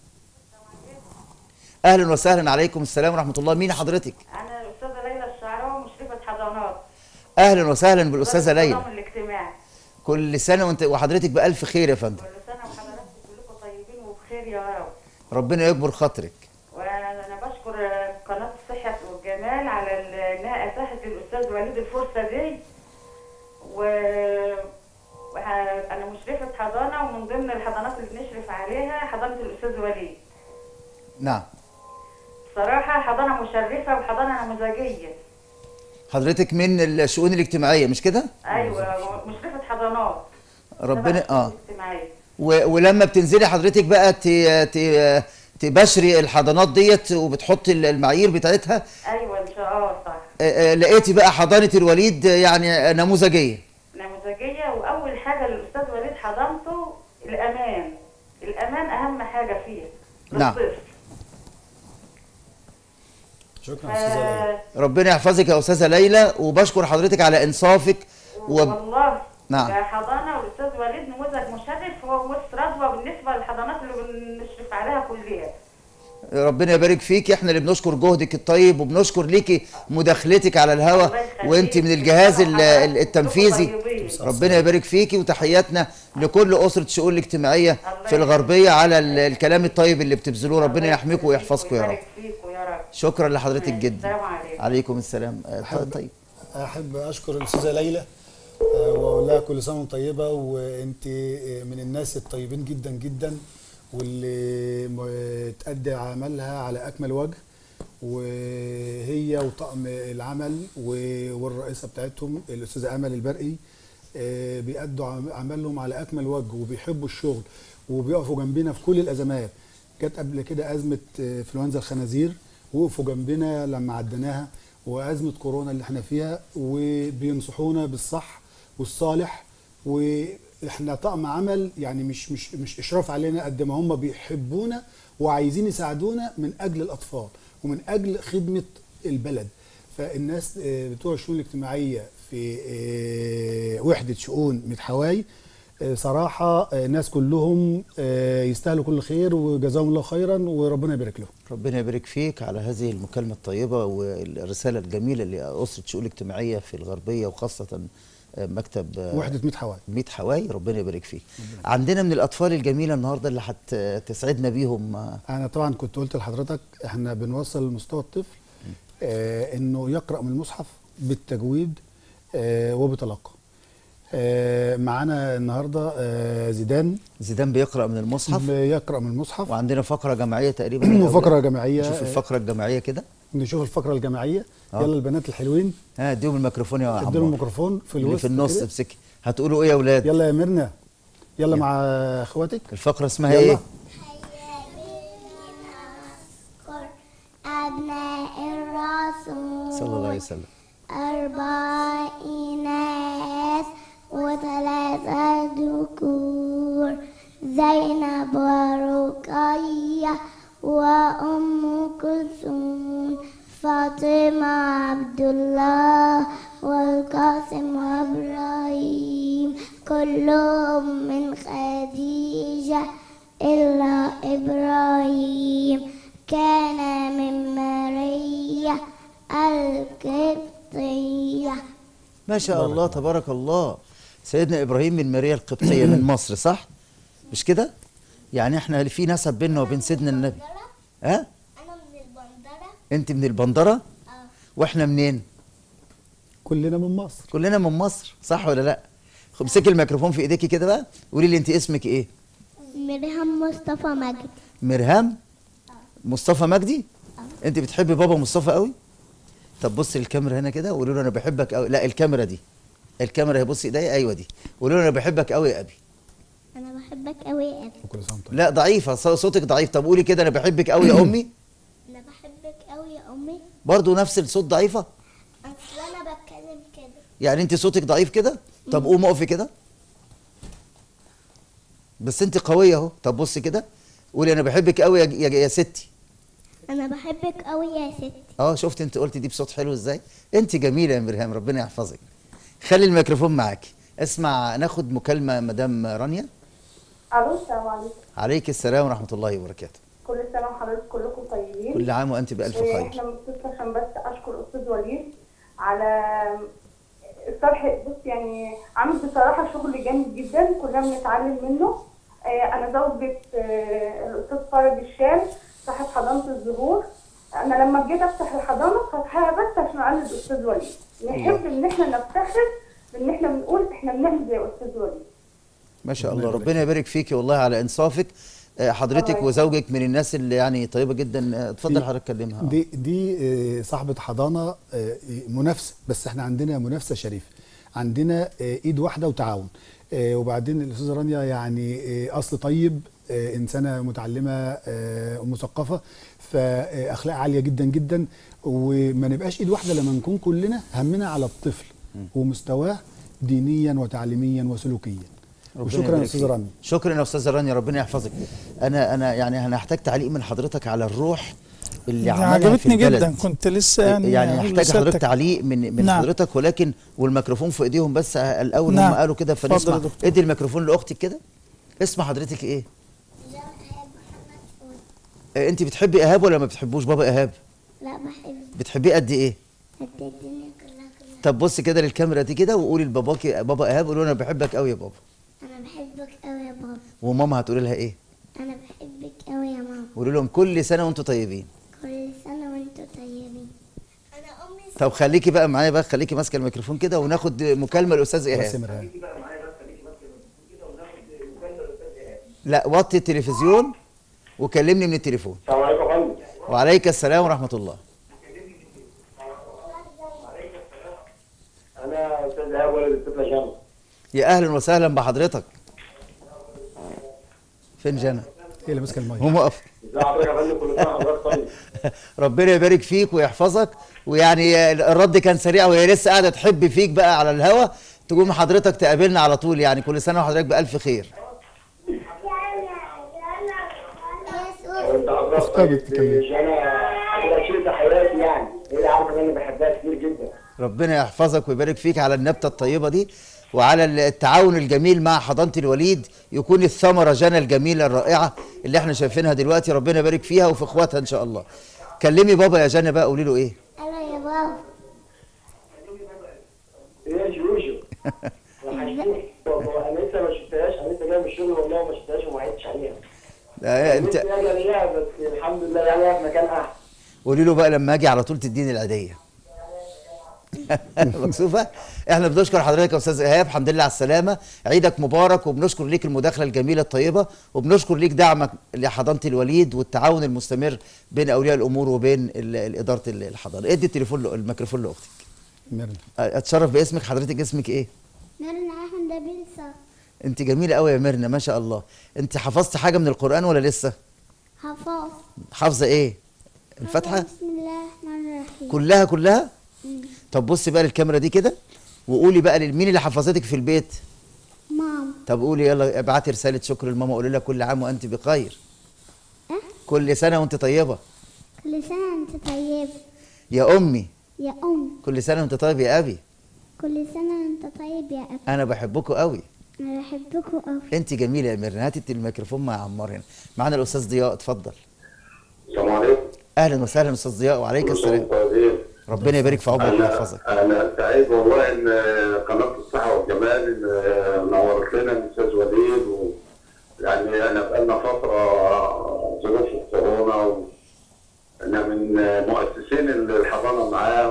اهلا وسهلا. عليكم السلام ورحمه الله. مين حضرتك؟ أنا الأستاذة ليلى الشعراوي مشرفة حضانات. اهلا وسهلا بالاستاذه ليلى. النظام الاجتماعي. كل سنه وانت وحضرتك بالف خير يا فندم. كل سنة وحضراتكم كلكم طيبين وبخير يا رب. ربنا يكبر خاطرك. وأنا بشكر قناة الصحة والجمال على ال- إنها أتاحت للأستاذ وليد الفرصة دي. و وه- انا مشرفه حضانه، ومن ضمن الحضانات اللي بنشرف عليها حضانه الاستاذ وليد. نعم. صراحه حضانه مشرفه وحضانه نموذجيه. حضرتك من الشؤون الاجتماعيه مش كده؟ ايوه مشرفه حضانات. ربنا اه الاجتماعيه. ولما بتنزلي حضرتك بقى ت... ت... تبشري الحضانات ديت وبتحطي المعايير بتاعتها. ايوه ان شاء الله صح. آه، آه، لقيتي بقى حضانه الوليد يعني نموذجيه. نموذجيه، واول حاجه للاستاذ وليد حضانته الامان. الامان اهم حاجه فيها. نعم. شكرا استاذه ليلى. ربنا يحفظك يا استاذه ليلى، وبشكر حضرتك على انصافك و... والله نعم. حضانه والاستاذ وليد نموذج مشرف، هو وسط رضوى بالنسبه للحضانات اللي بنشرف عليها كلها. ربنا يبارك فيك، احنا اللي بنشكر جهدك الطيب وبنشكر ليكي مداخلتك على الهوا، وانت من الجهاز التنفيذي. ربنا يبارك فيكي، وتحياتنا لكل اسره شؤون الاجتماعيه في الغربيه على الكلام الطيب اللي بتبذلوه. ربنا يحميكم ويحفظكم يا رب. شكرا لحضرتك جدا. عليكم السلام. طيب احب اشكر الاستاذه ليلى واقول لها كل سنه وانت طيبه، وانت من الناس الطيبين جدا جدا واللي تأدي عملها على اكمل وجه، وهي وطاقم العمل والرئيسه بتاعتهم الاستاذه امل البرقي بيأدوا عملهم على اكمل وجه، وبيحبوا الشغل وبيقفوا جنبنا في كل الازمات. جت قبل كده ازمه انفلونزا الخنازير وقفوا جنبنا لما عديناها، وازمه كورونا اللي احنا فيها، وبينصحونا بالصح والصالح. واحنا طقم عمل يعني مش مش مش اشراف علينا قد ما هم بيحبونا وعايزين يساعدونا من اجل الاطفال ومن اجل خدمه البلد. فالناس بتوع الشؤون الاجتماعيه في وحده شؤون ميت حواي صراحه الناس كلهم يستاهلوا كل خير، وجزاهم الله خيرا وربنا يبارك لهم. ربنا يبارك فيك على هذه المكالمه الطيبه والرساله الجميله لاسره شؤون الاجتماعيه في الغربيه، وخاصه مكتب وحده ميت حواي. ميت حواي. ربنا يبارك فيك. عندنا من الاطفال الجميله النهارده اللي هتسعدنا بيهم. انا طبعا كنت قلت لحضرتك احنا بنوصل لمستوى الطفل آه انه يقرا من المصحف بالتجويد آه وبتلقى. آه معانا النهارده آه زيدان. زيدان بيقرا من المصحف. بيقرا من المصحف. وعندنا فقره جماعيه تقريبا. فقره جماعيه. نشوف الفقره الجماعيه كده. نشوف الفقره الجماعيه. أوه. يلا البنات الحلوين. ها اديهم الميكروفون يا عمار. اديهم الميكروفون في الوسط في النص. امسكي. هتقولوا ايه يا اولاد؟ يلا يا ميرنا. يلا, يلا. مع اخواتك. الفقره اسمها يلا. ايه؟ أبناء الرسول صلى الله عليه وسلم. أربع إناث وثلاثة ذكور، زينب ورقية وأم كلثوم، فاطمة عبد الله والقاسم وإبراهيم، كلهم من خديجة إلا إبراهيم، كان من ماريا القبطية. ما شاء الله تبارك الله. سيدنا إبراهيم من ماريا القبطية من مصر، صح؟ مش كده؟ يعني احنا في نسب بيننا وبين سيدنا النبي. ها؟ أه؟ أنا من البندرة. أنت من البندرة؟ اه. وإحنا منين؟ كلنا من مصر. كلنا من مصر، صح ولا لأ؟ امسكي الميكروفون في إيديكي كده بقى، قولي لي أنت اسمك إيه؟ مرهم مصطفى مجدي. مرهم؟ مصطفى مجدي؟ اه. انت بتحبي بابا مصطفى قوي؟ طب بصي الكاميرا هنا كده وقولي له انا بحبك قوي. لا الكاميرا دي، الكاميرا هي بصي ايديا. ايوه دي. قولي له انا بحبك قوي يا ابي. انا بحبك قوي يا ابي. لا ضعيفه، صوتك ضعيف. طب قولي كده انا بحبك قوي يا امي. انا بحبك قوي يا امي. برضه نفس الصوت ضعيفه؟ اصل انا بتكلم كده. يعني انت صوتك ضعيف كده؟ طب قومي اقفي كده. بس انت قويه اهو. طب بصي كده قولي انا بحبك قوي يا, يا, يا ستي. انا بحبك قوي يا ستي. اه شفت انت قلتي دي بصوت حلو ازاي؟ انت جميله يا مرهام، ربنا يحفظك. خلي الميكروفون معاكي. اسمع ناخد مكالمه مدام رانيا. الو السلام عليكم. عليك السلام ورحمه الله وبركاته. كل سنه وحضرتك كلكم طيبين. كل عام وانت بالف خير. احنا بنتصل عشان بس اشكر استاذ وليد على الشرح. بص يعني عامل بصراحه شغل جامد جدا، كلنا بنتعلم منه. انا زوجة الاستاذ فرج الشام صاحب حضانه الزهور. انا لما جيت افتح الحضانه فتحها بس عشان اقلد استاذ وليد. نحب ان احنا نفتخر بان احنا بنقول احنا بنعمل زي استاذ وليد. ما شاء الله، ربنا يبارك فيكي والله على انصافك. حضرتك وزوجك من الناس اللي يعني طيبه جدا. اتفضل حضرتك كلمها. دي دي صاحبه حضانه منافسه، بس احنا عندنا منافسه شريفه، عندنا ايد واحده وتعاون. وبعدين الاستاذه رانيا يعني اصل طيب، انسانه متعلمه ومثقفه، فاخلاق عاليه جدا جدا. وما نبقاش ايد واحده لما نكون كلنا همنا على الطفل ومستواه دينيا وتعليميا وسلوكيا. وشكرا يا استاذه رانيا. شكرا يا استاذه رانيا، ربنا يحفظك. انا انا يعني انا هحتاج تعليق من حضرتك على الروح اللي عملها عجبتني في البلد. جدا، كنت لسه يعني يعني هحتاج حضرتك تعليق من من نعم. حضرتك، ولكن والميكروفون في ايديهم بس الاول نعم. هم قالوا كده فنسمع. ادي الميكروفون لاختك كده. اسم حضرتك ايه؟ انت بتحبي ايهاب ولا ما بتحبوش بابا ايهاب؟ لا بحبه. بتحبيه قد ايه؟ قد الدنيا كلها كلها. طب بصي كده للكاميرا دي كده وقولي لباباكي بابا ايهاب، قولي له انا بحبك قوي يا بابا. انا بحبك قوي يا بابا. وماما هتقولي لها ايه؟ انا بحبك قوي يا ماما. قولي لهم كل سنه وانتم طيبين. كل سنه وانتم طيبين. انا امي. طب خليكي بقى معايا بقى، خليكي ماسكه الميكروفون كده وناخد مكالمه الاستاذ ايهاب. لا وطي التلفزيون وكلمني من التليفون. السلام عليكم يا فندم. وعليك السلام ورحمه الله. انا استاذ ايهاب ولد الطفله جنى. يا اهلا وسهلا بحضرتك. فين جنى؟ هي اللي ماسكه المايك. هم واقف. ازي حضرتك يا فندم؟ كل سنه وحضرتك طيب. ربنا يبارك فيك ويحفظك. ويعني الرد كان سريع وهي لسه قاعده تحب فيك بقى على الهوا، تقوم حضرتك تقابلنا على طول. يعني كل سنه وحضرتك بالف خير. انت حضرتك جنى حضرتك شريكه حياتي، يعني هي عارفه ان انا بحبها كتير جدا. ربنا يحفظك ويبارك فيك على النبته الطيبه دي وعلى التعاون الجميل مع حضانه الوليد. يكون الثمره جنى الجميله الرائعه اللي احنا شايفينها دلوقتي، ربنا يبارك فيها وفي اخواتها ان شاء الله. كلمي بابا يا جنى بقى، قولي له ايه؟ انا يا بابا. ايه يا جوجو؟ وحشتني والله. انا لسه ما شفتهاش، انا لسه جاي من الشغل والله وما شفتهاش وما عدتش عليها. لا انت لسه راجع ليها بس الحمد لله يعني في مكان احسن. قولي له بقى لما اجي على طول تديني العيديه. مكسوفه؟ احنا بنشكر حضرتك يا استاذ ايهاب، الحمد لله على السلامه، عيدك مبارك. وبنشكر ليك المداخله الجميله الطيبه، وبنشكر ليك دعمك لحضانه الوليد والتعاون المستمر بين اولياء الامور وبين اداره الحضانه. ادي التليفون الميكروفون لاختك. ميرنا. اتشرف باسمك. حضرتك اسمك ايه؟ ميرنا احمد بيلسا. انت جميله قوي يا ميرنا ما شاء الله. انت حفظت حاجه من القران ولا لسه؟ حفظت. حافظه ايه؟ الفاتحه؟ بسم الله الرحمن الرحيم. كلها كلها؟ مم. طب بصي بقى للكاميرا دي كده وقولي بقى مين اللي حفظتك في البيت؟ ماما. طب قولي يلا، ابعتي رساله شكر لماما، قولي لها كل عام وانت بخير. أه؟ كل سنه وانت طيبه. كل سنه وانت طيب. يا امي. يا ام. كل سنه وانت طيب يا ابي. كل سنه وانت طيب يا ابي. انا بحبكوا قوي. انا بحبكوا قوي. انت جميله يا ميرنا. هاتي الميكروفون مع عمار هنا. معانا الاستاذ ضياء، اتفضل. السلام عليكم. اهلا وسهلا استاذ ضياء. وعليك السلام. ربنا يبارك في عمرك ويحفظك. انا سعيد والله ان قناه الصحه والجمال نورت لنا الاستاذ وليد. و يعني انا بقالنا فتره ظروف الكورونا و انا من مؤسسين الحضانه معاه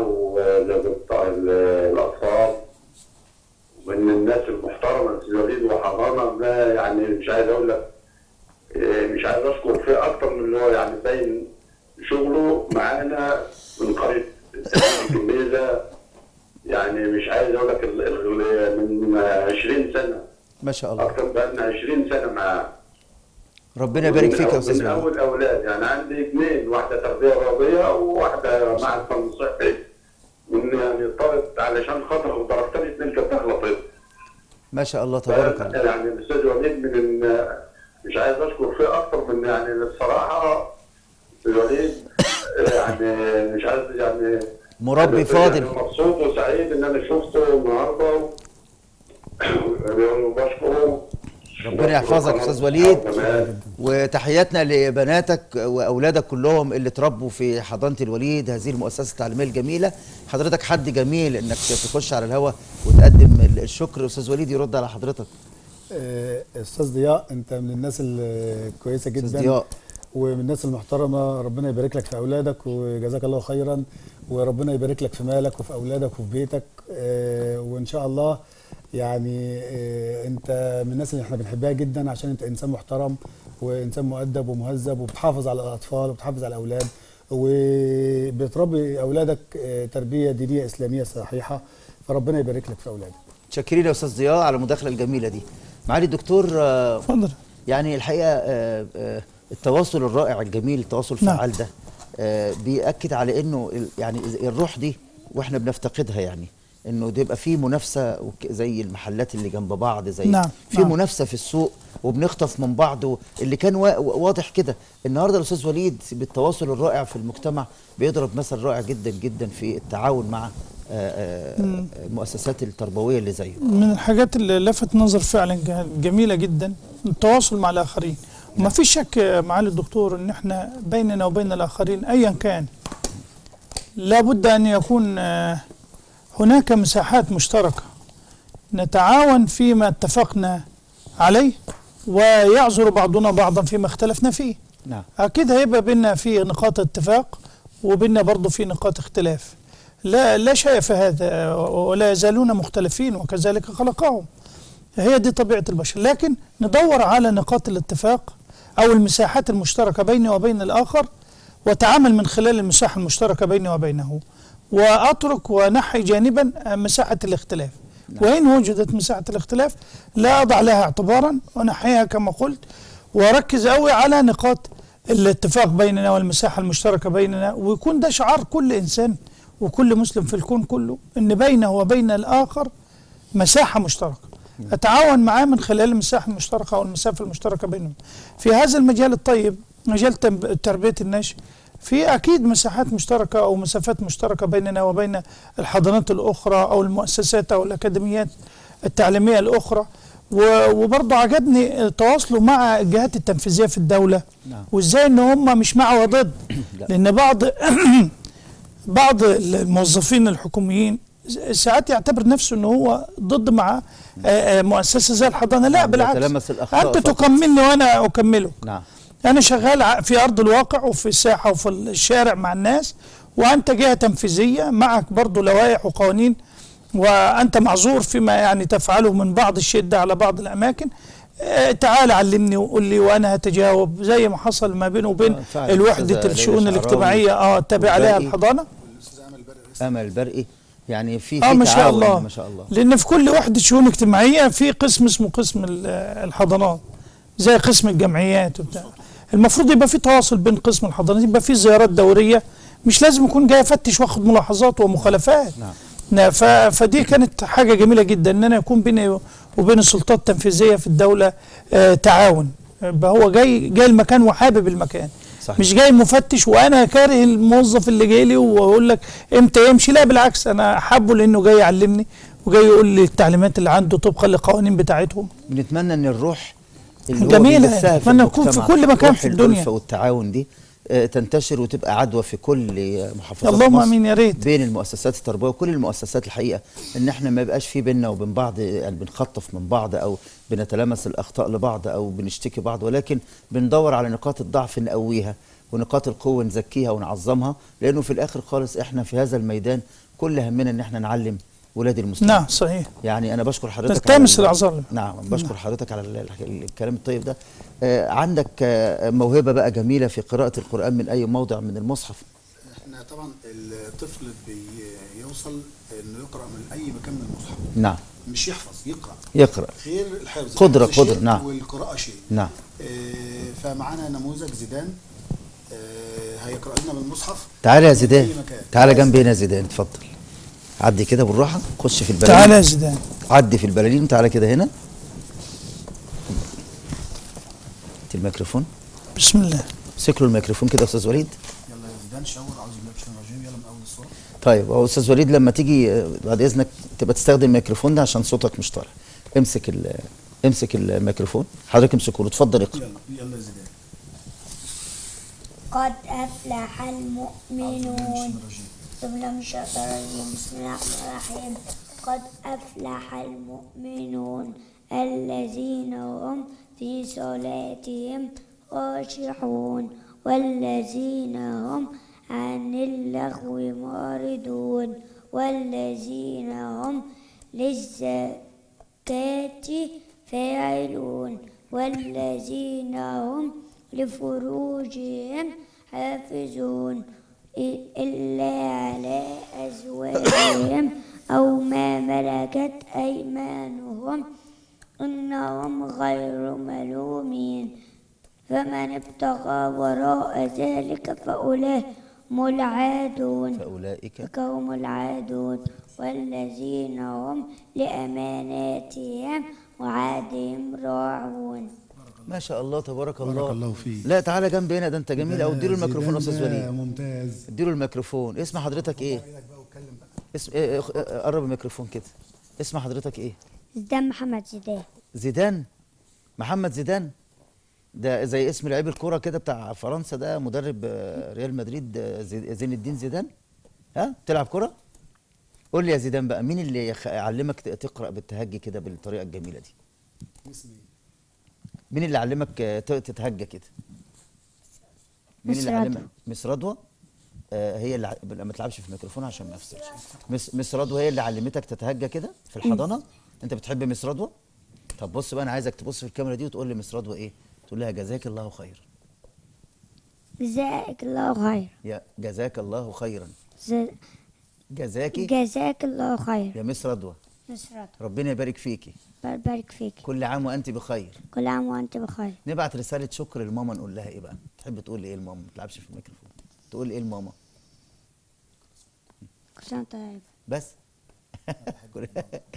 والاطفال، ومن الناس المحترمه الاستاذ وليد وحضانه ما يعني مش عايز اقول لك، مش عايز اشكر فيه اكتر من اللي هو يعني باين شغله معانا من قريه الجميزه. يعني مش عايز اقول لك من عشرين سنه ما شاء الله. اكتر بقى لنا عشرين سنه معاه. ربنا يبارك فيك يا استاذ. من اول اولاد يعني عندي اثنين، واحده تربيه رياضيه وواحده مع الفن الصحي. من يعني طلبت علشان خاطر ودرجتها الاثنين كانت داخله طب. ما شاء الله تبارك الله. يعني الاستاذ وليد من مش عايز اشكر فيه اكتر من يعني بصراحه الوليد يعني مش عايز يعني مربي فاضل. يعني مبسوط وسعيد ان انا شفته النهارده وبشكره. ربنا يحفظك استاذ وليد، وتحياتنا لبناتك واولادك كلهم اللي تربوا في حضانه الوليد، هذه المؤسسه التعليميه الجميله. حضرتك حد جميل انك تخش على الهواء وتقدم الشكر. استاذ وليد يرد على حضرتك. استاذ ضياء، انت من الناس الكويسه جدا استاذ ضياء ومن الناس المحترمه. ربنا يبارك لك في اولادك وجزاك الله خيرا، وربنا يبارك لك في مالك وفي اولادك وفي بيتك. وان شاء الله يعني آه، انت من الناس اللي احنا بنحبها جدا عشان انت انسان محترم وانسان مؤدب ومهذب وبتحافظ على الاطفال وبتحافظ على الاولاد وبتربي اولادك آه، تربيه دينيه اسلاميه صحيحه، فربنا يبارك لك في اولادك. متشكرين يا استاذ ضياء على المداخله الجميله دي. معالي الدكتور، اتفضل. يعني الحقيقه آه، آه، التواصل الرائع الجميل، التواصل الفعال ده آه، بيأكد على انه ال- يعني الروح دي واحنا بنفتقدها، يعني انه ده يبقى في منافسه وك- زي المحلات اللي جنب بعض، زي نعم، في نعم. منافسه في السوق وبنخطف من بعض، اللي كان وا- واضح كده. النهارده الاستاذ وليد بالتواصل الرائع في المجتمع بيضرب مثل رائع جدا جدا في التعاون مع آه، آه، مم. المؤسسات التربويه اللي زيه. من الحاجات اللي لفت نظر فعلا ج- جميله جدا التواصل مع الاخرين. وما فيش شك يا معالي الدكتور ان احنا بيننا وبين الاخرين ايا كان لابد ان يكون آه، هناك مساحات مشتركه نتعاون فيما اتفقنا عليه ويعذر بعضنا بعضا فيما اختلفنا فيه. نعم. اكيد هيبقى بينا في نقاط اتفاق وبينا برضه في نقاط اختلاف. لا لا شيء في هذا، ولا يزالون مختلفين وكذلك خلقهم. هي دي طبيعة البشر، لكن ندور على نقاط الاتفاق أو المساحات المشتركة بيني وبين الآخر وتعامل من خلال المساحة المشتركة بيني وبينه، وأترك ونحي جانبا مساحة الاختلاف. وإن وجدت مساحة الاختلاف لا أضع لها اعتبارا ونحيها كما قلت، وأركز أوي على نقاط الاتفاق بيننا والمساحة المشتركة بيننا، ويكون ده شعار كل إنسان وكل مسلم في الكون كله، إن بينه وبين الآخر مساحة مشتركة أتعاون معاه من خلال المساحة المشتركة أو المسافة المشتركة بينهم. في هذا المجال الطيب، مجال تنب- تربية النشء، في أكيد مساحات مشتركة أو مسافات مشتركة بيننا وبين الحضانات الأخرى أو المؤسسات أو الأكاديميات التعليمية الأخرى. و- وبرضه عجبني تواصله مع الجهات التنفيذية في الدولة، نعم. وإزاي إن هم مش مع وضد. لأن بعض بعض الموظفين الحكوميين ساعات يعتبر نفسه ان هو ضد مع آه، آه، مؤسسه زي الحضانه. لا بالعكس، يتلمس الأخطاء انت فقط. تكملني وانا اكملك. نعم. انا شغال ع- في ارض الواقع وفي الساحه وفي الشارع مع الناس، وانت جهه تنفيذيه معك برضو لوائح وقوانين، وانت معذور فيما يعني تفعله من بعض الشده على بعض الاماكن. آه، تعال علمني وقول لي وانا هتجاوب، زي ما حصل ما بينه وبين آه، فعلا. الوحده أستاذة الشؤون ليلى الاجتماعيه شعراوي اه تابع عليها والباقي. الحضانه. امل البرقي، يعني في اه في ما شاء تعاون، الله. ما شاء الله. لان في كل وحده شؤون اجتماعيه في قسم اسمه قسم ال- الحضانات، زي قسم الجمعيات وبتاع. المفروض يبقى في تواصل بين قسم الحضانات، يبقى في زيارات دوريه، مش لازم يكون جاي افتش واخد ملاحظات ومخالفات. نعم. نا- ف- فدي كانت حاجه جميله جدا ان انا يكون بيني وبين السلطات التنفيذيه في الدوله آه تعاون. يبقى هو جاي جاي المكان وحابب المكان. صحيح. مش جاي مفتش وانا كاره الموظف اللي جاي لي واقول لك امتى يمشي. لا بالعكس، انا حابه لانه جاي يعلمني وجاي يقول لي التعليمات اللي عنده طبقا للقوانين بتاعتهم. بنتمنى ان الروح اللي هو جميلة، بيبثها في نتمنى نكون في المجتمع، كل مكان روح في الدنيا. الألفة والتعاون دي آه، تنتشر وتبقى عدوى في كل محافظات اللهم مصر امين يا ريت. بين المؤسسات التربويه وكل المؤسسات. الحقيقه ان احنا ما يبقاش في بيننا وبين بعض يعني بنخطف من بعض او بنتلمس الاخطاء لبعض او بنشتكي بعض، ولكن بندور على نقاط الضعف نقويها ونقاط القوه نزكيها ونعظمها، لانه في الاخر خالص احنا في هذا الميدان كل همنا ان احنا نعلم ولاد المسلمين. نعم صحيح. يعني انا بشكر حضرتك نلتمس على ال- الأعذار. نعم بشكر حضرتك على ال- ال- الكلام الطيب ده. آه عندك آه موهبه بقى جميله في قراءه القران من اي موضع من المصحف. احنا طبعا الطفل بيوصل انه يقرا من اي مكان من المصحف. نعم. مش يحفظ، يقرا. يقرا. غير الحفظ. قدره الحفظ قدره شيء نعم. والقراءه شيء. نعم. آه فمعانا نموذج زيدان آه هيقرا لنا من المصحف. تعالى يا من زيدان، أي مكان. تعالى جنبي هنا يا زيدان، اتفضل. عدي كده بالراحه، خش في البلالين. تعالى يا زيدان. عدي في البلالين وتعالى كده هنا. هات الميكروفون. بسم الله. امسك له الميكروفون كده يا استاذ وليد. يلا يا زيدان شاور، اعوذ بالله من الشيطان الرجيم، يلا من اول الصوره. طيب هو استاذ وليد لما تيجي آه، بعد اذنك تبقى تستخدم الميكروفون ده عشان صوتك مش طالع. امسك ال امسك الميكروفون، حضرتك امسكه له، اتفضل اقرا. يلا يلا يا زيدان. قد أفلح المؤمنون. بسم الله من الشيطان الرجيم. بسم الله الرحمن الرحيم. قد أفلح المؤمنون الذين هم في صلاتهم خاشعون والذين هم عن اللغو معرضون والذين هم للز- للزكاة فاعلون والذين هم لفروجهم حافظون إلا على أزواجهم أو ما ملكت أيمانهم إنهم غير ملومين فمن ابتغى وراء ذلك فأولئك هم العادون فأولئك هم العادون والذين هم لأماناتهم وعهدهم راعون. ما شاء الله تبارك الله. بارك الله فيك. لا تعالى جنب هنا، ده انت جميل قوي. اديله الميكروفون يا استاذ وليد. ممتاز. اديله الميكروفون. اسم حضرتك ايه؟ اسم ايه؟ قرب الميكروفون كده. اسم حضرتك ايه؟ زيدان محمد زيدان. زيدان محمد زيدان، ده زي اسم لعيب الكوره كده بتاع فرنسا، ده مدرب ريال مدريد زين الدين زيدان. ها بتلعب كوره؟ قول لي يا زيدان بقى، مين اللي علمك تقرا بالتهجي كده بالطريقه الجميله دي؟ مين اللي علمك تتهجى كده؟ مين اللي علمك؟ مس رضوى. آه هي اللي ما تلعبش في الميكروفون عشان ما افصلش. مس مس رضوى هي اللي علمتك تتهجى كده في الحضانه؟ انت بتحب مس رضوى؟ طب بص بقى، انا عايزك تبص في الكاميرا دي وتقول لي مس رضوى ايه؟ تقول لها جزاك الله خير. جزاك الله خير. يا جزاك الله خيرا. ز... جزاكي جزاك الله خير يا مس رضوى. مس رضوى. ربنا يبارك فيكي. بارك فيك. كل عام وانت بخير. كل عام وانت بخير. نبعت رساله شكر لماما، نقول لها ايه بقى؟ تحب تقول ايه لماما؟ ما تلعبش في الميكروفون. تقول ايه لماما؟ كل سنه طيب. بس كل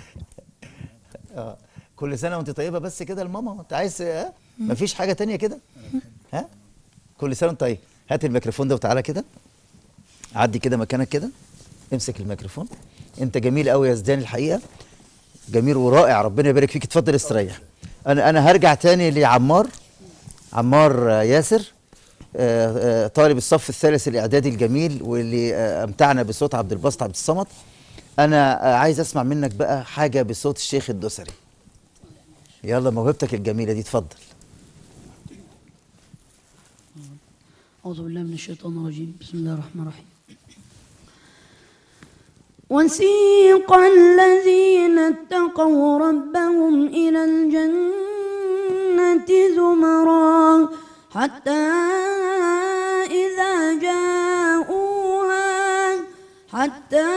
اه كل سنه وانت طيبه بس كده لماما. انت عايز ها؟ مفيش حاجه تانية كده؟ ها؟ كل سنه وانت طيب. هات الميكروفون ده وتعالى كده. عدي كده مكانك كده. امسك الميكروفون. انت جميل قوي يا زيدان الحقيقه. جميل ورائع، ربنا يبارك فيك. اتفضل استريح. انا انا هرجع تاني لعمار. عمار ياسر، طالب الصف الثالث الاعدادي الجميل واللي امتعنا بصوت عبد الباسط عبد الصمد. انا عايز اسمع منك بقى حاجه بصوت الشيخ الدوسري. يلا موهبتك الجميله دي، اتفضل. أعوذ بالله من الشيطان الرجيم. بسم الله الرحمن الرحيم. وسيق الذين اتقوا ربهم إلى الجنة زمرا حتى إذا جاءوها حتى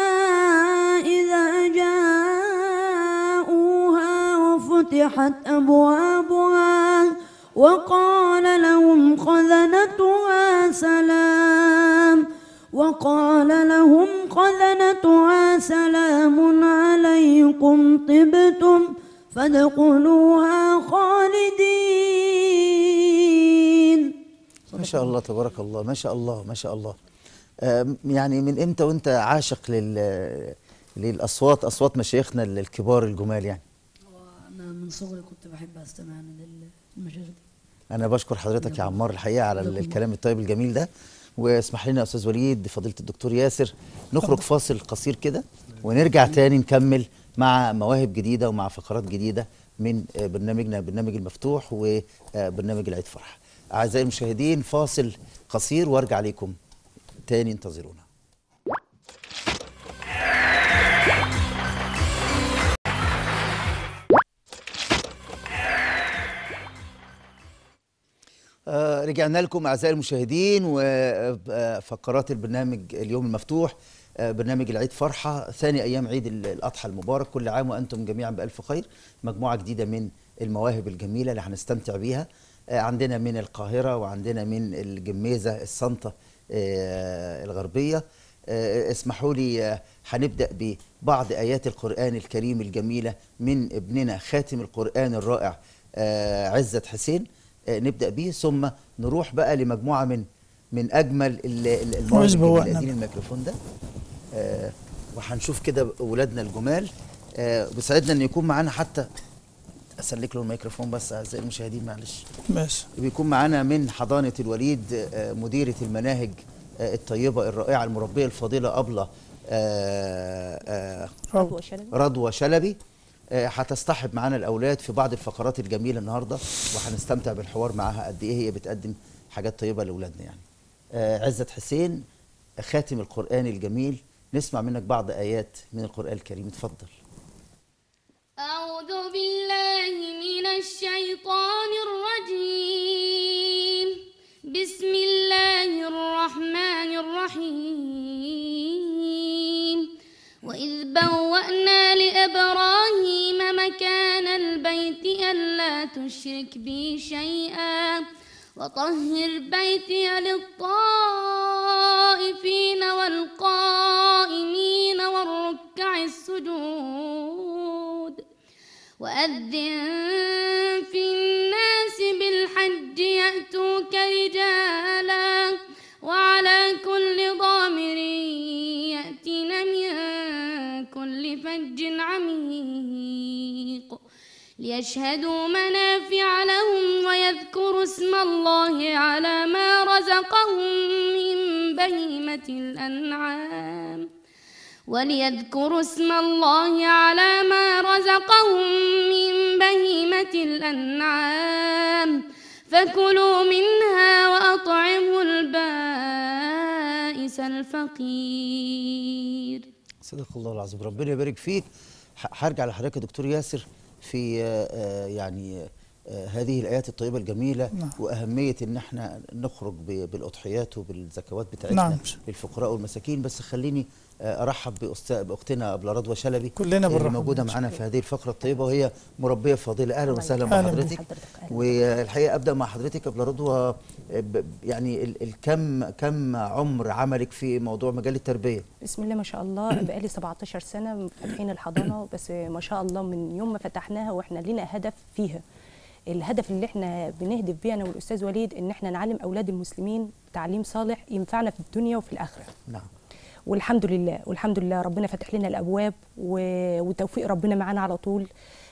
إذا جاءوها وفتحت أبوابها وقال لهم خزنتها سلام وقال لهم خزنتها سلام عليكم طبتم فادخلوها خالدين. ما شاء الله تبارك الله. ما شاء الله ما شاء الله. آه يعني من امتى وانت عاشق لل للاصوات، اصوات مشايخنا الكبار الجمال يعني؟ انا من صغري كنت بحب استمع للمشايخ دي. انا بشكر حضرتك يا عمار الحقيقه على الكلام الطيب الجميل ده. واسمح لنا يا استاذ وليد فضيله الدكتور ياسر نخرج فاصل قصير كده ونرجع تاني نكمل مع مواهب جديده ومع فقرات جديده من برنامجنا برنامج المفتوح وبرنامج العيد فرح. اعزائي المشاهدين فاصل قصير وارجع لكم تاني، انتظرونا. آه رجعنا لكم اعزائي المشاهدين وفقرات البرنامج اليوم المفتوح. آه برنامج العيد فرحه، ثاني ايام عيد الاضحى المبارك. كل عام وانتم جميعا بالف خير. مجموعه جديده من المواهب الجميله اللي هنستمتع بيها. آه عندنا من القاهره وعندنا من الجميزه الصنطه آه الغربيه. آه اسمحوا لي آه هنبدا ببعض ايات القران الكريم الجميله من ابننا خاتم القران الرائع آه عزت حسين. نبدأ بيه ثم نروح بقى لمجموعة من من أجمل المواهب اللي دين الميكروفون ده. آه وهنشوف كده أولادنا الجمال. آه بيسعدنا إن يكون معانا، حتى أسلك له الميكروفون بس أعزائي المشاهدين معلش. ماشي. بيكون معانا من حضانة الوليد آه مديرة المناهج آه الطيبة الرائعة المربية الفاضلة أبلة آه آه رضوى شلبي. هتصطحب معانا الاولاد في بعض الفقرات الجميله النهارده وهنستمتع بالحوار معاها قد ايه هي بتقدم حاجات طيبه لاولادنا يعني. آه عزت حسين خاتم القران الجميل، نسمع منك بعض ايات من القران الكريم، اتفضل. أعوذ بالله من الشيطان الرجيم. بسم الله الرحمن الرحيم. وإذ بوأنا لإبراهيم مكان البيت ألا تشرك بي شيئا وطهر بيتي للطائفين والقائمين والركع السجود. وأذن في الناس بالحج يأتوك رجالا وعلى كل ضامر يأتين من كل فج عميق ليشهدوا منافع لهم ويذكروا اسم الله على ما رزقهم من بهيمة الأنعام وليذكروا اسم الله على ما رزقهم من بهيمة الأنعام فكلوا منها وأطعموا البائس الفقير. صدق الله العظيم، ربنا يبارك فيك. هرجع لحضرتك يا دكتور ياسر في يعني هذه الآيات الطيبة الجميلة. نعم. وأهمية إن احنا نخرج بالأضحيات وبالزكوات بتاعتنا. نعم. للفقراء والمساكين. بس خليني أرحب بأختنا أبلة رضوى شلبي كلنا اللي موجودة معانا في هذه الفقرة الطيبة وهي مربية فاضلة. أهلا وسهلا بحضرتك. والحقيقة أبدأ مع حضرتك أبلة رضوى، يعني الكم كم عمر عملك في موضوع مجال التربية؟ بسم الله ما شاء الله، بقالي سبعتاشر سنة فاتحين الحضانة، بس ما شاء الله من يوم ما فتحناها واحنا لنا هدف فيها. الهدف اللي احنا بنهدف بيه انا والاستاذ وليد ان احنا نعلم اولاد المسلمين تعليم صالح ينفعنا في الدنيا وفي الاخره. نعم. والحمد لله والحمد لله ربنا فتح لنا الابواب وتوفيق ربنا معانا على طول.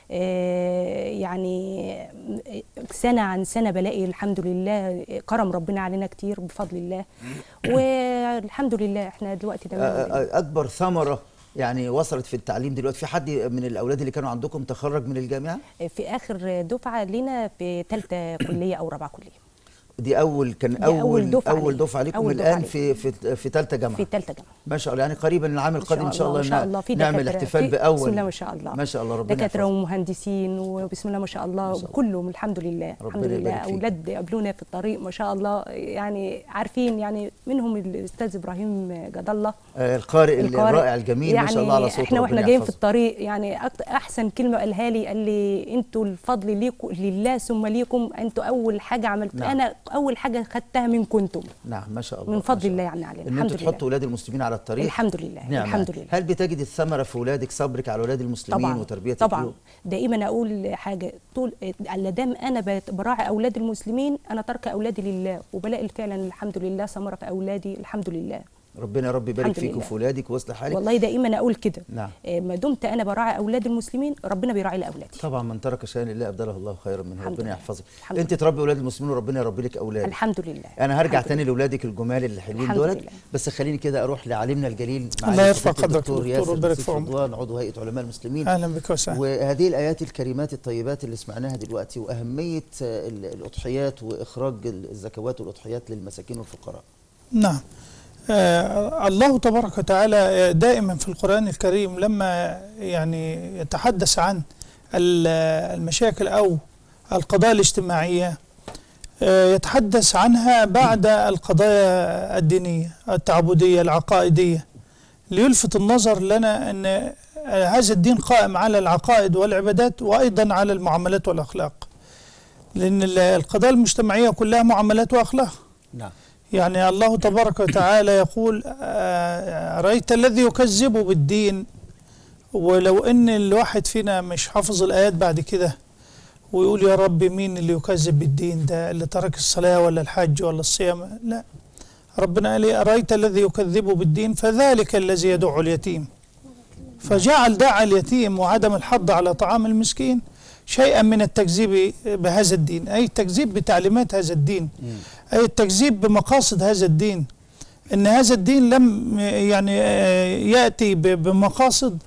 آه يعني سنه عن سنه بلاقي الحمد لله كرم ربنا علينا كتير بفضل الله، والحمد لله احنا دلوقتي تمام. اكبر ثمره يعني وصلت في التعليم دلوقتي، في حد من الاولاد اللي كانوا عندكم تخرج من الجامعه؟ في اخر دفعه لينا في ثالثه كليه او رابعه كليه. دي اول كان اول اول دفعه اول دفعه لكم الان في في في ثالثه جامعه. في ثالثه جامعه ما شاء الله. يعني قريبا العام القادم ان شاء الله, إن شاء الله نعمل احتفال في باول. بسم الله ما شاء الله. ما شاء الله ربنا دكاتره ومهندسين وبسم الله ما شاء الله كلهم الحمد لله. الحمد لله اولاد قابلونا في الطريق ما شاء الله، يعني عارفين يعني منهم الاستاذ ابراهيم جد الله آه القارئ, القارئ الرائع الجميل يعني ما شاء الله على صوته. احنا واحنا جايين في الطريق يعني احسن كلمه قالها لي، قال لي انتوا الفضل ليكم لله ثم ليكم، انتوا اول حاجه عملت. نعم. انا اول حاجه خدتها منكم انتم. نعم ما شاء الله من فضل الله يعني علينا. الحمد لله ان انتوا تحطوا اولاد المسلمين على الطريق. الحمد لله. نعم. الحمد لله. هل بتجد الثمره في اولادك، صبرك على اولاد المسلمين طبعا وتربيتك؟ طبعا دائما اقول حاجه، طول ما دام انا براعي اولاد المسلمين انا ترك اولادي لله، وبلاقي فعلا الحمد لله ثمره في اولادي الحمد لله. ربنا يا رب يبارك فيك وفي اولادك ويصلح حالك. والله دائما اقول كده. نعم. ما دمت انا براعي اولاد المسلمين ربنا بيراعي لي اولادي. طبعا من ترك شيئا لله ابدله الله خيرا منه. ربنا يحفظك. انت تربي اولاد المسلمين وربنا يربي لك اولادك. الحمد لله. انا هرجع تاني لاولادك الجمال الحلوين دولت، بس خليني كده اروح لعالمنا الجليل الله يرفع قدرك دكتور ياسر رضوان عضو هيئه علماء المسلمين. اهلا بك وسهلا. وهذه الايات الكريمات الطيبات اللي سمعناها دلوقتي واهميه الاضحيات واخراج الزكوات والاضحيات للمساكين والفقراء. نعم. آه الله تبارك وتعالى دائما في القرآن الكريم لما يعني يتحدث عن المشاكل أو القضايا الاجتماعية آه يتحدث عنها بعد القضايا الدينية التعبدية العقائدية، ليلفت النظر لنا أن هذا الدين قائم على العقائد والعبادات وأيضا على المعاملات والأخلاق، لأن القضايا المجتمعية كلها معاملات وأخلاق. نعم. يعني الله تبارك وتعالى يقول رأيت الذي يكذب بالدين. ولو ان الواحد فينا مش حافظ الآيات بعد كده ويقول يا رب مين اللي يكذب بالدين ده، اللي ترك الصلاة ولا الحج ولا الصيام؟ لا، ربنا قال لي أرأيت الذي يكذب بالدين فذلك الذي يدع اليتيم، فجعل دع اليتيم وعدم الحض على طعام المسكين شيئا من التكذيب بهذا الدين، أي التكذيب بتعليمات هذا الدين، أي التكذيب بمقاصد هذا الدين، إن هذا الدين لم يعني يأتي بمقاصد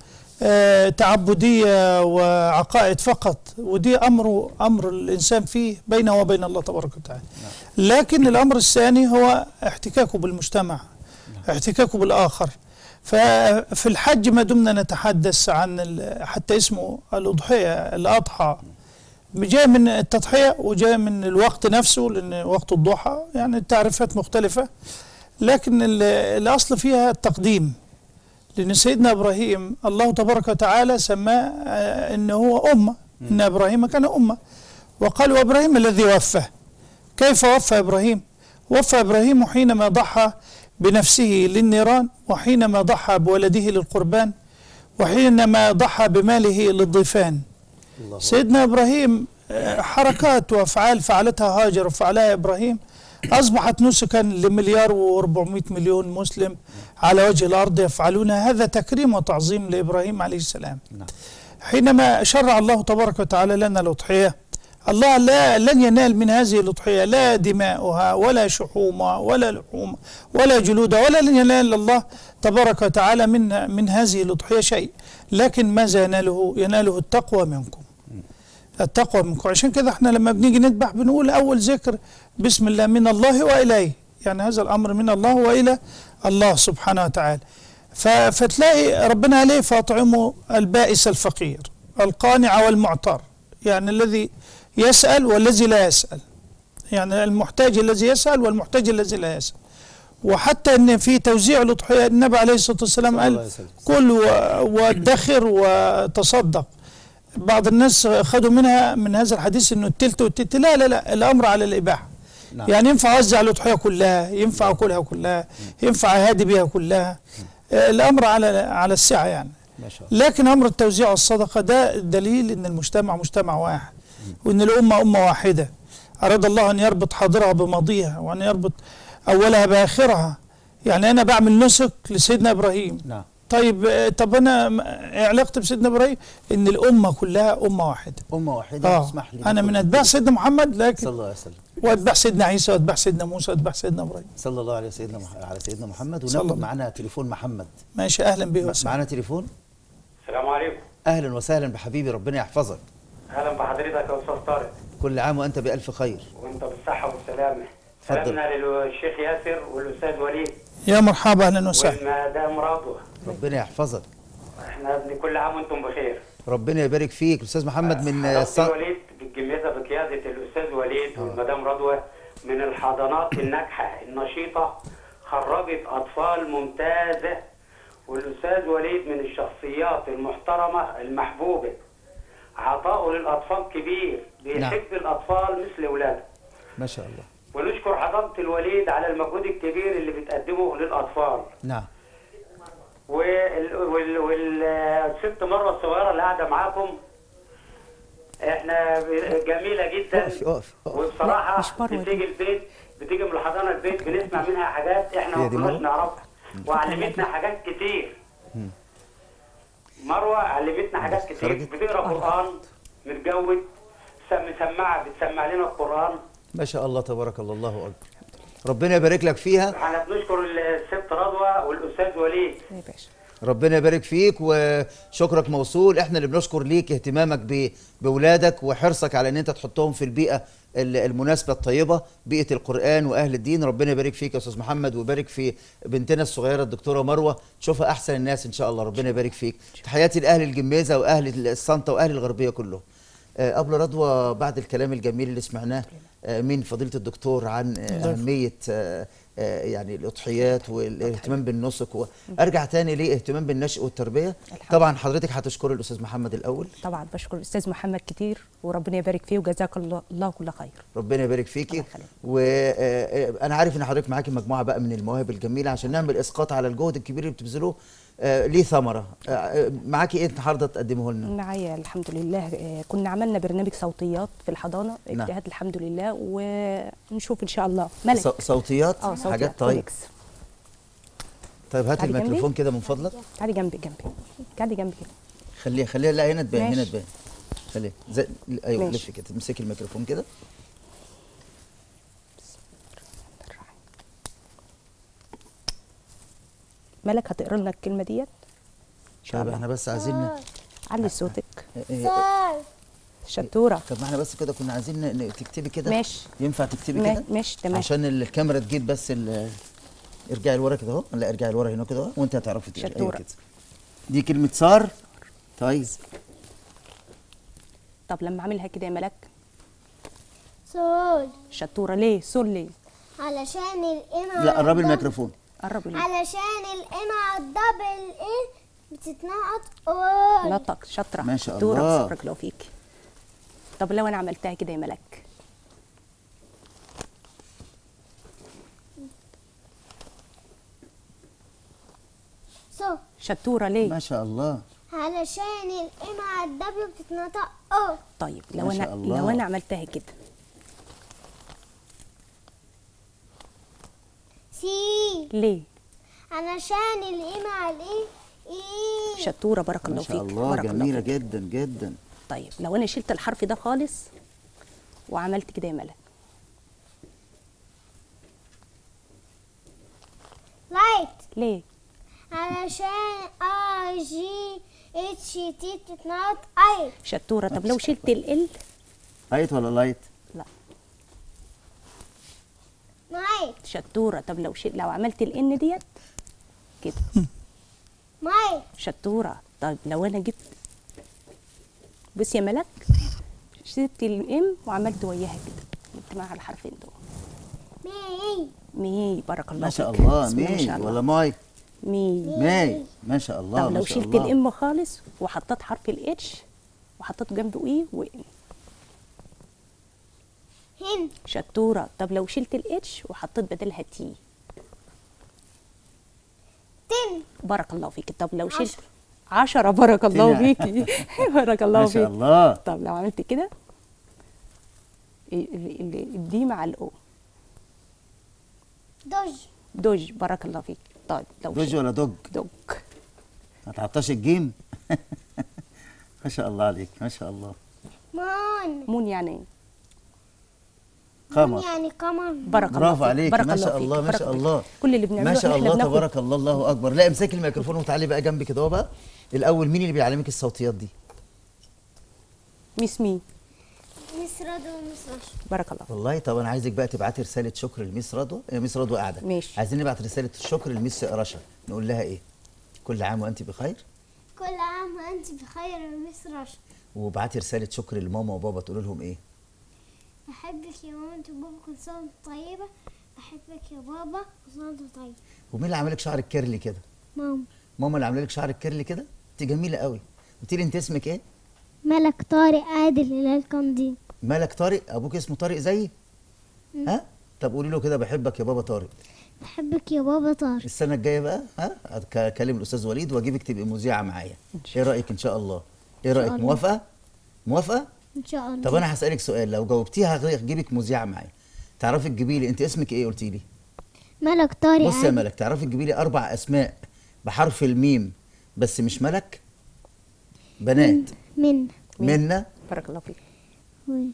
تعبدية وعقائد فقط، ودي أمر أمر الإنسان فيه بينه وبين الله تبارك وتعالى. لكن الأمر الثاني هو احتكاكه بالمجتمع، احتكاكه بالآخر، ففي الحج ما دمنا نتحدث عن حتى اسمه الأضحية الأضحى، جاي من التضحية وجاي من الوقت نفسه، لأن وقت الضحى يعني التعريفات مختلفة، لكن الأصل فيها التقديم، لأن سيدنا إبراهيم الله تبارك وتعالى سماه إنه هو أمة، إن إبراهيم كان أمة، وقال وإبراهيم الذي وفى. كيف وفى إبراهيم؟ وفى إبراهيم حينما ضحى بنفسه للنيران، وحينما ضحى بولده للقربان، وحينما ضحى بماله للضيفان. سيدنا إبراهيم حركات وأفعال فعلتها هاجر وفعلها إبراهيم أصبحت نسكا لمليار وأربعمائة مليون مسلم على وجه الأرض يفعلونها. هذا تكريم وتعظيم لإبراهيم عليه السلام. حينما شرع الله تبارك وتعالى لنا الأضحية، الله لا لن ينال من هذه الأضحية لا دماؤها ولا شحومها ولا لحومها ولا جلودها، ولا لن ينال الله تبارك وتعالى من من هذه الأضحية شيء، لكن ماذا يناله؟ يناله التقوى منكم. التقوى منكم. عشان كده احنا لما بنيجي نذبح بنقول أول ذكر بسم الله من الله وإليه، يعني هذا الأمر من الله وإلى الله سبحانه وتعالى. فتلاقي ربنا عليه فاطعموا البائس الفقير القانع والمعتر، يعني الذي يسأل والذي لا يسأل، يعني المحتاج الذي يسأل والمحتاج الذي لا يسأل. وحتى ان في توزيع الأضحية النبي عليه الصلاة والسلام قال كل وادخر وتصدق. بعض الناس خدوا منها من هذا الحديث انه التلت والتلت، لا لا لا، الامر على الاباحه. نعم. يعني ينفع اوزع الأضحية كلها، ينفع اكلها كلها، ينفع اهادي بها كلها، الامر على على السعه يعني. ما شاء الله. لكن امر التوزيع والصدقه ده دليل ان المجتمع مجتمع واحد، وان الامه امه واحده. اراد الله ان يربط حاضرها بماضيها، وان يربط اولها باخرها. يعني انا بعمل نسك لسيدنا ابراهيم. نعم. طيب طب انا علاقتي بسيدنا ابراهيم ان الامه كلها امه واحده. امه واحده. آه. اسمح لي انا من اتباع سيدنا محمد، لكن صلى الله عليه وسلم، واتباع سيدنا عيسى واتباع سيدنا موسى واتباع سيدنا ابراهيم صلى الله عليه سيدنا مح... على سيدنا محمد. وناخد معانا تليفون محمد. ماشي، اهلا بيه وسهلا. معانا تليفون. السلام عليكم. اهلا وسهلا بحبيبي، ربنا يحفظك. اهلا بحضرتك يا استاذ طارق. كل عام وانت بالف خير. وانت بالصحه والسلامه. سلامنا للشيخ ياسر والاستاذ وليد. يا مرحبا، اهلا وسهلا. والمدام رضوى. ربنا يحفظك. احنا كل عام وانتم بخير. ربنا يبارك فيك. الاستاذ محمد من الاستاذ وليد بالجميزه بقياده الاستاذ وليد آه. والمدام رضوى من الحضانات الناجحه النشيطه، خرجت اطفال ممتازه، والاستاذ وليد من الشخصيات المحترمه المحبوبه. عطاؤه للاطفال كبير، بيحب نعم. الاطفال مثل اولاده. ما شاء الله. ونشكر حضانه الوليد على المجهود الكبير اللي بتقدمه للاطفال. نعم. وال وال والست مروه الصغيره اللي قاعده معاكم احنا جميله جدا. أوف أوف أوف. وبصراحه بتيجي البيت، بتيجي من الحضانه البيت بنسمع منها حاجات احنا ما كناش نعرفها، وعلمتنا حاجات كتير. مروه علمتنا حاجات كتير، بتقرا قران، متجوز، مسمعه بتسمع لنا القران. ما شاء الله تبارك الله، الله اكبر. ربنا يبارك لك فيها. احنا بنشكر الست رضوى والاستاذ وليد. ربنا يبارك فيك وشكرك موصول. احنا اللي بنشكر ليك اهتمامك باولادك وحرصك على ان انت تحطهم في البيئه المناسبه الطيبه، بيئه القران واهل الدين. ربنا يبارك فيك يا استاذ محمد، ويبارك في بنتنا الصغيره الدكتوره مروه، تشوفها احسن الناس ان شاء الله. ربنا يبارك فيك. تحياتي لاهل الجميزه واهل الصنطه واهل الغربيه كلهم. قبل رضوى، بعد الكلام الجميل اللي سمعناه من فضيله الدكتور عن اهميه يعني الاضحيات والاهتمام بالنسك، وارجع تاني ليه اهتمام بالنشء والتربيه. طبعا حضرتك هتشكر الاستاذ محمد الاول. طبعا بشكر الاستاذ محمد كتير، وربنا يبارك فيه وجزاك الله, الله كل خير. ربنا يبارك فيكي. وانا عارف ان حضرتك معاكي مجموعه بقى من المواهب الجميله عشان نعمل اسقاط على الجهد الكبير اللي بتبذلوه. آه ليه ثمره. آه معاكي ايه النهارده تقدمه لنا؟ معايا الحمد لله. آه كنا عملنا برنامج صوتيات في الحضانه اجتهاد. نعم. الحمد لله، ونشوف ان شاء الله ملك صوتيات. اه صوتيات حاجات. طيب كونكس. طيب هاتي الميكروفون كده من فضلك. تعالي جنبي جنبي تعالي جنبي كده. خليها خليها لا هنا تبان، هنا تبان. خليها زي ايوه لفي كده، امسكي الميكروفون كده. ملك هتقرا لنا الكلمه ديت. طب احنا بس عايزين علي صوتك. شطوره. طب ما احنا بس كده كنا عايزين تكتبي كده. ماشي. ينفع تكتبي كده؟ ماشي تمام. عشان الكاميرا تجيب بس ال ارجعي لورا كده اهو، لا ارجعي لورا هنا كده اهو، وانت هتعرفي تقري. شطورة. أيوة كده. دي كلمه صار. طيب طب لما اعملها كده يا ملك. صول. شطوره. ليه صول ليه؟ علشان القيمة لا قربي الميكروفون. قربي. علشان القيمة على الدبل ايه بتتنقط قول. نطق. شاطره. ما شاء شطورة. الله. بارك الله فيك. طب لو انا عملتها كده يا ملك. صو. شطوره. ليه؟ ما شاء الله. علشان القيمة على الدبل بتتنطق او. طيب لو ما انا شاء الله. لو انا عملتها كده. سي. ليه؟ علشان القيمة على الايه ايه. شطوره. بارك الله ما فيك. شاء الله بارك جميله الله فيك. جدا جدا. طيب لو انا شلت الحرف ده خالص وعملت كده يا ملك. لايت. ليه؟ علشان اي جي اتش تي بتتنطق اي. شطوره. طب لو شلت ال لايت ولا لايت؟ لا. مايت. شطوره. طب لو شل... لو عملت الان ديت كده. مايت. شطوره. طيب لو انا جبت بص يا ملك، شلت الام وعملت وياها كده، جبت معاها الحرفين دول. مي. مي. بارك الله ما شاء فيك. الله. بسم الله ما مي شاء الله. ولا ماي؟ مي. ماي. ما شاء الله. طب ما لو شاء شلت الله. الام خالص وحطيت حرف الاتش وحطيت جنبه ايه وان. هن. شطوره. طب لو شلت الاتش وحطيت بدلها تي. تن. بارك الله فيك. طب لو شلت عشرة. بارك الله تن. فيكي. بارك الله ما فيك. شاء الله. طب لو عملت كده ال- ال- الدي مع الاو. دوج. دوج. بارك الله فيك. طيب لو دوج شلت- ولا دوج؟ دوج. ما تعطاش الجيم. ما شاء الله عليك. ما شاء الله. مون. مون يعني ايه؟ مون قمر. يعني قمر. بارك الله برافو فيك. عليك. بارك ما الله شاء فيك. الله. ما بارك شاء الله الله. فيك. كل اللي بنعمله ما شاء إحنا الله بناخد- تبارك الله. الله اكبر. لا امسكي الميكروفون وتعالي بقى جنبي كده اهو بقى. الاول مين اللي بيعلمك الصوتيات دي؟ ميس مين؟ مس رضوى ومس رشا. بارك الله. والله طب انا عايزك بقى تبعتي رساله شكر لميس رضوى. يا ميس رضوى قاعده. ماشي. عايزين نبعت رساله الشكر لميس رشا، نقول لها ايه؟ كل عام وانت بخير. كل عام وانت بخير يا مس رشا. وابعتي رساله شكر لماما وبابا تقول لهم ايه؟ بحبك يا ماما انت وبابا كل سنه وانت طيبه. بحبك يا بابا كل سنه وانت طيب. ومين اللي عامل لك شعرك كيرلي كده؟ ماما. ماما اللي عامله لك شعرك كيرلي كده؟ انت جميله قوي. قلت لي انت اسمك ايه؟ ملك طارق عادل هلال قنديل. مالك طارق؟ ابوك اسمه طارق زيي؟ ها؟ طب قولي له كده بحبك يا بابا طارق. بحبك يا بابا طارق. السنه الجايه بقى ها هكلم الاستاذ وليد واجيبك تبقي مذيعه معايا. ايه رايك ان شاء الله؟ ايه رايك؟ الله. موافقه؟ موافقه؟ ان شاء الله. طب انا هسالك سؤال، لو جاوبتيها هجيبك مذيعه معايا. تعرفي تجيبي لي، انت اسمك ايه قلتي لي؟ ملك طارق بص يا عادل. ملك، تعرفي تجيبي لي اربع اسماء بحرف الميم بس مش ملك؟ بنات. من. منا. بارك الله فيك. وين.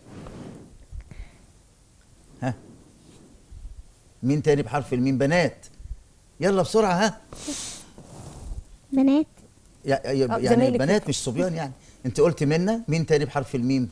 ها مين تاني بحرف الميم؟ بنات. يلا بسرعه. ها بنات. يع- يع- آه، يعني زمايلك بنات مش صبيان يعني. انت قلت منا. مين تاني بحرف الميم؟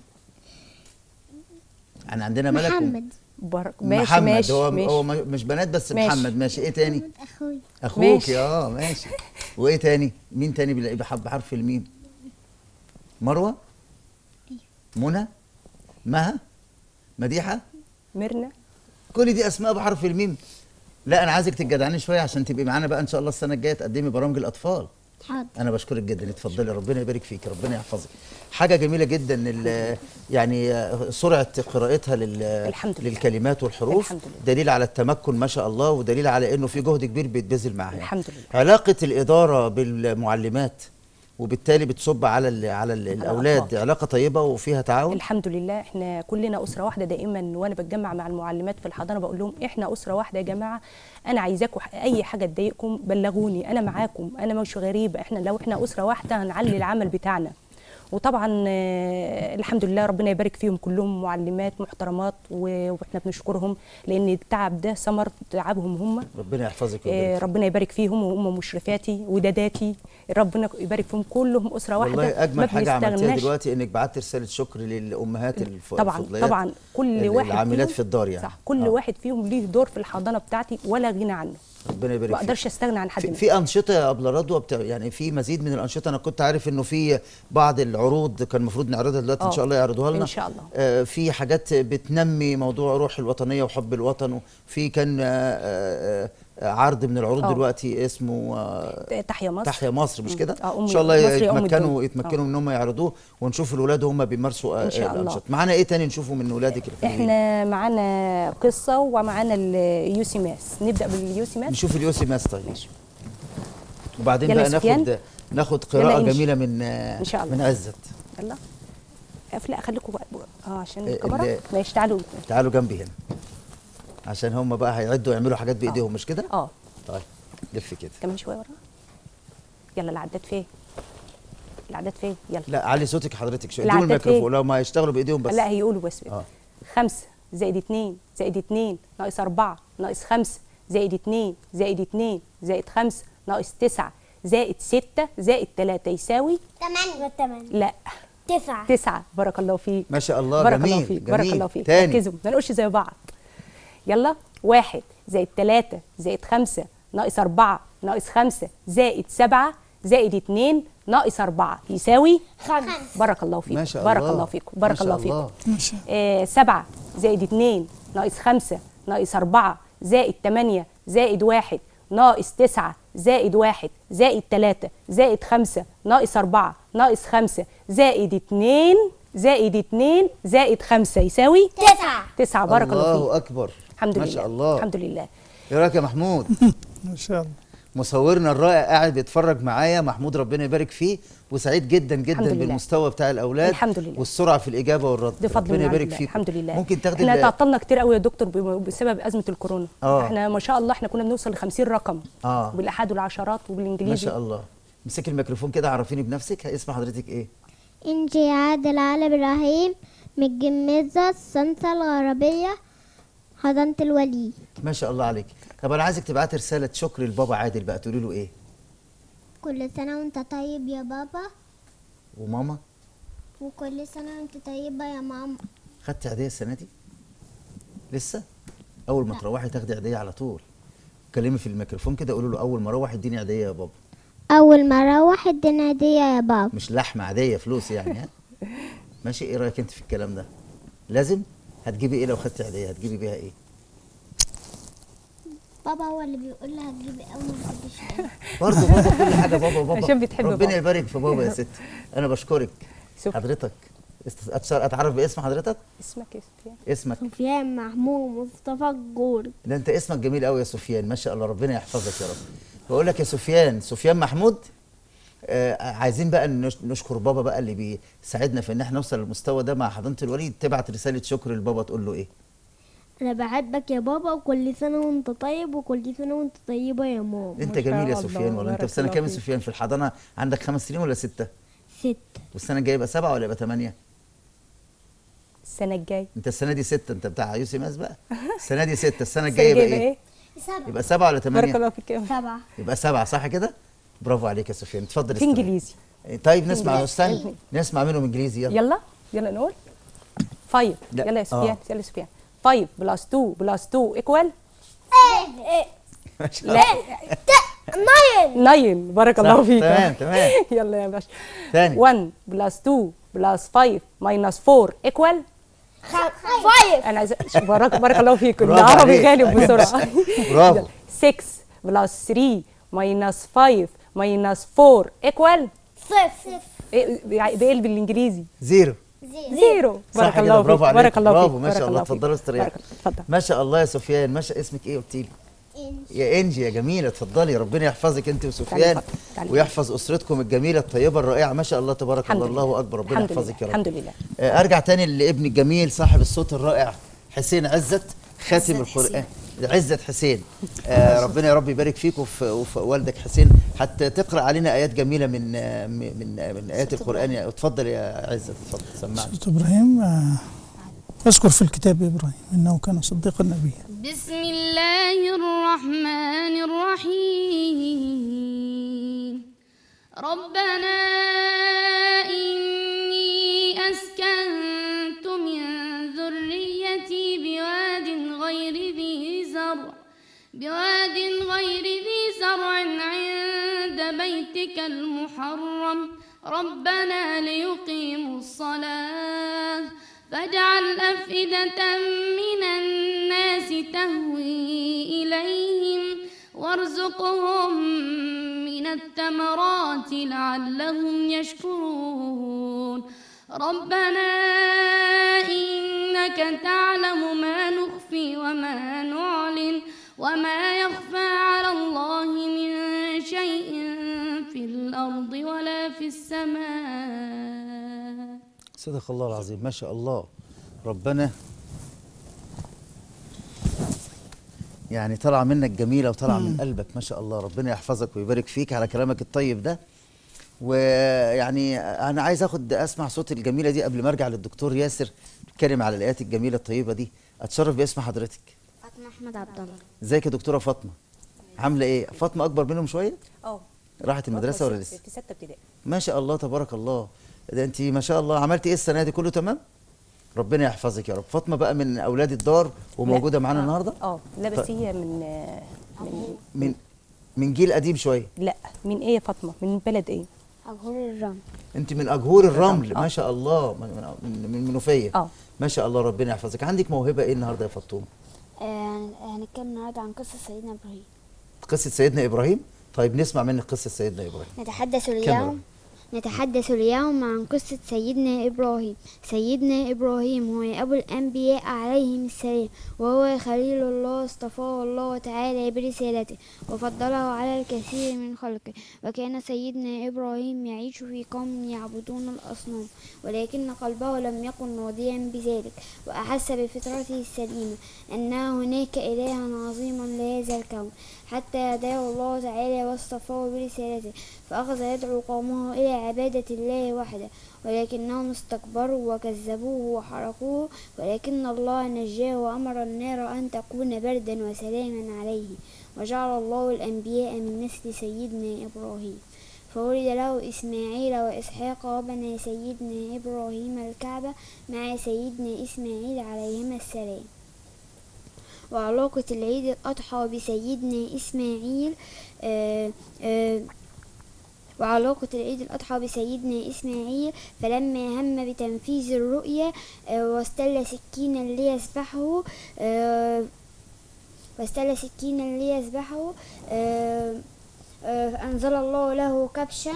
يعني عندنا ملك و- محمد. بارك. ماشي محمد. ماشي هو ماشي. هو م- مش بنات بس ماشي. محمد. ماشي. ايه تاني؟ اخوي. اخوك. ماشي. اه ماشي. وايه تاني؟ مين تاني بيلاقي بح- بحرف الميم؟ مروه. منى. مها. مديحه. ميرنا. كل دي اسماء بحرف الميم. لا انا عايزك تتجدعني شويه عشان تبقي معانا بقى ان شاء الله السنه الجايه تقدمي برامج الاطفال. حاضر. انا بشكرك جدا. اتفضلي. ربنا يبارك فيك. ربنا يحفظك. حاجه جميله جدا ال- يعني سرعه قراءتها لل الحمد لله. للكلمات والحروف. الحمد لله. دليل على التمكن ما شاء الله، ودليل على انه في جهد كبير بيتبذل معاها. الحمد لله. علاقه الاداره بالمعلمات وبالتالي بتصب على ال على ال الاولاد الأطفال. علاقه طيبه وفيها تعاون. الحمد لله. احنا كلنا اسره واحده دائما، وانا بتجمع مع المعلمات في الحضانه بقول لهم احنا اسره واحده يا جماعه. انا عايزاكم اي حاجه تضايقكم بلغوني، انا معاكم، انا مش غريبه. احنا لو احنا اسره واحده هنعلي العمل بتاعنا. وطبعا آه، آه الحمد لله ربنا يبارك فيهم كلهم معلمات محترمات، و- واحنا بنشكرهم لان التعب ده ثمر تعبهم هم. ربنا يحفظك آه ويبارك. ربنا يبارك فيهم، وهم مشرفاتي وداداتي، ربنا يبارك فيهم كلهم اسره واحده. والله اجمل ما حاجه عملتيها بنستغناش. دلوقتي انك بعت رساله شكر للامهات الف- طبعا الفضليات، طبعا كل ال- واحد العاملات فيهم- في الدار يعني. صح، كل آه. واحد فيهم ليه دور في الحضانه بتاعتي ولا غنى عنه. ربنا يبارك ما فيك. اقدرش استغنى عن حد في, منهم. في انشطه يا ابله رضوى بتاع يعني في مزيد من الانشطه. انا كنت عارف انه في بعض العروض كان المفروض نعرضها دلوقتي ان آه. شاء الله يعرضوها لنا إن شاء الله. آه في حاجات بتنمي موضوع روح الوطنيه وحب الوطن. وفي كان آه آه آه عرض من العروض آه. دلوقتي اسمه آه تحيا مصر. تحيا مصر، مش مم. كده؟ آه، ان أم- شاء الله مصر يا أم يتمكنوا الدنيا. يتمكنوا ان هم يعرضوه ونشوف الولاد وهم بيمارسوا آه إن شاء الله. الانشطه. معانا ايه تاني نشوفه من ولادك الحلوين؟ احنا معانا قصه ومعانا اليوسي ماس. نبدا باليوسي ماس. نشوف اليوسي ماس طيب. ماشي. وبعدين يلا بقى يا سفيان. ناخد ناخد يلا قراءه إنش. جميله من إن شاء الله. من عزت. يلا لا خليكم بقى اه عشان إيه الكاميرا. اللي- ماشي تعالوا. تعالوا جنبي هنا عشان هم بقى هيعدوا يعملوا حاجات بايديهم، مش كده؟ اه طيب لف كده. كمان شويه ورا. يلا العداد فين؟ العداد فين؟ يلا. لا علي صوتك حضرتك شويه. العداد اديهم الميكروفون إيه؟ لو ما يشتغلوا بايديهم بس. لا هيقولوا بس. اه خمسة زائد اتنين زائد اتنين ناقص أربعة ناقص خمسة زائد اتنين زائد اتنين زائد خمسة ناقص تسعة زائد ستة زائد تلاتة يساوي تمانية تمانية لا تسعة تسعة. بارك الله فيك. ما شاء الله. بارك جميل الله فيك. جميل. بارك الله فيك. تاني. ركزوا ما نقولش زي بعض. يلا واحد زائد تلاتة زائد خمسة ناقص أربعة ناقص خمسة زائد سبعة زائد اتنين ناقص أربعة يساوي خمسة. بارك الله فيك. ما شاء بارك الله. الله فيكم. ما بارك شاء الله الله. فيكم. آه سبعة زائد اتنين ناقص خمسة ناقص أربعة زائد تمانية زائد واحد ناقص تسعة زائد واحد زائد تلاتة زائد خمسة ناقص أربعة ناقص خمسة زائد اتنين زائد اتنين زائد خمسة يساوي تسعة. تسعة. بارك الله فيك. الله اكبر. الحمد ما لله. شاء الله. الحمد لله. ايه رايك يا محمود؟ ما شاء الله. مصورنا الرائع قاعد بيتفرج معايا محمود، ربنا يبارك فيه، وسعيد جدا جدا الحمد لله. بالمستوى بتاع الاولاد الحمد لله. والسرعه في الاجابه والرد. بفضل ربنا من عند يبارك الله. فيكم. الحمد لله. ممكن تاخدي احنا ال- تعطلنا كتير قوي يا دكتور ب- بسبب ازمه الكورونا. آه. احنا ما شاء الله احنا كنا بنوصل ل خمسين رقم اه بالاحاد والعشرات وبالانجليزي. ما شاء الله. امسكي الميكروفون كده، عرفيني بنفسك. اسم حضرتك ايه؟ إنجي عادل علي إبراهيم من الجميزة السنسة الغربية حضانة الوليد. ما شاء الله عليك. طب انا عايزك تبعتي رساله شكر لبابا عادل بقى، تقولي له ايه؟ كل سنة وانت طيب يا بابا، وماما وكل سنة وانت طيبة يا ماما. خدتي عيديه السنه دي؟ لسه؟ اول ما تروحي تاخدي عيديه على طول. كلمي في الميكروفون كده، قولوا له اول ما اروح اديني عيديه يا بابا. أول ما أروح ادينا هدية يا بابا. مش لحمه عاديه، فلوس يعني. ها ماشي. ايه رايك انت في الكلام ده؟ لازم. هتجيبي ايه لو خدتي عيديه؟ هتجيبي بيها ايه؟ بابا هو اللي بيقول لها تجيبي أول ما تجيبيش حاجة. برضه بابا كل حاجه بابا بابا. عشان بتحب ربنا بابا. يبارك في بابا يا ست. انا بشكرك. شكرا. حضرتك است- أتشار- اتعرف باسم حضرتك؟ اسمك ايه سفيان؟ اسمك سفيان محمود مصطفى الجور. ده انت اسمك جميل قوي يا سفيان، ما شاء الله. ربنا يحفظك يا رب. بقول لك يا سفيان، سفيان محمود، آه عايزين بقى نش- نشكر بابا بقى اللي بيساعدنا في ان احنا نوصل للمستوى ده مع حضانه الوليد. تبعت رساله شكر لبابا تقول له ايه؟ أنا بحبك يا بابا، وكل سنة وانت طيب، وكل سنة وانت طيبة يا ماما. انت ما جميل يا شاء سفيان الله، والله. انت بارك في سنه الله كام يا فيك. سفيان؟ في الحضانه عندك خمس سنين ولا سته؟ ست. والسنه الجايه يبقى سبعه ولا يبقى ثمانيه؟ السنه الجايه انت السنه دي سته، انت بتاع يوسي ماس بقى. السنه دي سته، السنه السنة الجايه يبقى الجاية ايه؟ سبعة. يبقى سبعه ولا بارك ثمانيه؟ الله فيك. سبعة. يبقى سبعه، صح كده؟ برافو عليك يا سفيان. اتفضل في استمع. انجليزي. طيب نسمع إنجليزي. استنى نسمع منهم انجليزي. يلا يلا يلا نقول فايف. لا. يلا يا سفيان. آه. يلا يا سفيان. فايف بلس اتنين بلس اتنين ايكوال ايه ما شاء لا ناين. ناين. بارك الله صح، فيك. تمام، تمام. يلا يا باشا. تاني. واحد بلس اتنين بلس خمسة ماينس أربعة ايكوال فايف. انا عايزه بارك بارك الله فيك. برافو العربي عليك. غالب بسرعه. برافو. ستة بلس تلاتة ماينس خمسة ماينس أربعة ايكوال صفر. ايه بايه بالانجليزي؟ زيرو. زيرو. صح بارك كده، الله فيك. برافو عليك. بارك الله فيك. برافو، ما بارك شاء الله. فيك. اتفضلوا استريحوا. بارك الله. اتفضل. ما شاء الله يا سفيان. ما شاء اسمك ايه قلتي لي؟ يا انجي يا جميله. اتفضلي، ربنا يحفظك انت وسفيان تعالي تعالي. ويحفظ اسرتكم الجميله الطيبه الرائعه. ما شاء الله تبارك الحمد الله. لله. الله اكبر. ربنا الحمد لله. يحفظك يا رب. الحمد لله. آه، ارجع تاني لابني الجميل صاحب الصوت الرائع حسين عزت خاتم عزت القران. حسين. عزت حسين. آه ربنا يا رب يبارك فيك وفي, وفي والدك حسين، حتى تقرا علينا ايات جميله من من من ايات القران. اتفضل يا عزت، اتفضل سمعنا. سورة ابراهيم. آه اذكر في الكتاب ابراهيم انه كان صديقا نبيا. بسم الله الرحمن الرحيم. ربنا إني أسكنت من ذريتي بواد غير ذي زرع بواد غير ذي زرع عند بيتك المحرم ربنا ليقيموا الصلاة فاجعل أفئدة من الناس تهوي إليهم وارزقهم من الثمرات لعلهم يشكرون ربنا إنك تعلم ما نخفي وما نعلن وما يخفى على الله من شيء في الأرض ولا في السماء. صدق الله العظيم، ما شاء الله. ربنا يعني طلع منك جميلة وطلع من قلبك ما شاء الله. ربنا يحفظك ويبارك فيك على كلامك الطيب ده. ويعني أنا عايز أخد أسمع صوت الجميلة دي قبل ما أرجع للدكتور ياسر نتكلم على الآيات الجميلة الطيبة دي. أتشرف باسم حضرتك. فاطمة أحمد عبد الله. ازيك يا دكتورة فاطمة؟ عاملة إيه؟ فاطمة أكبر منهم شوية؟ أه. راحت المدرسة ولا لسه؟ في ستة ابتدائي. ما شاء الله تبارك الله. ده أنت ما شاء الله عملتي إيه السنة دي؟ كله تمام؟ ربنا يحفظك يا رب. فاطمه بقى من اولاد الدار وموجوده معانا آه. النهارده. اه لا بس هي من من من من جيل قديم شويه. لا من ايه يا فاطمه؟ من بلد ايه؟ اجهور الرمل. انت من اجهور الرمل. ما شاء الله. من من المنوفيه. اه ما شاء الله. ربنا يحفظك. عندك موهبه ايه النهارده يا فاطمه؟ آه هنتكلم النهارده عن قصه سيدنا ابراهيم. قصه سيدنا ابراهيم؟ طيب نسمع منك قصه سيدنا ابراهيم. نتحدث اليوم نتحدث اليوم عن قصة سيدنا إبراهيم. سيدنا إبراهيم هو أبو الأنبياء عليهم السلام، وهو خليل الله اصطفاه الله تعالى برسالته وفضله على الكثير من خلقه. وكان سيدنا إبراهيم يعيش في قوم يعبدون الأصنام، ولكن قلبه لم يكن راضيا بذلك، وأحس بفطرته السليمة أن هناك إلها عظيما لهذا الكون، حتى هداه الله تعالى واصطفاه برسالته، فأخذ يدعو قومه إلى عبادة الله وحده، ولكنهم استكبروا وكذبوه وحرقوه، ولكن الله نجاه وأمر النار أن تكون بردا وسلاما عليه. وجعل الله الأنبياء من نسل سيدنا إبراهيم، فولد له إسماعيل وإسحاق، وبنى سيدنا إبراهيم الكعبة مع سيدنا إسماعيل عليهما السلام. وعلاقة العيد الأضحى بسيدنا إسماعيل آآ آآ وعلاقة العيد الأضحى بسيدنا إسماعيل فلما هم بتنفيذ الرؤيا واستل سكينا ليذبحه واستل سكينا ليذبحه أنزل الله له كبشا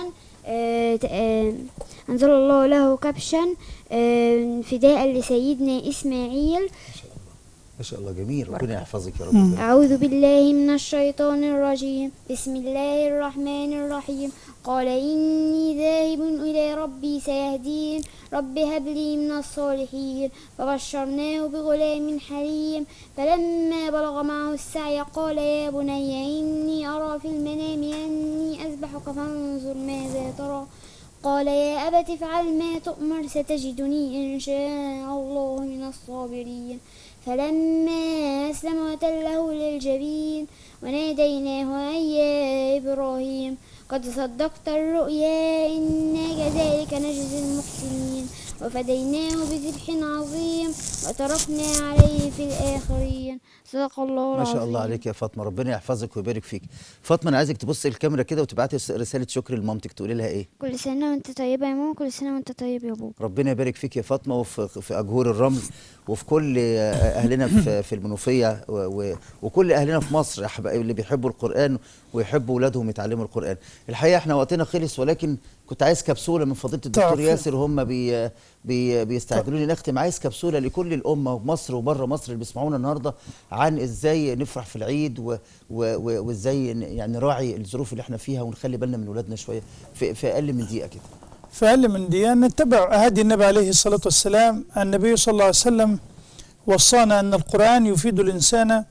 أنزل الله له كبشا فداء لسيدنا إسماعيل. ما شاء الله جميل. ربنا يحفظك يا رب. أعوذ بالله من الشيطان الرجيم. بسم الله الرحمن الرحيم. قال إني ذاهب إلى ربي سيهدين رب هب لي من الصالحين. فبشرناه بغلام حليم. فلما بلغ معه السعي قال يا بني إني أرى في المنام أني أذبحك فانظر ماذا ترى. قال يا أبت افعل ما تؤمر ستجدني إن شاء الله من الصابرين. فلما أسلم وتله للجبين وناديناه أن يا إبراهيم قد صدقت الرؤيا إنا كذلك نجزي المحسنين. وفديناه بذبح عظيم وتركنا عليه في الآخرين. صدق الله العظيم. ما شاء الله عليك يا فاطمه. ربنا يحفظك ويبارك فيك. فاطمه انا عايزك تبصي الكاميرا كده وتبعتي رساله شكر لمامتك تقولي لها ايه؟ كل سنه وانت طيبه يا ماما. كل سنه وانت طيب يا بابا. ربنا يبارك فيك يا فاطمه وفي في اجهور الرمل وفي كل اهلنا في في المنوفيه وكل اهلنا في مصر اللي بيحبوا القران ويحبوا اولادهم يتعلموا القران. الحقيقه احنا وقتنا خلص، ولكن كنت عايز كبسوله من فضيله الدكتور ياسر وهم بي بي بيستعجلوني نختم. عايز كبسوله لكل الامه ومصر وبره مصر اللي بيسمعونا النهارده عن ازاي نفرح في العيد و و وازاي يعني نراعي الظروف اللي احنا فيها ونخلي بالنا من اولادنا شويه في, في اقل من دقيقه كده. في اقل من دقيقه نتبع هدي النبي عليه الصلاه والسلام. النبي صلى الله عليه وسلم وصانا ان القران يفيد الانسان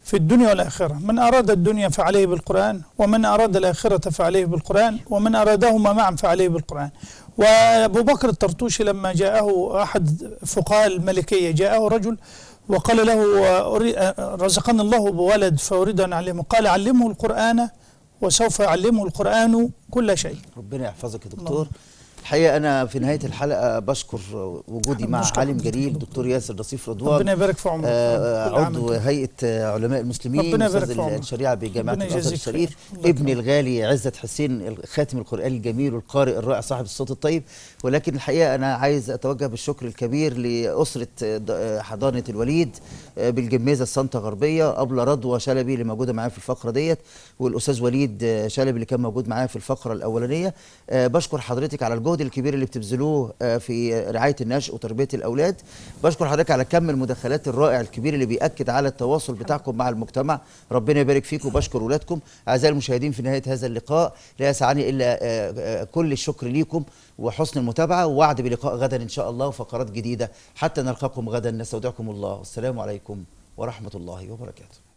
في الدنيا والآخرة. من أراد الدنيا فعليه بالقرآن، ومن أراد الآخرة فعليه بالقرآن، ومن أرادهما معا فعليه بالقرآن. وأبو بكر الطرطوشي لما جاءه أحد فقهاء الملكية، جاءه رجل وقال له رزقنا الله بولد فأريد أن أعلمه، قال علمه القرآن وسوف يعلمه القرآن كل شيء. ربنا يحفظك يا دكتور. الحقيقة أنا في نهاية الحلقة بشكر وجودي مع عالم جليل دكتور ياسر رصيف رضوان، ربنا يبارك في عمرك، آه عضو هيئة علماء المسلمين، أستاذ الشريعة بجامعة الأزهر الشريف، ابني الغالي عزت حسين خاتم القرآن الجميل والقارئ الرائع صاحب الصوت الطيب. ولكن الحقيقة أنا عايز أتوجه بالشكر الكبير لأسرة حضانة الوليد بالجميزة السانتا غربية، أبلة رضوى شلبي اللي موجودة معايا في الفقرة ديت، والأستاذ وليد شلبي اللي كان موجود معايا في الفقرة الأولانية. بشكر حضرتك على الجهد الكبير اللي بتبذلوه في رعاية النشء وتربية الأولاد. بشكر حضرتك على كم المداخلات الرائع الكبير اللي بيأكد على التواصل بتاعكم مع المجتمع. ربنا يبارك فيكم. وبشكر أولادكم. أعزائي المشاهدين، في نهاية هذا اللقاء لا يسعني إلا كل الشكر ليكم وحسن المتابعة، ووعد بلقاء غدا إن شاء الله وفقرات جديدة. حتى نلقاكم غدا، نستودعكم الله، والسلام عليكم ورحمة الله وبركاته.